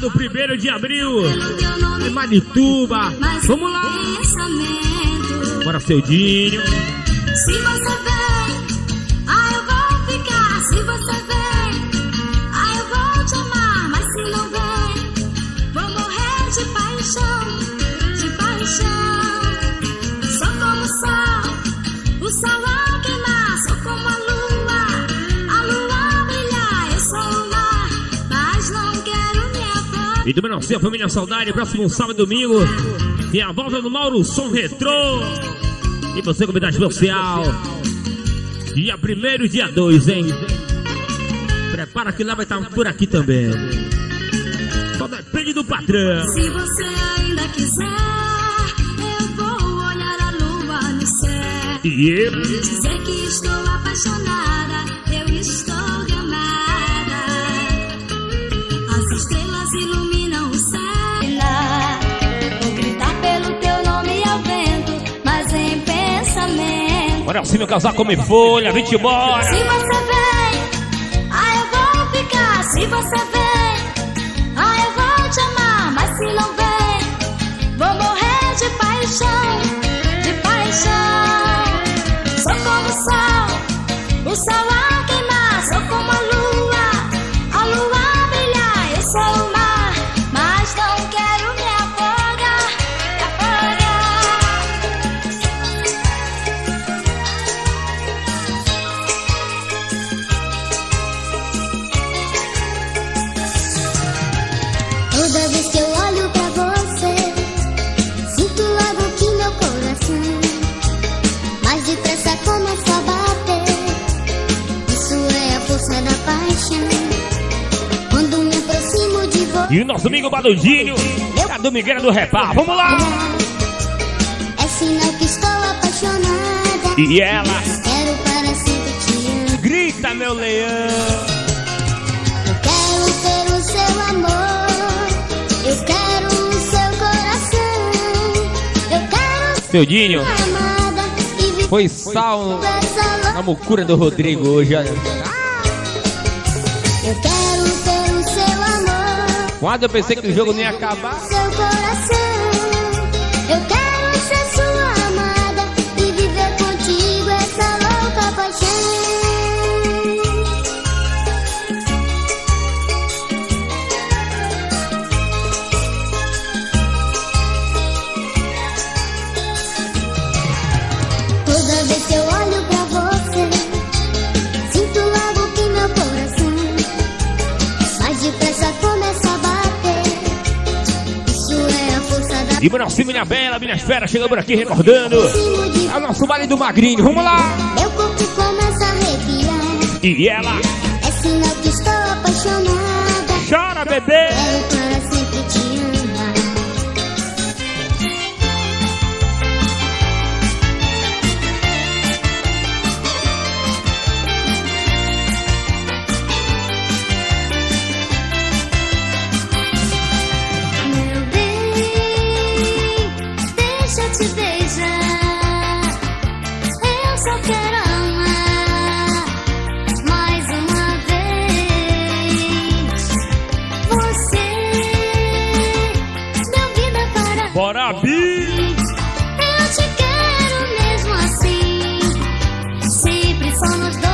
Sábado, 1º de abril, em Marituba. Vamos lá. Bora, seu Dinho. Se você vem, eu vou ficar. Se você vem, eu vou te amar. Mas se não vem, vou morrer de paixão, de paixão. Sou como o sol a queimar. Sou como a lua a brilhar. Eu sou o mar, mas não quero me afogar. E do Menor-Cia, Família Saudade, próximo sábado e domingo. E a volta do Mauro Som Retrô. E você, convidado especial. Dia 1º e dia 2, hein? Prepara que lá vai estar por aqui também. Só depende do patrão. Se você ainda quiser, eu vou olhar a lua no céu. E eu? Dizer que estou apaixonada, eu estou amada. As estrelas iluminam o céu. Vou gritar pelo teu nome ao vento, mas em pensamento. Bora assim, meu casal come folha, vem-te embora. Se você vem, eu vou ficar. Se você vem, eu vou te amar. Mas se não vem, vou morrer de paixão, de paixão. Sou como o sol a queimar. Sou como a lua a brilhar. Eu sou o mar, mas não quero me afogar, me afogar. Toda vez que eu olho pra você, sinto logo que meu coração mais depressa começa a bater. Isso é a força da paixão. Quando me aproximo de você, E o nosso amigo Badudinho, a Domingueira do Repá. Vamos lá! é sinal que estou apaixonada. E ela? Quero para sempre te amar. Grita, meu leão! Eu quero ter o seu amor. Eu quero o seu coração. Eu quero Seu Dinho, ser amada e viver foi sal essa na mucura do Rodrigo hoje. Olha. Eu quero ter o seu amor, Quando eu pensei que o jogo não ia acabar. seu coração. Eu quero ser sua amada e viver contigo essa louca paixão. Toda vez que eu olho pra você, sinto logo que meu coração mais depressa começa a bater. Isso é a força da E Menor-Cia, minha bela, minhas feras, chegando por aqui recordando. É o nosso baile do Magrinho, vamos lá! meu corpo começa a arrepiar. E ela? É sinal que estou apaixonada. Chora, bebê! Quero para sempre te amar. Meu bem, deixa eu te beijar. Eu só quero amar mais uma vez. Você deu vida para Bora, Bi! eu te quero mesmo assim. Sempre somos dois.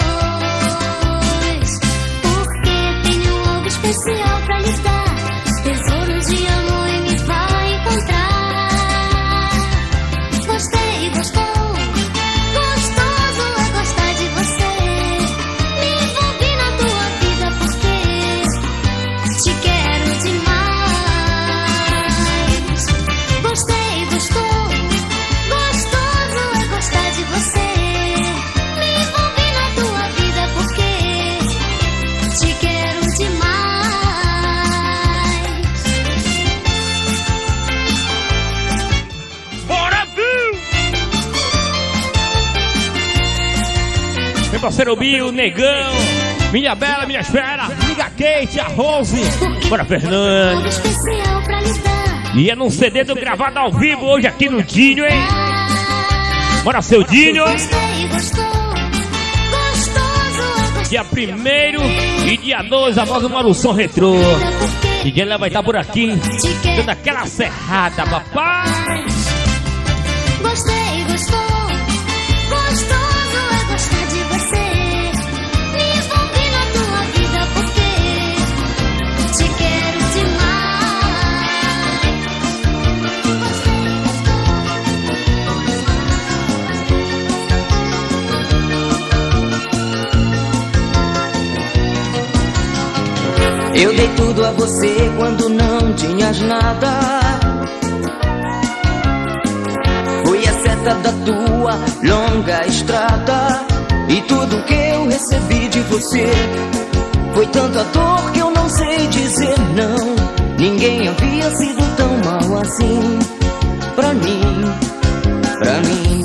Porque tenho algo especial pra lhe dar. Tesouros de amor e me vai encontrar. Gostei, gostou. Gostoso é gostar de você. Me envolvi na tua vida porque te quero demais. Gostei, gostou. Gostoso é gostar de você. Me envolvi na tua vida porque te quero demais. Bora, Bill! Meu parceiro Bill, Negão, minha bela, minhas feras, liga Kate, a Rose. Bora, Fernando. Algo especial pra lhe dar. E é num CD do gravado ao vivo hoje aqui no Dinho, hein? Bora, seu Dinho! Gostei, gostou. Gostoso é gostar Dia 1º e dia 2, a voz do Mauro Som Retrô. DJ Léo vai estar por aqui, dando aquela serrada, papai. Gostei, gostou. Gostoso é gostar de você. Me envolvi na tua vida porque te quero demais. Eu dei tudo a você quando não tinhas nada. Fui a seta da tua longa estrada. E tudo que eu recebi de você foi tanta dor que eu não sei dizer não. Ninguém havia sido tão mal assim pra mim, pra mim.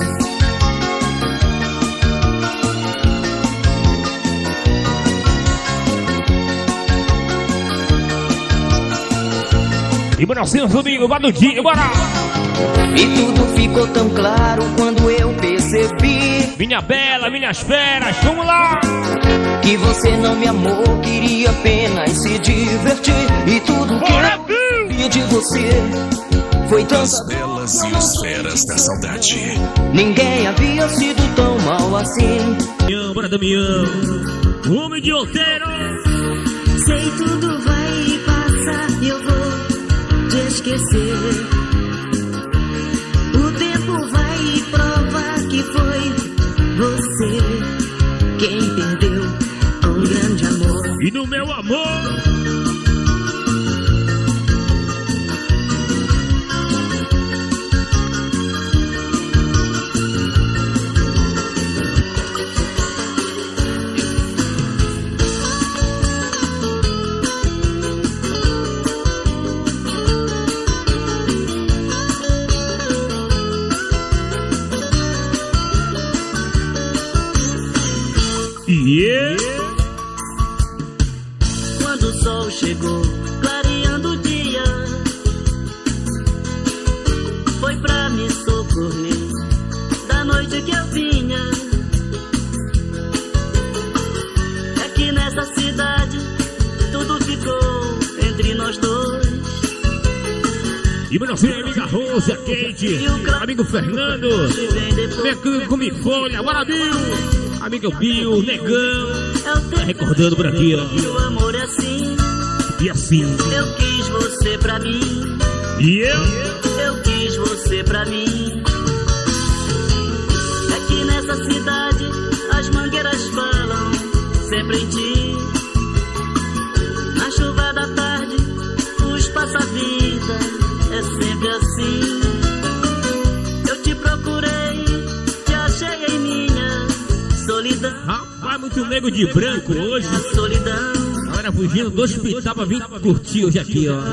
E Brasil, domingo, Badudinho, bora! E tudo ficou tão claro quando eu percebi. Minha bela, minhas feras, vamos lá! Que você não me amou, queria apenas se divertir. E tudo que eu queria de você foi tão belas e as feras da saudade. Ninguém havia sido tão mal assim. Bora, Damião, homem de outeiro. Sei tudo vai passar e eu vou te esquecer. O tempo vai provar que foi você quem perdeu um grande amor. E no meu amor Quando o sol chegou, clareando o dia, foi pra me socorrer da noite que eu vinha. É que nessa cidade tudo ficou entre nós dois. E Brasil, amiga Rose, a Kate, amigo Fernando, amigo Comifone, agora Bill. Amigo Bill, Negão, tá recordando por aqui, ó. E o amor é assim. E assim. Eu quis você pra mim. E eu? Eu quis você pra mim. É que nessa cidade as mangueiras falam sempre em ti. Na chuva da tarde, os passa-vida, é sempre assim. Eu te procurei, te achei em minha solidão. Rapaz, muito nego de branco hoje. A solidão. Agora fugindo do hospital pra vir curtir hoje aqui, ó.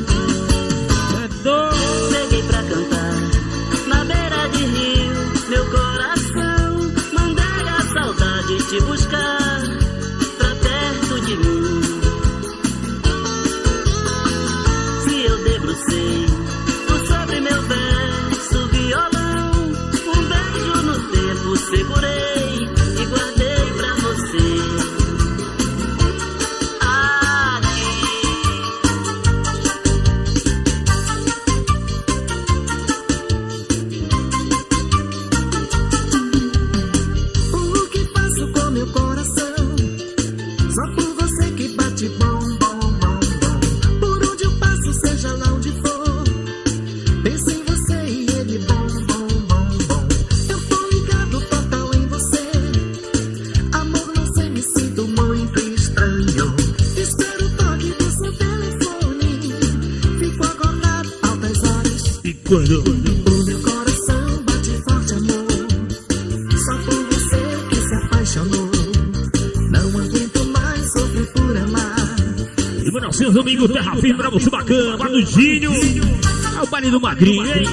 Peguei pra cantar na beira de rio, meu coração. Mandei a saudade te buscar pra perto de mim. Se eu debrucei sobre meu verso violão, um beijo no tempo segurei e guardei pra você. O que faço com meu coração? Só por você que bate bom, bom, bom, bom. Por onde eu passo, seja lá onde for, penso em você e ele bom, bom, bom, bom. Eu tô ligado total em você. Amor, não sei, me sinto muito estranho. Espero o toque do seu telefone. Fico acordado altas horas. E quando? O meu coração bate forte, amor. Só por você que se apaixonou. Não aguento mais sofrer por amar. E Brasil, domingo, terra firme pra você, bacana, Badudinho. É o baile do Magrinho, hein?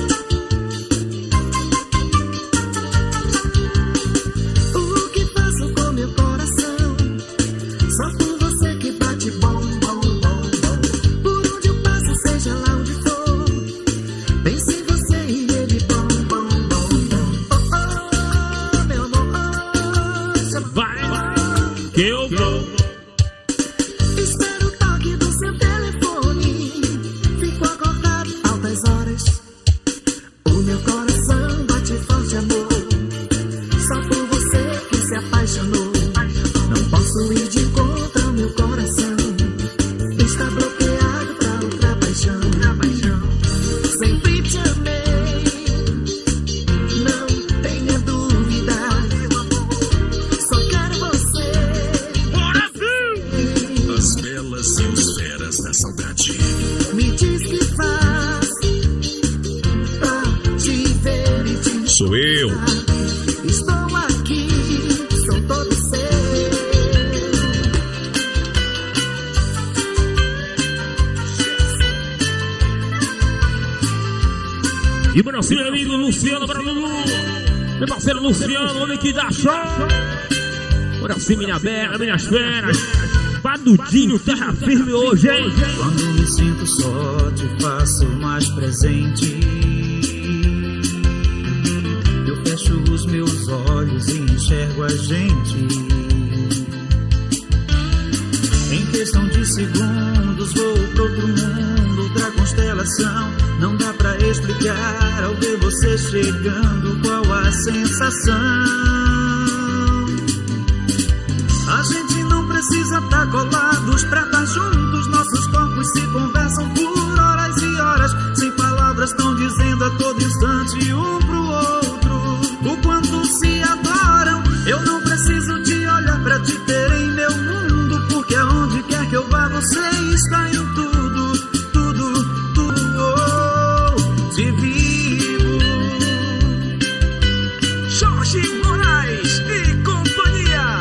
O que faço com meu coração? Só por você que bate bom, bom, bom, bom. Por onde eu passo, seja lá onde for, penso em você e ele bom, bom, bom, bom. Oh, oh, meu amor, oh, vai, que eu vou. Espero o toque do seu telefone. E meu nosso amigo Luciano para Lulu. Meu parceiro Luciano, homem que dá show. Por assim, minha bela, minhas feras. Badudinho, terra firme hoje, hein? Quando me sinto só, te faço mais presente. Eu fecho os meus olhos e enxergo a gente. Em questão de segundos vou pro outro mundo, outra constelação. Não dá pra explicar ao ver você chegando qual a sensação. A gente não precisa estar colados pra estar juntos. Nossos corpos se conversam por horas e horas. Sem palavras estão dizendo a todo instante um pro outro o quanto se adoram. Eu não preciso de olhar pra te ter em meu mundo, porque aonde quer que eu vá você está em tudo, tudo, tudo, oh, te vivo. Jorge Moraes e companhia.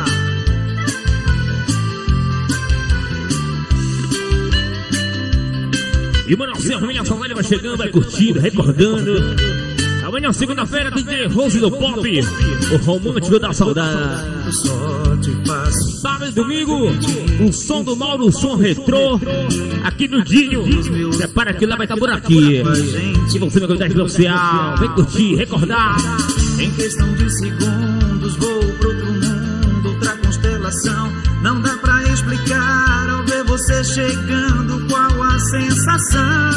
E o nosso família Somália vai chegando, vai curtindo, recordando. Amanhã, segunda-feira, DJ Rose do Pop, o romântico da saudade. Sábado e domingo, o som do Mauro, o som retrô, aqui no Dinho. Prepara que lá vai estar por aqui. Se você não convidar social, vem curtir, recordar. Em questão de segundos vou pro outro mundo, outra constelação. Não dá pra explicar ao ver você chegando qual a sensação.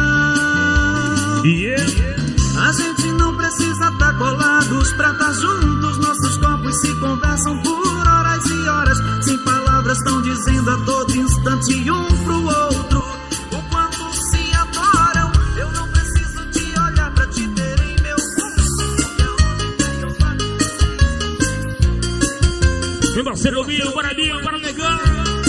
A gente não precisa estar colados pra estar juntos. Nossos corpos se conversam por horas e horas. Sem palavras estão dizendo a todo instante um pro outro o quanto se adoram. Eu não preciso de olhar pra te ter em meu mundo. Meu parceiro Binho, para negar.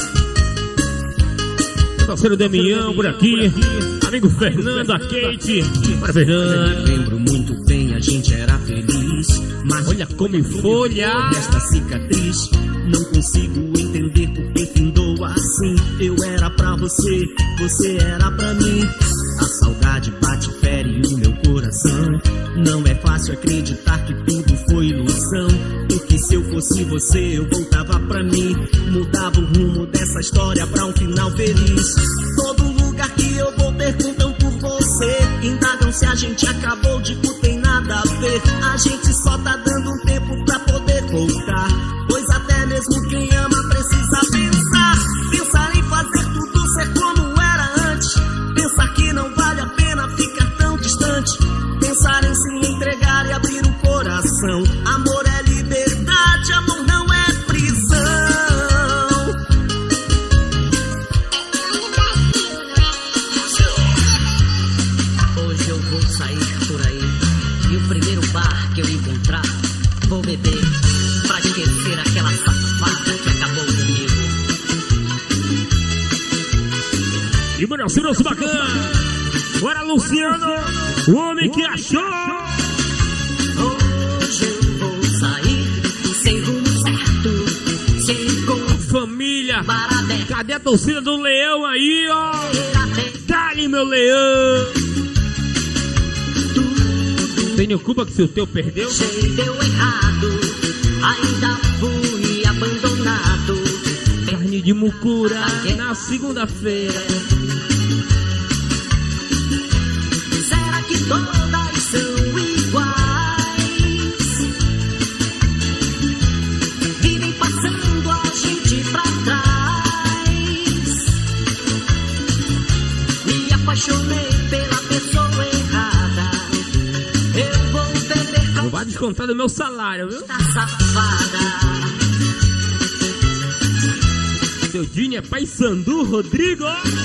Meu parceiro Damião por aqui. Amigo Fernando, a Kate. Para Fernando. Lembro muito bem, a gente era feliz. Mas olha como folha esta cicatriz. Não consigo entender por que findou assim. Eu era pra você, você era pra mim. A saudade bate, fere o meu coração. Não é fácil acreditar que tudo foi ilusão. Porque se eu fosse você, eu voltava pra mim. Mudava o rumo dessa história pra um final feliz. Todo lugar que eu vou perguntam por você. Indagam se a gente acabou, digo tem nada a ver. A gente só tá dando um tempo pra poder voltar. Pois até mesmo quem ama precisa pensar. Pensar em fazer tudo ser como era antes. Pensar que não vale a pena ficar tão distante. Pensar em se entregar e abrir o coração. Amor é liberdade, amor não é prisão. Hoje eu vou sair por aí e o primeiro bar que eu encontrar vou beber pra esquecer aquela safada que acabou comigo. E o nosso bacana. Bora, Luciano, o homem que achou. Hoje eu vou sair sem rumo certo, sem como família. Cadê a torcida do Leão aí, ó? Dá-lhe, meu Leão. Tenho culpa que se o teu perdeu. Deu errado, ainda fui abandonado. Carne de mucura na segunda-feira. Será que todas são iguais? Vivem passando a gente pra trás. Me apaixonei pela pessoa errada. Eu vou beber. Não vai descontar do meu salário, viu? Tá safada. Seu Dinho é Pai Sandu, Rodrigo.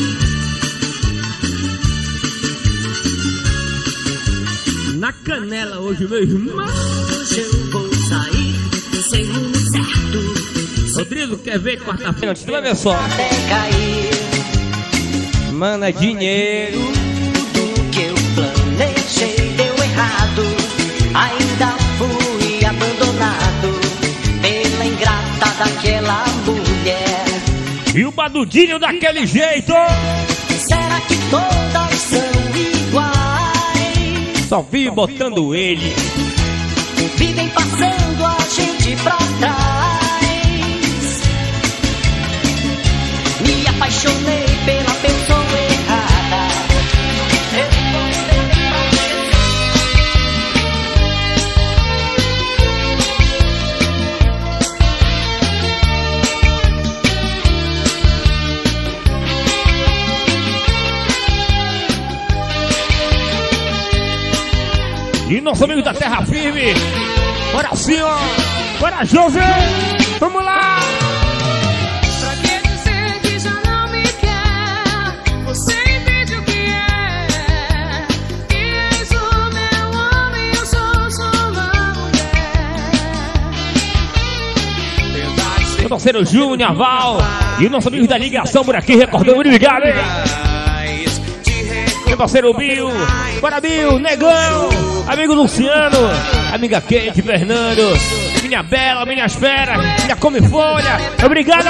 Na canela hoje, meu irmão. Hoje eu vou sair sem rumo certo. Rodrigo, quer ver quarta-feira? Você vai ver só. Até cair. Mana, dinheiro. Tudo que eu planejei deu errado. Ainda fui abandonado pela ingrata daquela mulher. E o Badudinho daquele jeito. Será que todas são iguais? Só vive botando ele. Vivem passando a gente pra trás. Me apaixonei pela pessoa errada. E nosso amigo da Terra Firme, bora sim, ó, bora José, vamos lá! Pra que dizer que já não me quer? Você entende o que é? Que és o meu homem, eu sou sua mulher. Meu parceiro Júnior, Val, e nosso amigo da ligação por aqui, recordando, obrigado, hein? Meu parceiro Bill, bora Bill, Negão, amigo Luciano, amiga Kate, Fernando, minha Bela, minhas feras, minha Come Folha, obrigado!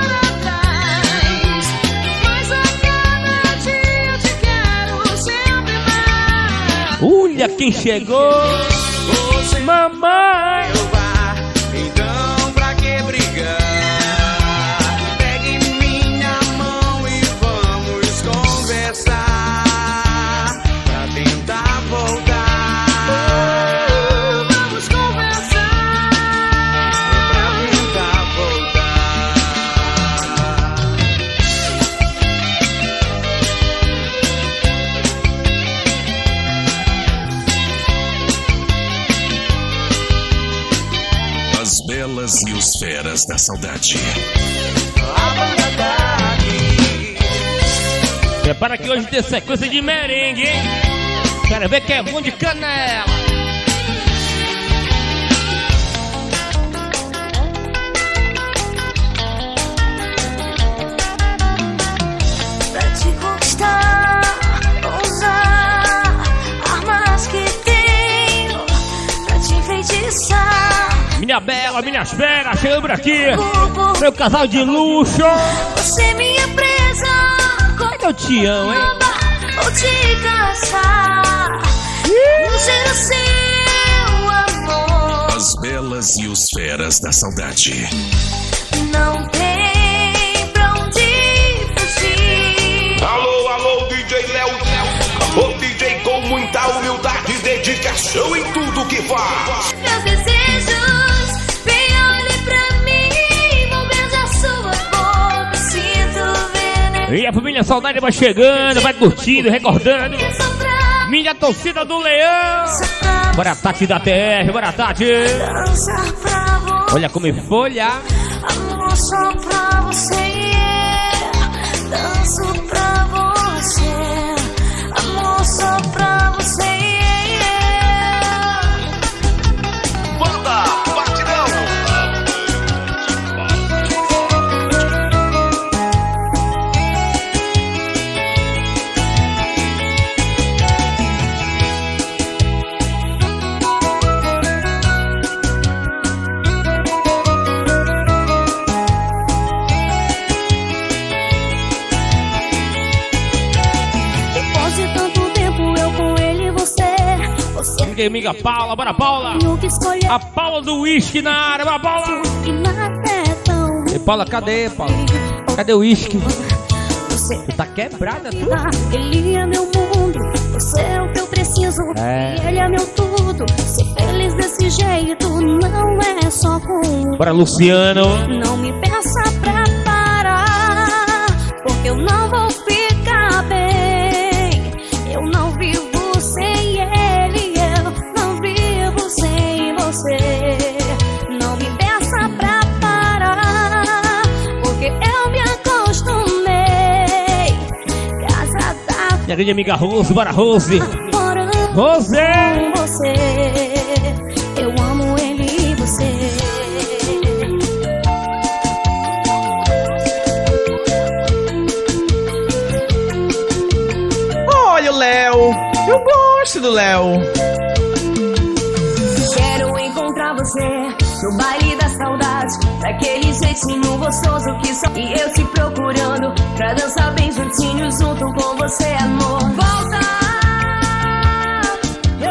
Olha quem chegou, mamãe! Então pra que brigar? Pegue minha mão e vamos conversar pra tentar voltar. Vamos conversar pra tentar voltar. As belas e os feras da saudade. Prepara que hoje tem sequência de merengue, hein? Quero ver que é bom de canela. Pra te conquistar, usar armas que tenho pra te enfeitiçar. Minha Bela, minhas feras, chegando por aqui. Meu casal de luxo. Você é minha presa. Como eu te amo, hein? Vou te caçar. Não ser o seu amor. As belas e os feras da saudade. Não tem pra onde fugir. Alô, alô, DJ Léo. O DJ com muita humildade e dedicação em tudo que faz. Meus desejos, vem olhe pra mim. Vou beijar sua boca, sinto veneno. E a família Saudade vai chegando, vai curtindo, recordando. Minha torcida do Leão. Bora Tati da TR, bora Tati. Dançar pra você. Olha como é folha. Amor só pra você, yeah. Danço pra você. Amor só pra você, yeah. Banda Batidão. Depois de tanto tempo eu com ele e você. Minha amiga Paula, bora Paula. A Paula do uísque na área, bora Paula. E nada é tão. E Paula, cadê, Paula? Cadê o uísque? Você tá quebrada, tu? Ele é meu mundo, você é o que eu preciso. É. E ele é meu tudo. Ser feliz desse jeito não é só com. Bora Luciano. Não me peça pra parar, porque eu não vou ficar bem. Eu não vivo sem ele, eu não vivo sem você. Não me peça pra parar, porque eu me acostumei. Casa da Minha grande amiga Rose, bora Rose. Rose! Com você, eu amo ele e você. Olha o Léo, eu gosto do Léo. Quero encontrar você no baile da saudade, daquele jeitinho gostoso que só. E eu te procurando pra dançar bem juntinho junto com você, amor. Volta!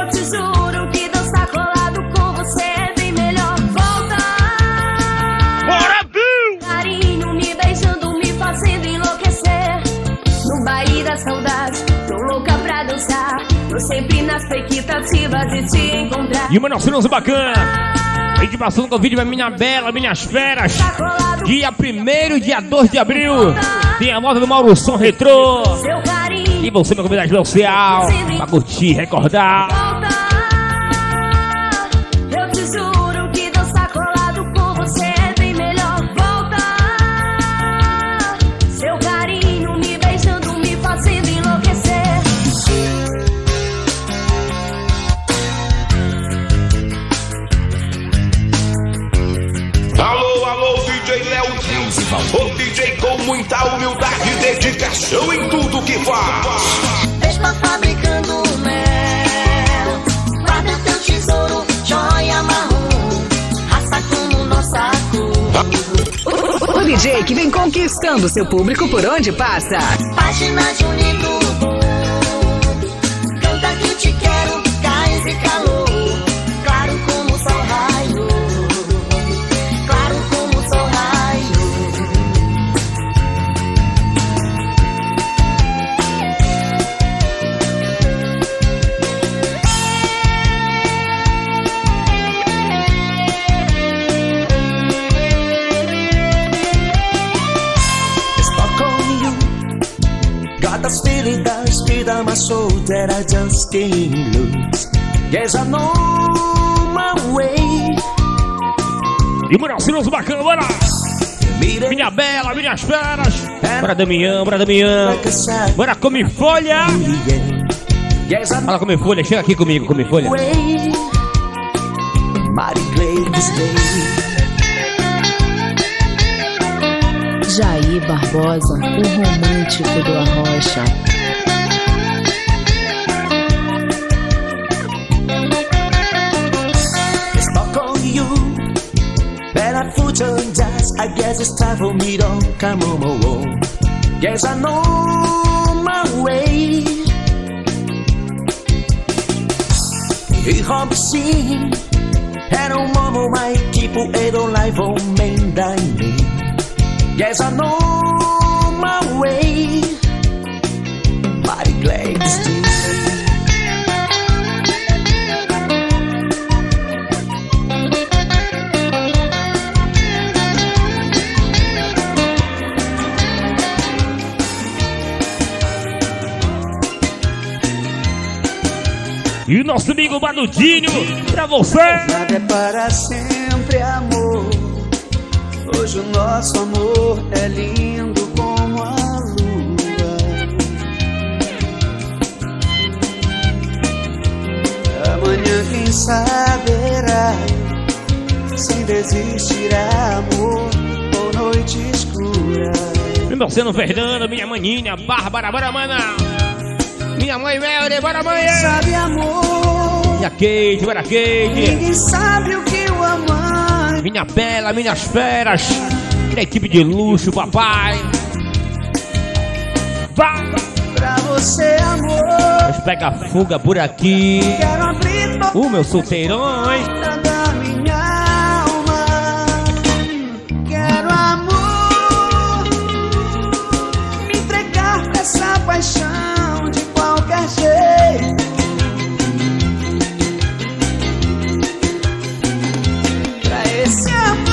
Tô sempre na expectativa de te encontrar. E o menor silencio bacana. A gente passando com o vídeo pra Minha Bela, Minhas Feras. Dia 1º e dia 2 de abril. Tem a moda do Mauro Som Retrô. E você, meu convidado especial, pra curtir, recordar. Eu te juro que dançar colado com você é bem melhor. Volta, seu carinho me beijando, me fazendo enlouquecer. Alô, alô, DJ Léo. O DJ com muita humildade e dedicação em tudo que faz. Está fabricando mel. Guarda teu tesouro, joia marrom. Raça como nossa cor. O DJ que vem conquistando seu público por onde passa. Página de um livro bom. Canta que te quero, gás e calor. Claro como o sol raio. Claro como o sol raio. Got this feeling that speed on my soul that I just can't lose. Yes, I know my way. E o menor silencio bacana, bora! Minha Bela, Minhas Feras. Bora Damião, bora Damião. Bora Come Folha. Fala Come Folha, chega aqui comigo, Come Folha. Jair Barbosa, o romântico do Arrocha. Stuck on you, better put on jazz. I guess it's time for me to come home. Yes, I know my way. E home sim, era momo mai tipo ero live on main dining. Yes, I know my way. Mighty glad to see. E o nosso amigo Badudinho, pra você. Nada é para sempre, amor. Hoje o nosso amor é lindo como a lua. Amanhã quem saberá, sem desistir, amor, ou noite escura. Meu Marcelo Fernando, minha maninha, Bárbara, bora mana. Minha mãe Melody, bora mãe. Sabe amor, minha Kate, bora Kate. Ninguém sabe o que eu amo. Minha Bela, Minhas Feras. Minha equipe de luxo, papai. Vai! Pra você, amor. Mas pega fuga por aqui. Quero abrir o meu solteirões. Da minha alma. Quero amor. Me entregar pra essa paixão de qualquer jeito. Pra esse amor.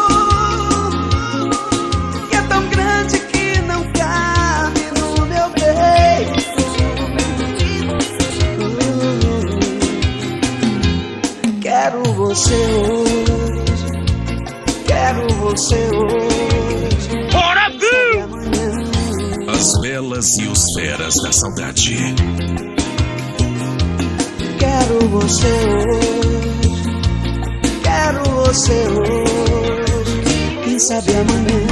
Quero você hoje, quero você hoje. Bora, viu? As belas e os feras da saudade. Quero você hoje, quero você hoje. Quem sabe amanhã.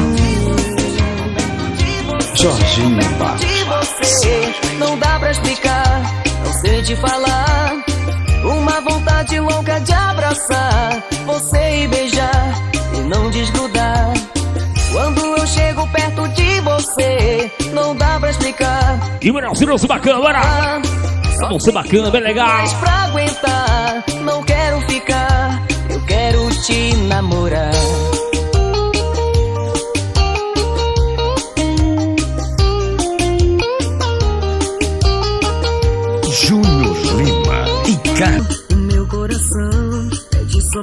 Jorginho Barros. De você não dá pra explicar, não sei te falar. Uma vontade louca de abraçar você e beijar e não desgrudar. Quando eu chego perto de você, não dá pra explicar. E o melhor silencio bacana, bora! Você bacana, bem legal. Mas pra aguentar, não quero ficar, eu quero te namorar. Júnior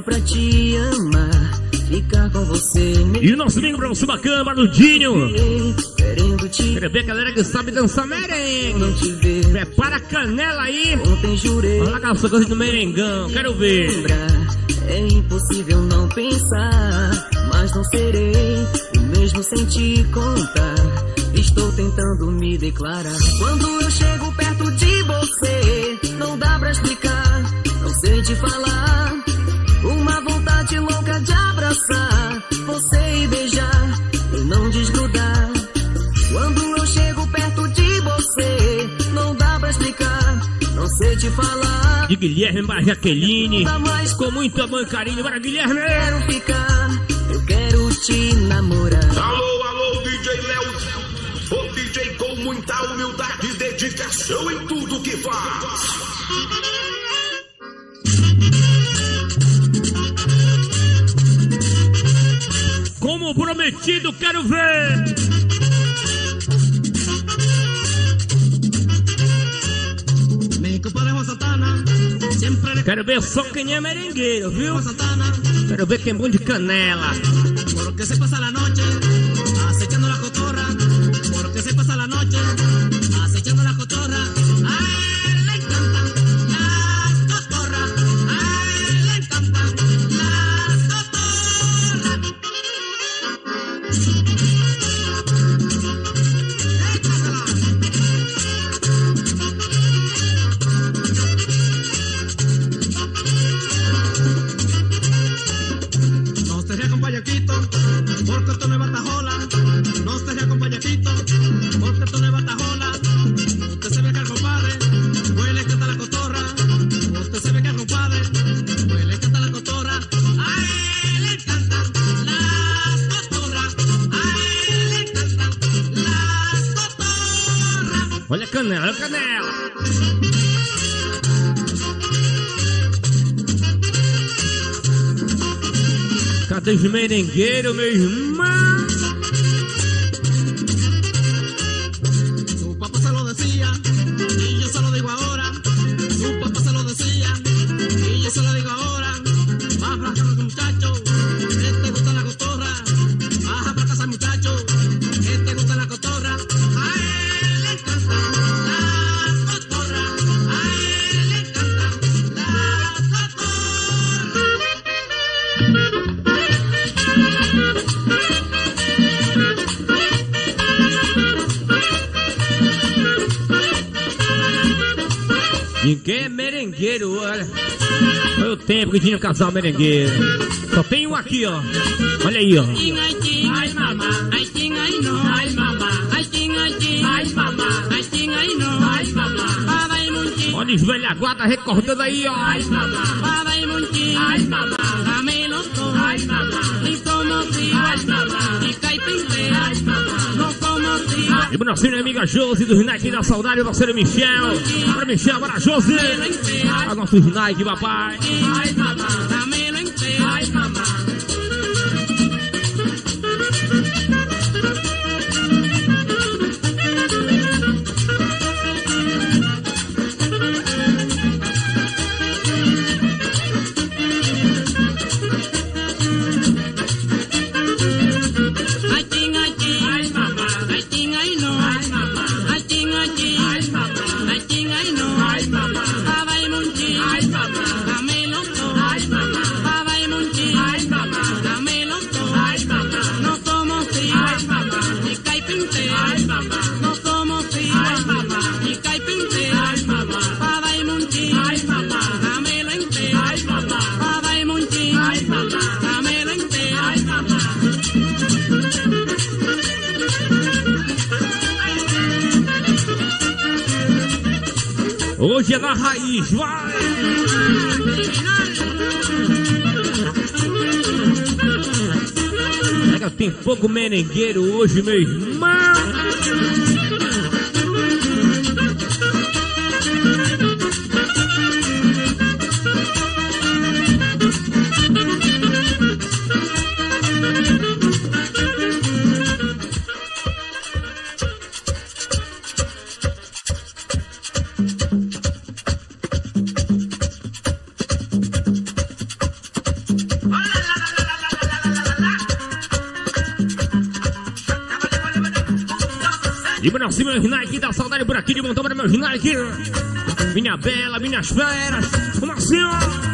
pra te amar, ficar com você. E o nosso amigo professor bacana, Barudinho. Quero ver a galera que sabe dançar merengue. Prepara a canela aí. Olha aquela coisa do merengão, quero ver. É impossível não pensar, mas não serei o mesmo sem te contar. Estou tentando me declarar. Quando eu chego perto de você, não dá pra explicar, não sei te falar. Uma vontade louca de abraçar você e beijar, e não desgrudar. Quando eu chego perto de você, não dá pra explicar, não sei te falar. De Guilherme para Jaqueline, com muito amor e carinho para Guilherme. Quero ficar, eu quero te namorar. Alô, alô, DJ Léo, o DJ com muita humildade e dedicação em tudo que faz. Como prometido, quero ver. Quero ver só quem é merengueiro, viu? Quero ver quem é bom de canela. Porque se pasa la noche acechando la cotorra. Porque se pasa la noche acechando la cotorra. A él le encantan las cotorras. A él le encantan las cotorras. No se ría con payaquito, porque esto no es batajola. No se ría con payaquito, porque esto no es batajola. Usted se ve que al compadre huele que está la cotorra. Usted se ve que al compadre huele que está la cotorra. A él le encantan las cotorras. A él le encantan las cotorras. Olha a canela, olha a canela. Cadê os merengueiros, meu irmão? Su papá se lo decía y yo se lo digo ahora. Su papá se lo decía y yo se lo digo ahora. Baja para casa muchacho, que te gusta la cotorra. Baja para casa muchacho, que te gusta la cotorra. A él le encantan las cotorras. A él le encantan las cotorras. Ninguém é merengueiro, olha. Foi o tempo que tinha um casal merengueiro. Só tem um aqui, ó. Olha aí, ó. Ai, mamá, ai, ting, ai, no. Ai, mamá, ai, ting, ai, mamá, ai, ting, ai, no. Ai, mamá, vai munchi. Olha os velha guarda recordando aí, ó. Ai, mamá, vai munchi. Ai, mamá, dame-lo todo. Ai, mamá, y como si. Ai, mamá, y caipinte. Ai, mamá, no como si. E pra nossa amiga Josi do Nike da Saudade, o parceiro Michel. Para Michel, para Josi. A nosso Nike, papai. Ai, mamá, dame-lo inteiro. Ai, mamá. Ai, ting, ai, mamá, ai, ting, ai, no. Ai, mamá, ai, ting, ai, mamá, ai, ting, ai, no. Ai, mamá, vai munchi. Ai, mamá, dame-lo todo. Ai, mamá, vai munchi. Ai, mamá, dame-lo todo. Ai, mamá, no somos fríos. Ai, mamá, y caipinte. Ai, mamá, no somos fríos. Ai, mamá, y caipinte. Ai, mamá, vai munchi. Ai, mamá, dame-lo entero. Ai, mamá, vai munchi. Ai, mamá, dame-lo entero. Ai, mamá. Hoje é na raiz, vai! Pega, tem fogo merengueiro hoje, meu irmão! E pra cima, meus Nike da saudade por aqui de montão para meus Nike. Minha bela, minhas feras. Vamos assim, ó.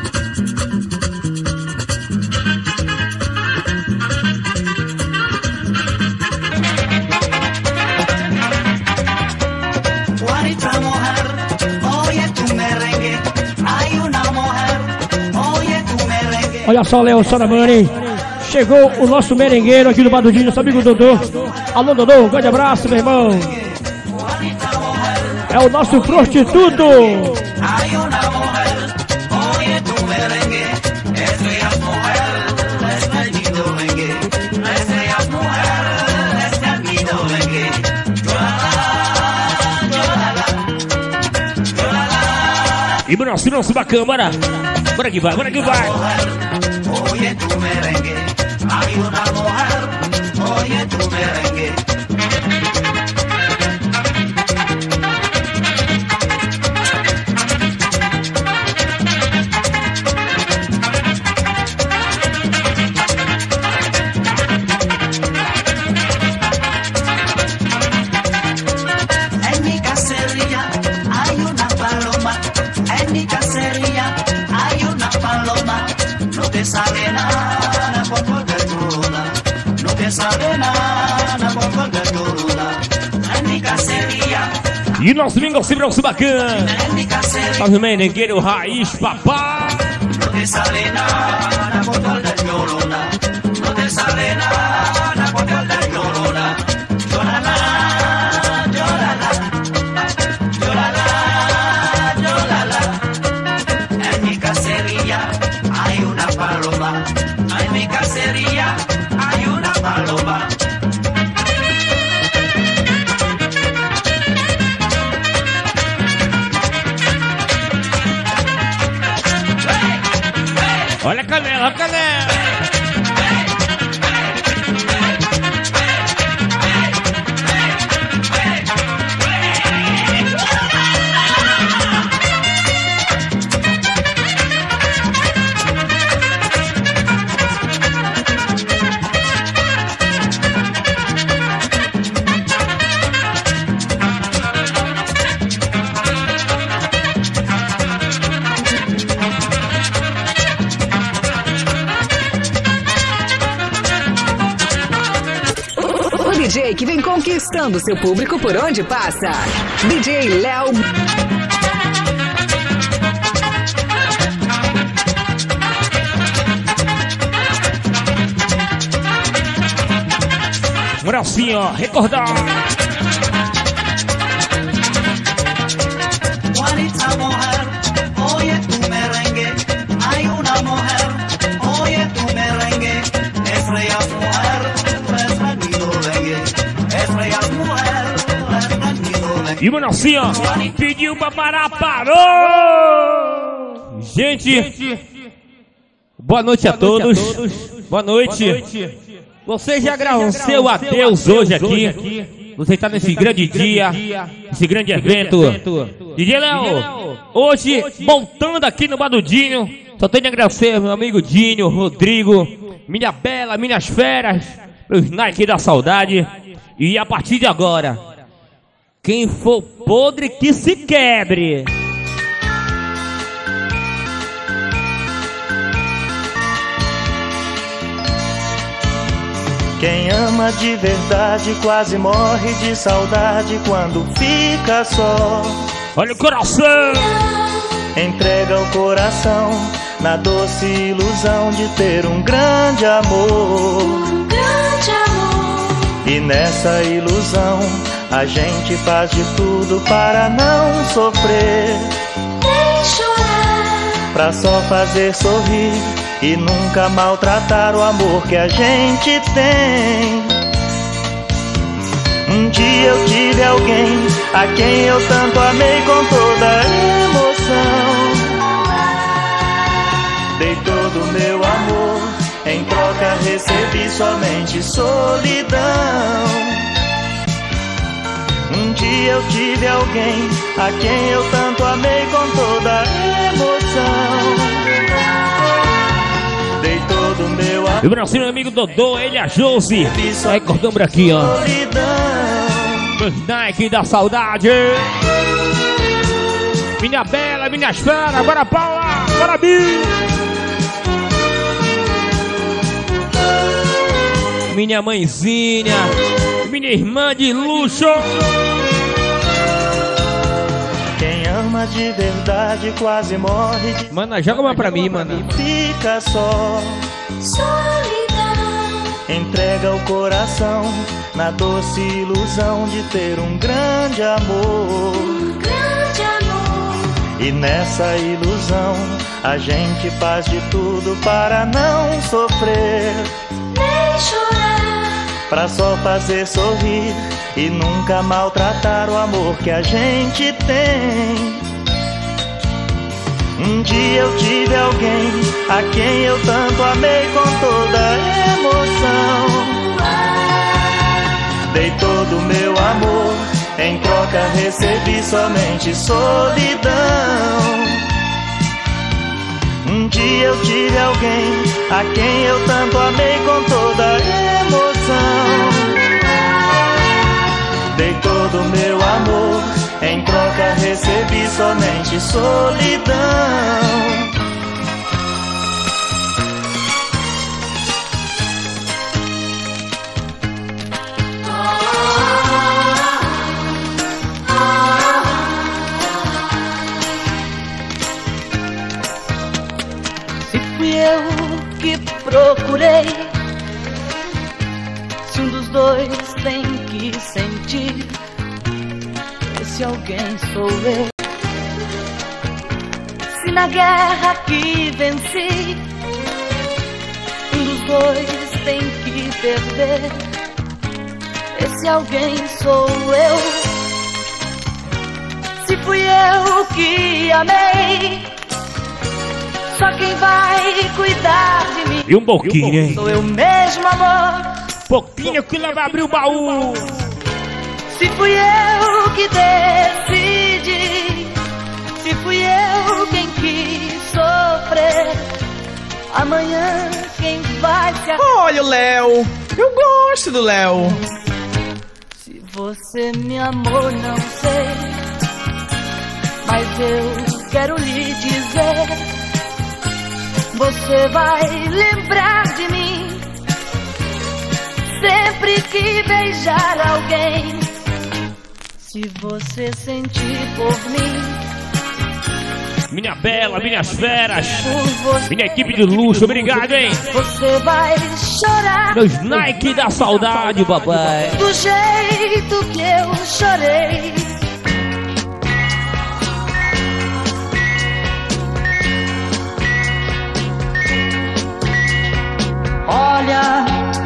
Olha só, Léo Saramani. Chegou o nosso merengueiro aqui do Badudinho, nosso amigo Dodô. Alô, Dodô, um grande abraço, meu irmão. É o nosso prostituto. E por nosso bacana, bora. Bora que vai, bora que vai. Oye tu merengue, hay una mujer, oye tu merengue. En mi cacería hay una paloma, en mi cacería hay una paloma. No te sabe nada por cualquier cruda, no te sabe nada por cualquier cruda. En mi cacería. E nosso domingo sempre nosso bacana. Salve merengueiro raiz, papá. No te sabe nada por cualquier cruda, no te sabe nada por cualquier cruda. Llórala, llórala, llórala, llórala. En mi cacería hay una paloma, en mi cacería hay una paloma. Olha a canela, olha a canela. DJ que vem conquistando seu público por onde passa. DJ Léo. Agora assim, ó, recordar. Juanita mujer, oye tu merengue, hay una mujer, oye tu merengue, estrella mujer. E o assim, ó, pediu pra parar, parou! Gente, boa noite a todos. Boa noite. Você já gravou seu adeus hoje aqui. Você está nesse grande dia, esse grande evento. DJ Léo, hoje montando aqui no Badudinho. Só tenho a agradecer meu amigo Dinho, Rodrigo, minha bela, minhas feras, os Nike da saudade. E a partir de agora, quem for podre que se quebre. Quem ama de verdade quase morre de saudade quando fica só. Olha o coração! Entrega o coração na doce ilusão de ter um grande amor. Um grande amor. E nessa ilusão a gente faz de tudo para não sofrer, nem chorar, pra só fazer sorrir e nunca maltratar o amor que a gente tem. Um dia eu tive alguém a quem eu tanto amei com toda a emoção. Dei todo o meu amor, em troca recebi somente solidão. Um dia eu tive alguém a quem eu tanto amei com toda a emoção. Dei todo o meu amor. E o Brasil, meu amigo Dodô, ele é a Josi. Aí, cordão aqui, ó. Solidão. Meus Nike da saudade. Minha bela, minha fera, bora Paula, bora Bi. Minha mãezinha, minha irmã de luxo. Quem ama de verdade quase morre de... Mana, joga uma pra mim, mano. Fica só. Solidão. Entrega o coração na doce ilusão de ter um grande amor. Um grande amor. E nessa ilusão a gente faz de tudo para não sofrer. Nem chorar. Pra só fazer sorrir e nunca maltratar o amor que a gente tem. Um dia eu tive alguém a quem eu tanto amei com toda emoção. Dei todo o meu amor, em troca recebi somente solidão. Um dia eu tive alguém a quem eu tanto amei com toda emoção. Dei todo o meu amor, em troca recebi somente solidão. Se fui eu que procurei, se um dos dois tem que sentir, esse alguém sou eu. Se na guerra que venci, um dos dois tem que perder, esse alguém sou eu. Se fui eu que amei, só quem vai cuidar de mim e um pouquinho, hein? sou eu mesmo, amor. Pouquinho que ela vai abrir o baú. Se fui eu que decidi, se fui eu quem quis sofrer, amanhã quem vai se... Olha o Léo, eu gosto do Léo. Se você me amou, não sei, mas eu quero lhe dizer, você vai lembrar de mim sempre que beijar alguém. Se você sentir por mim, minha bela, minhas feras, minha equipe de luxo, obrigado, hein? Você vai chorar Meus Nike da saudade, papai. do jeito que eu chorei. Olha,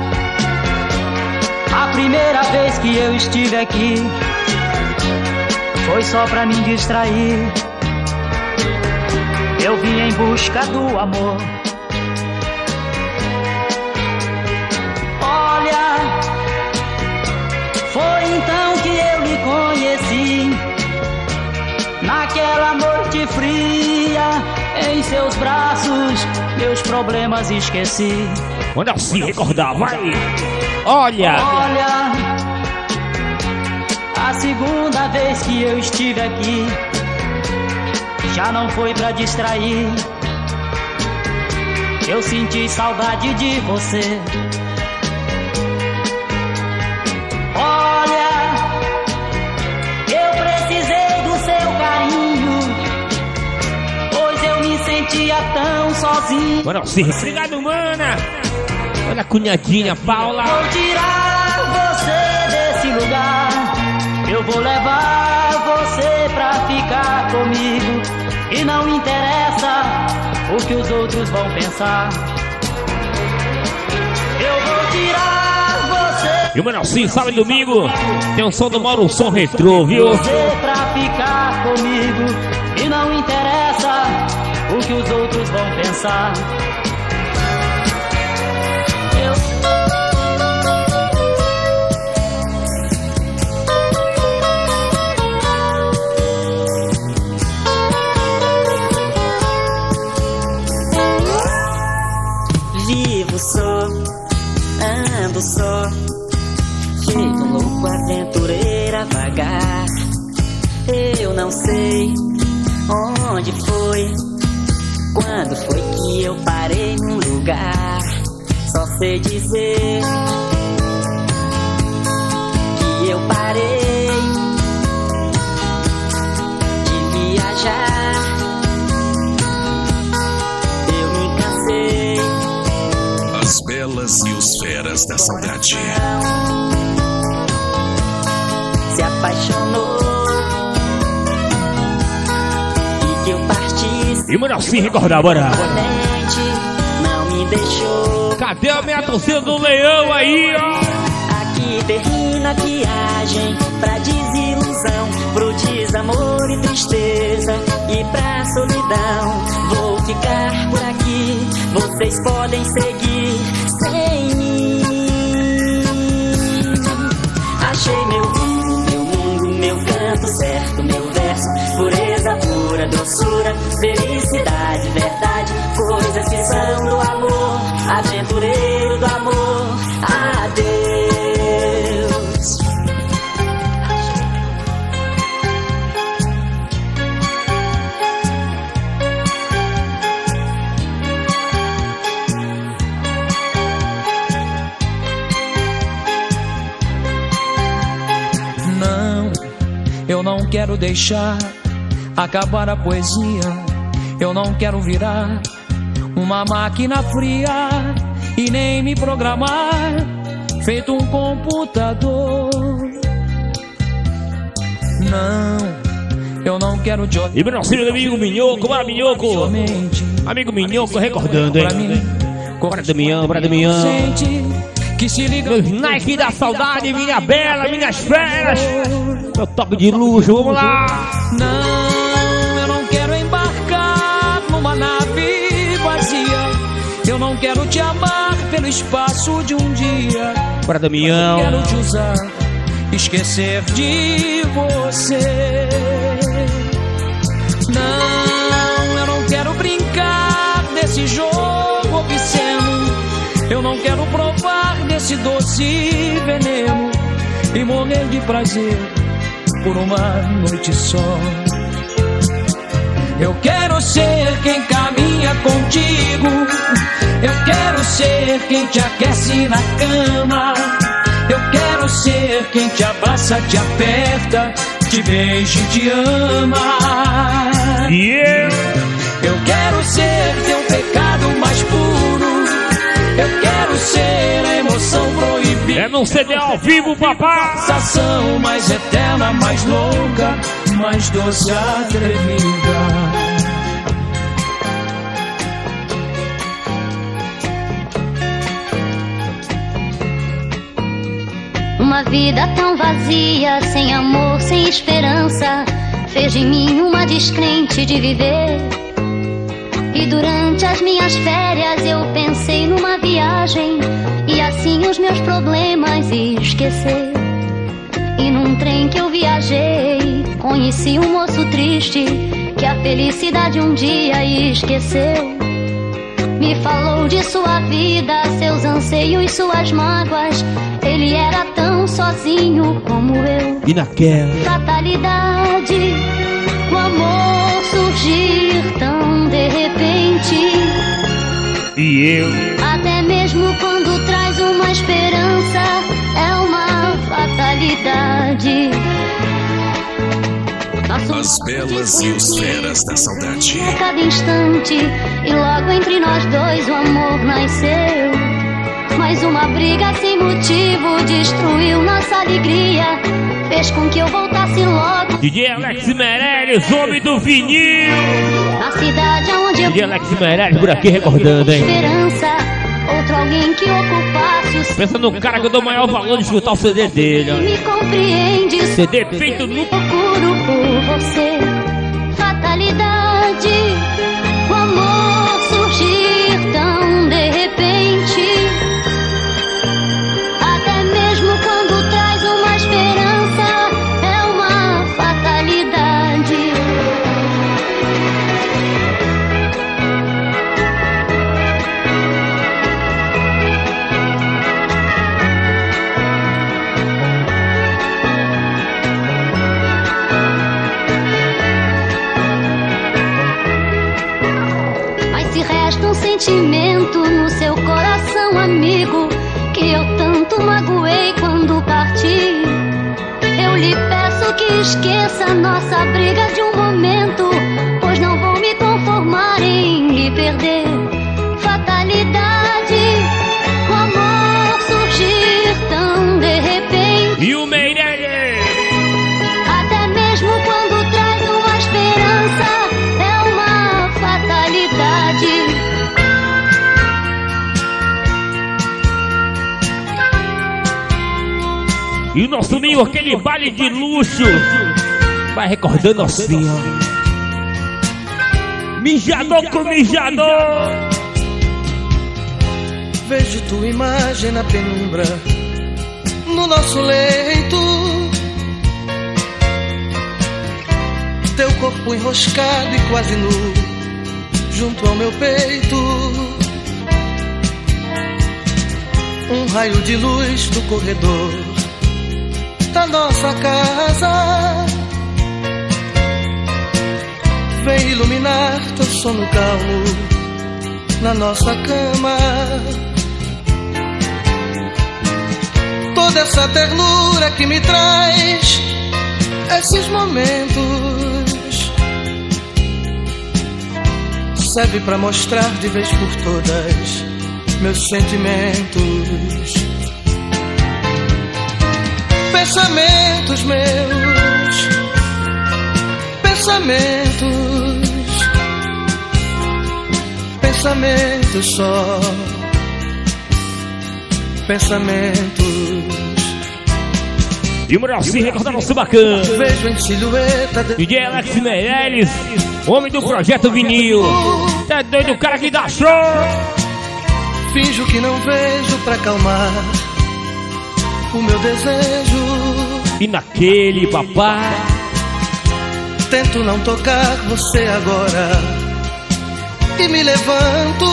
a primeira vez que eu estive aqui foi só pra me distrair. Eu vim em busca do amor. Olha, foi então que eu lhe conheci, naquela noite fria, em seus braços, meus problemas esqueci. Manda se recordar, vai! Olha! Olha, a segunda vez que eu estive aqui já não foi pra distrair. Eu senti saudade de você. Olha, eu precisei do seu carinho, pois eu me sentia tão sozinho. Manda se obrigado, mana! Olha a cunhadinha, Paula. Vou tirar você desse lugar, eu vou levar você pra ficar comigo. E não interessa o que os outros vão pensar, eu vou tirar você. E o Manelzinho, sábado e domingo, tem um som do Mauro, um som retrô, viu? Você pra ficar comigo. E não interessa o que os outros vão pensar. Vivo só, ando só, jeito louco, aventureira. extravagante. Eu não sei onde foi, quando foi que eu parei num lugar. Só sei dizer que eu parei de viajar. Eu me cansei. As belas e os feras da saudade. Se apaixonou e que eu partisse. E mano, assim recordar, bora. Não me deixou. Cadê a minha torcida do Leão aí, ó? Aqui termina a viagem pra desilusão, pro desamor e tristeza e pra solidão. Vou ficar por aqui, vocês podem seguir sem mim. Achei meu rumo, meu mundo, meu canto certo, meu verso, pureza pura, doçura, felicidade, verdade, coisas que são do amor, aventureiro do amor. Adeus. Não, eu não quero deixar acabar a poesia. Eu não quero virar uma máquina fria e nem me programar feito um computador. Não, eu não quero te E meu filho, amigo Minhoco, bora Minhoco. Amigo Minhoco recordando, hein? Bora Damião, bora Damião. Que se liga meus Nike da saudade, minha bela, minhas feras. Meu top de luxo, vamos lá. Não, eu não quero embarcar numa nave vazia. Eu não quero te amar pelo espaço de um dia. Bora Damião. Eu quero te usar, esquecer de você. Não, eu não quero brincar desse jogo obsceno. Eu não quero provar desse doce veneno e morrer de prazer por uma noite só. Eu quero ser quem caminha contigo. Eu quero ser quem te aquece na cama. Eu quero ser quem te abraça, te aperta, te beija e te ama. Eu quero ser teu pecado mais puro. Eu quero ser a emoção proibida. É num CD ao vivo, papai. Sensação mais eterna, mais louca, mais doce, atrevida. Uma vida tão vazia, sem amor, sem esperança, fez de mim uma descrente de viver. E durante as minhas férias eu pensei numa viagem e assim os meus problemas esquecer. E num trem que eu viajei, conheci um moço triste que a felicidade um dia esqueceu. Me falou de sua vida, seus anseios, suas mágoas. Ele era tão sozinho como eu. E naquela fatalidade, o amor surgir tão de repente. E eu, até mesmo quando traz uma esperança, é uma fatalidade. As belas e os feras da saudade. A cada instante, e logo entre nós dois o amor nasceu. Mas uma briga sem motivo destruiu nossa alegria, fez com que eu voltasse logo. DJ Alex Meirelles, homem do vinil. Na cidade onde eu DJ Alex Meirelles por aqui recordando, hein? Esperança, outro alguém que ocupasse o pensa no cara que eu dou o maior valor de escutar o CD dele, ó. Me compreende, CD feito no procuro por você. Fatalidade, o amor surgir tão de repente. Até mesmo quando traz uma esperança, é uma fatalidade. sentimento no seu coração, amigo, que eu tanto magoei quando parti. Eu lhe peço que esqueça nossa briga de um momento, pois não vou me conformar em lhe perder. Fatalidade, o amor surgir tão de repente. E o Meirelles, até mesmo quando traz uma esperança, é uma fatalidade. e o nosso amigo, aquele baile de luxo, vai recordando assim, ó. Mijador com mijador. Vejo tua imagem na penumbra, no nosso leito, teu corpo enroscado e quase nu, junto ao meu peito. Um raio de luz do corredor da nossa casa vem iluminar teu sono calmo na nossa cama. Toda essa ternura que me traz esses momentos serve pra mostrar de vez por todas meus sentimentos. Pensamentos meus, pensamentos, pensamentos só, pensamentos. E o Brasil recordando nosso bacana. Vejo em silhueta DJ Alex Meirelles, homem do projeto vinil. Tá doido o cara que dá show. Finjo que não vejo pra acalmar o meu desejo. E naquele papai tento não tocar você agora e me levanto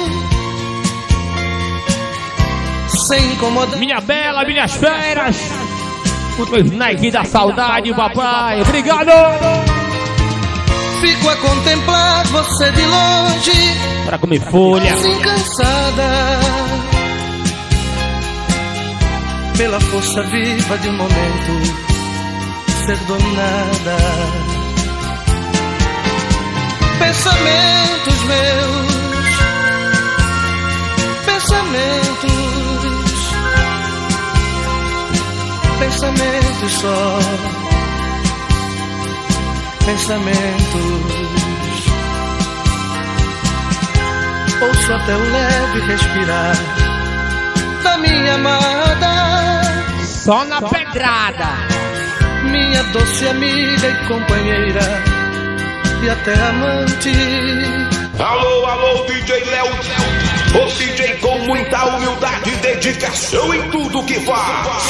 sem incomodar. Minha bela, minhas férias, os Nike da saudade, papai. Obrigado. Fico a contemplar você de longe pra comer folha, assim cansada pela força viva de um momento ser dominada. Pensamentos meus, pensamentos, pensamentos só, pensamentos. Ouço até o leve respirar da minha amada, só na pedrada, minha doce amiga e companheira e até amante. Alô, alô, DJ Léo, o DJ com muita humildade e dedicação em tudo que faz.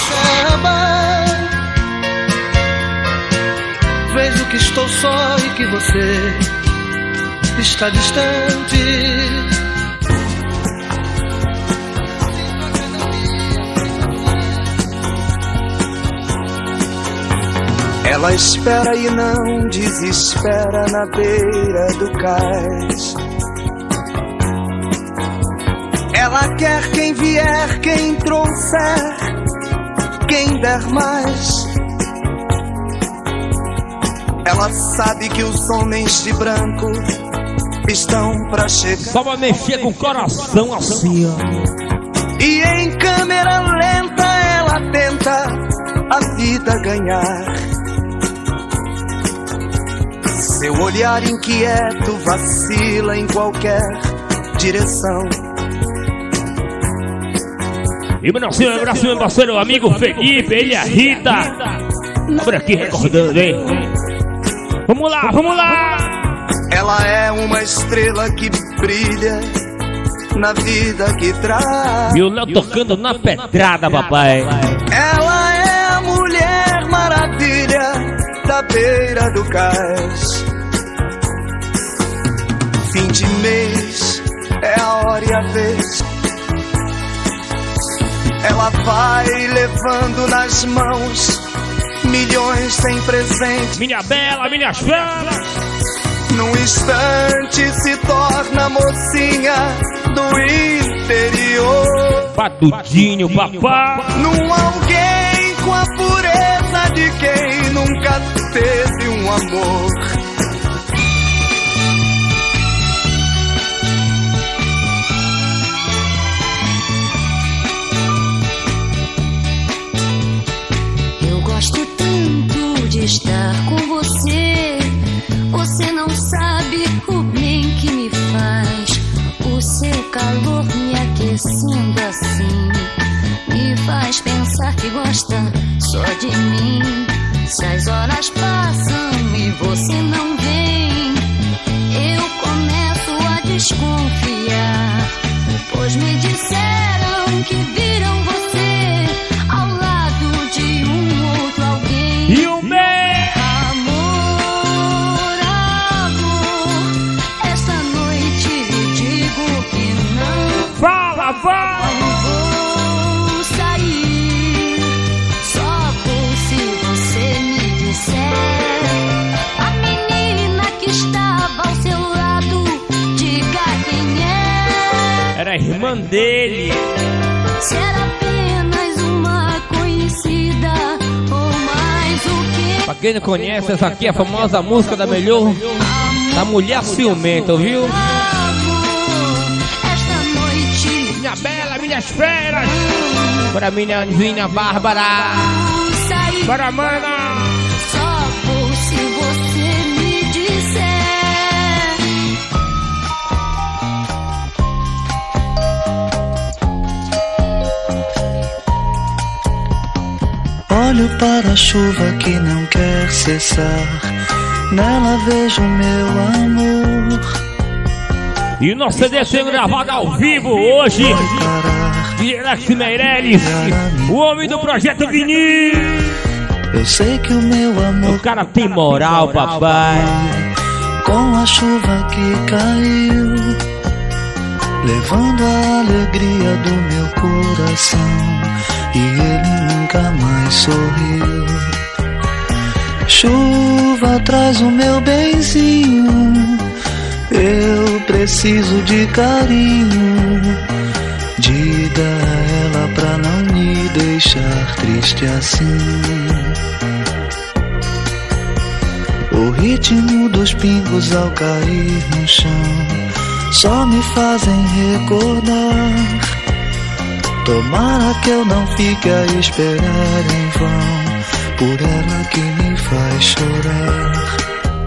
Vejo que estou só e que você está distante. Ela espera e não desespera na beira do cais. Ela quer quem vier, quem trouxer, quem der mais. Ela sabe que os homens de branco estão pra chegar. Só vai mexer com o coração assim, ó. E em câmera lenta ela tenta a vida ganhar. Seu olhar inquieto vacila em qualquer direção. E meu abraço, meu parceiro, amigo Felipe, ele e a Rita. Por aqui recordando, hein? Vamos lá, vamos lá! Ela é uma estrela que brilha na vida que traz. E o Léo tocando na pedrada, papai. Ela é a mulher maravilha da beira do cais. Fim de mês é a hora e a vez. Ela vai levando nas mãos milhões sem presente. Minha bela, minhas feras. num instante se torna mocinha do interior. Patudinho, papá. Num alguém com a pureza de quem nunca teve um amor. Eu gosto tanto de estar com você. Você não sabe o bem que me faz. O seu calor me aquecendo assim me faz pensar que gosta só de mim. Se as horas passam e você não vem, eu começo a desconfiar, pois me disseram que viram você ao lado de um outro alguém. E o meu fala, vai! Vou sair, só vou se você me disser. A menina que estava ao seu lado, diga quem é. Era a irmã dele. Se era apenas uma conhecida ou mais o quê? Pra quem não conhece, essa aqui é a famosa música da melhor da mulher ciumenta, viu? Minha bela, minhas feras. Para minha anjinha Bárbara. Para mana. Só vou se você me disser. Olho para a chuva que não quer cessar. Nela vejo meu amor. E o nosso CD sendo gravado ao vivo hoje de Alex Meirelles, o homem do Projeto Vinil. Eu sei que o meu amor, o cara tem moral, papai. Com a chuva que caiu, levando a alegria do meu coração, e ele nunca mais sorriu. Chuva, traz o meu benzinho, eu preciso de carinho. Diga a ela pra não me deixar triste assim. O ritmo dos pingos ao cair no chão só me fazem recordar. Tomara que eu não fique a esperar em vão por ela que me faz chorar.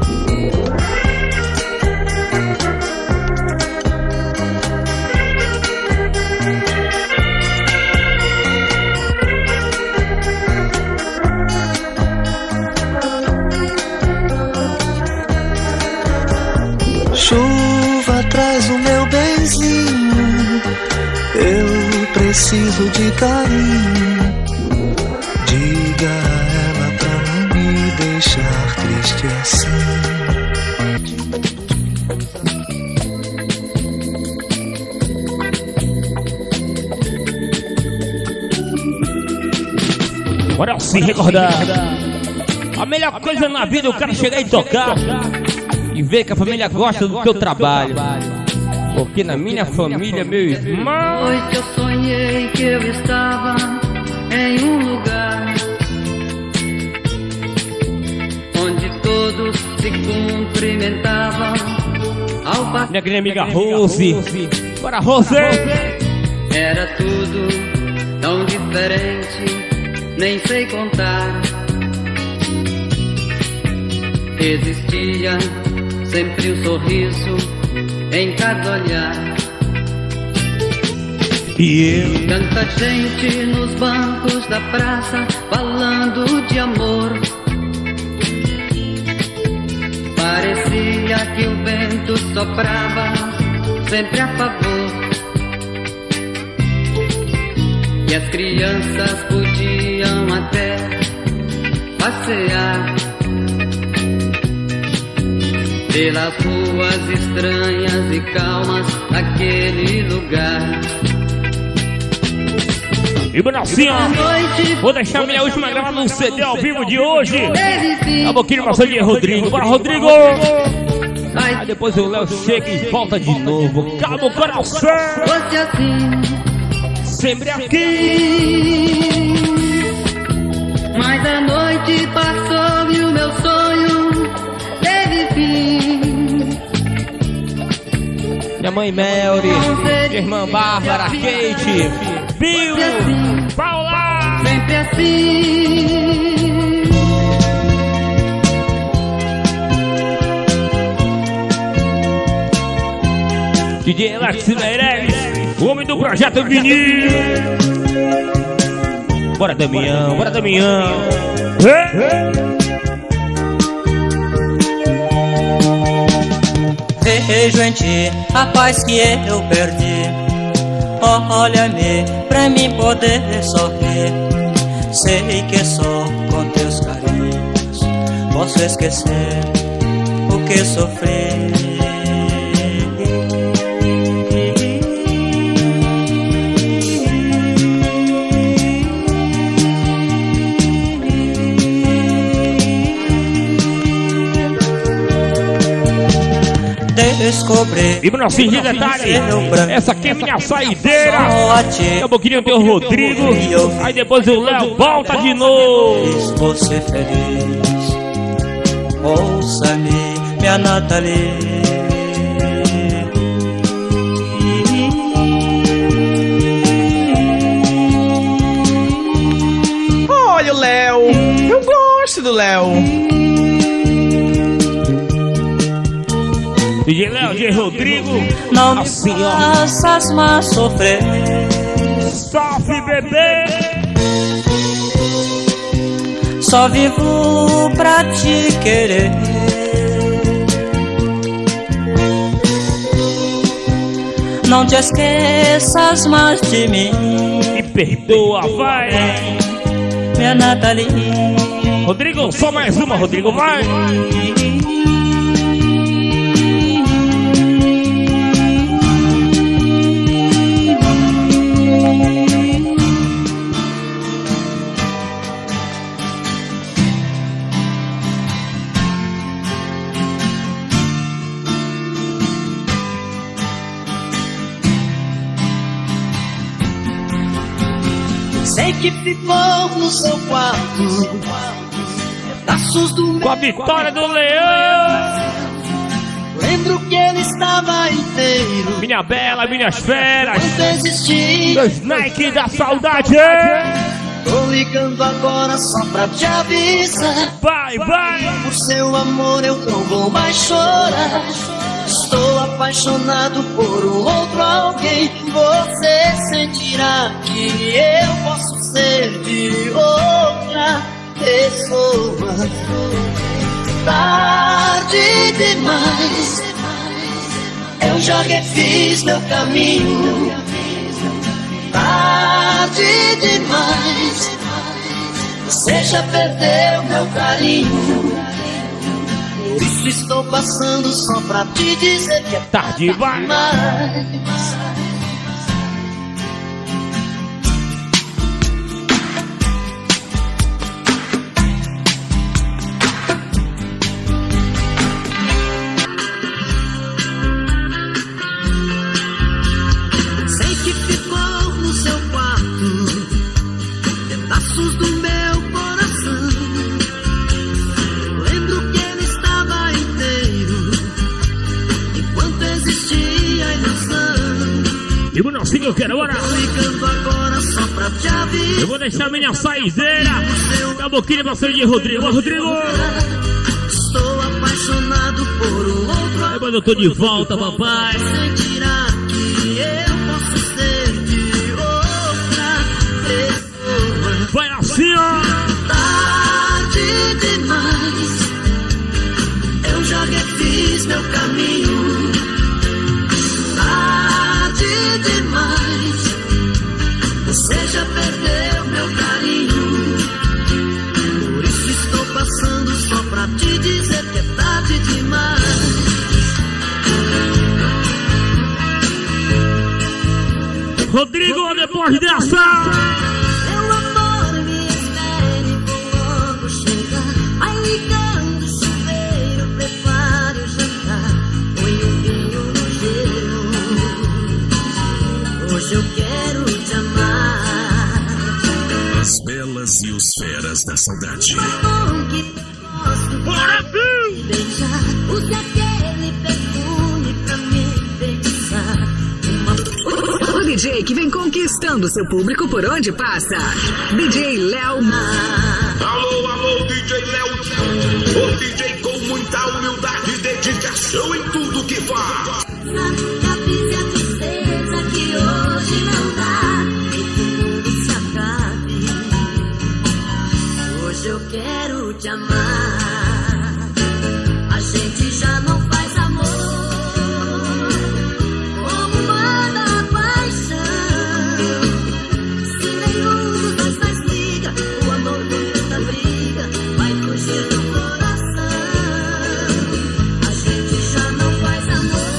Chuva, traz o meu benzinho, eu preciso de carinho. Diga a ela pra não me deixar triste assim. Bora se recordar. A melhor coisa na vida é o cara chegar e tocar e ver que a família gosta do teu trabalho. Porque na minha família, meu irmão, noite eu sonhei que eu estava em um lugar onde todos se cumprimentavam ao passar. Minha grande amiga Rose. Bora, Rose! Era tudo tão diferente, nem sei contar. Existia sempre um sorriso em cada olhar. E eu? Tanta gente nos bancos da praça falando de amor. Parecia que o vento soprava sempre a favor. E as crianças podiam até passear pelas ruas estranhas e calmas daquele lugar. E Bracinho, vou deixar minha última gravada no CD ao vivo de hoje. A boquinha de maçã de Rodrigo. Bora, Rodrigo! Aí depois o Léo chega e volta de novo. Calma o coração. Fosse assim, sempre aqui. Mas a noite passou e o meu sonho teve fim. Minha mãe Melry, minha irmã Bárbara, Kate, Bill, Paula. Sempre assim. DJ Alex Meirelles, o homem do projeto Vinil. Bora Damião, bora Damião. Vejo em ti a paz que eu perdi. Olha-me pra mim poder sorrir. Sei que só com teus carinhos posso esquecer o que sofri. Descobri. E pra não fingir detalhe, essa aqui é minha saideira. Daqui a pouquinho tem o Rodrigo. Aí depois o Léo volta de novo. Vou ser feliz. Ouça-me, minha Nathalie. Olha o Léo. Eu gosto do Léo. DJ Léo, DJ Rodrigo. Não me assim, faças mais sofrer. Sofre, bebê. Só vivo pra te querer. Não te esqueças mais de mim. Me perdoa, vai. Minha Nathalie. Rodrigo, só mais uma, Rodrigo, vai. Sei que ficou no seu quarto pedaços do com a vitória do Leão. Lembro que ele estava inteiro. Minha bela, minhas feras. Meus Nike da saudade. Tô ligando agora só pra te avisar. Vai, vai. Por seu amor eu não vou mais chorar. Estou apaixonado por um outro alguém. Você sentirá que eu posso ser de outra pessoa. Tarde demais, eu já refiz meu caminho. Tarde demais, você já perdeu meu carinho. Por isso estou passando só pra te dizer que é tarde demais. Sei que ficou no seu quarto pedaços do meu coração. Lembro que ele estava inteiro enquanto existia a ilusão. E o Nelsinho, eu quero agora. Agora só pra te avisar. Eu vou deixar minha saideira. Dá um pouquinho pra você de Rodrigo. Rodrigo. Estou apaixonado por um outro. Depois eu tô de volta, papai. Sentirá que eu posso ser de outra pessoa. Vai assim, ó. Tarde demais, eu já refiz meu caminho. Tarde demais, você já perdeu meu carinho. Por isso estou passando só pra te dizer que é tarde demais. e os feras da saudade. Bora, beijar, use aquele perfume pra me beijar. O DJ que vem conquistando seu público por onde passa. DJ Léo. Alô, alô, DJ Léo. O DJ com muita humildade e dedicação em tudo que faz. A vida é tristeza que hoje não dá e que o mundo se acabe. Hoje eu quero te amar. A gente já não faz amor como manda a paixão. Se nenhum dos dois faz liga, o amor com tanta briga vai fugir do coração. A gente já não faz amor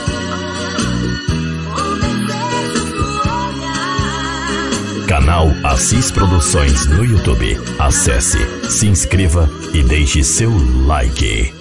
com desejos no olhar. Canal Assis Produções no YouTube. Acesse, se inscreva e deixe seu like.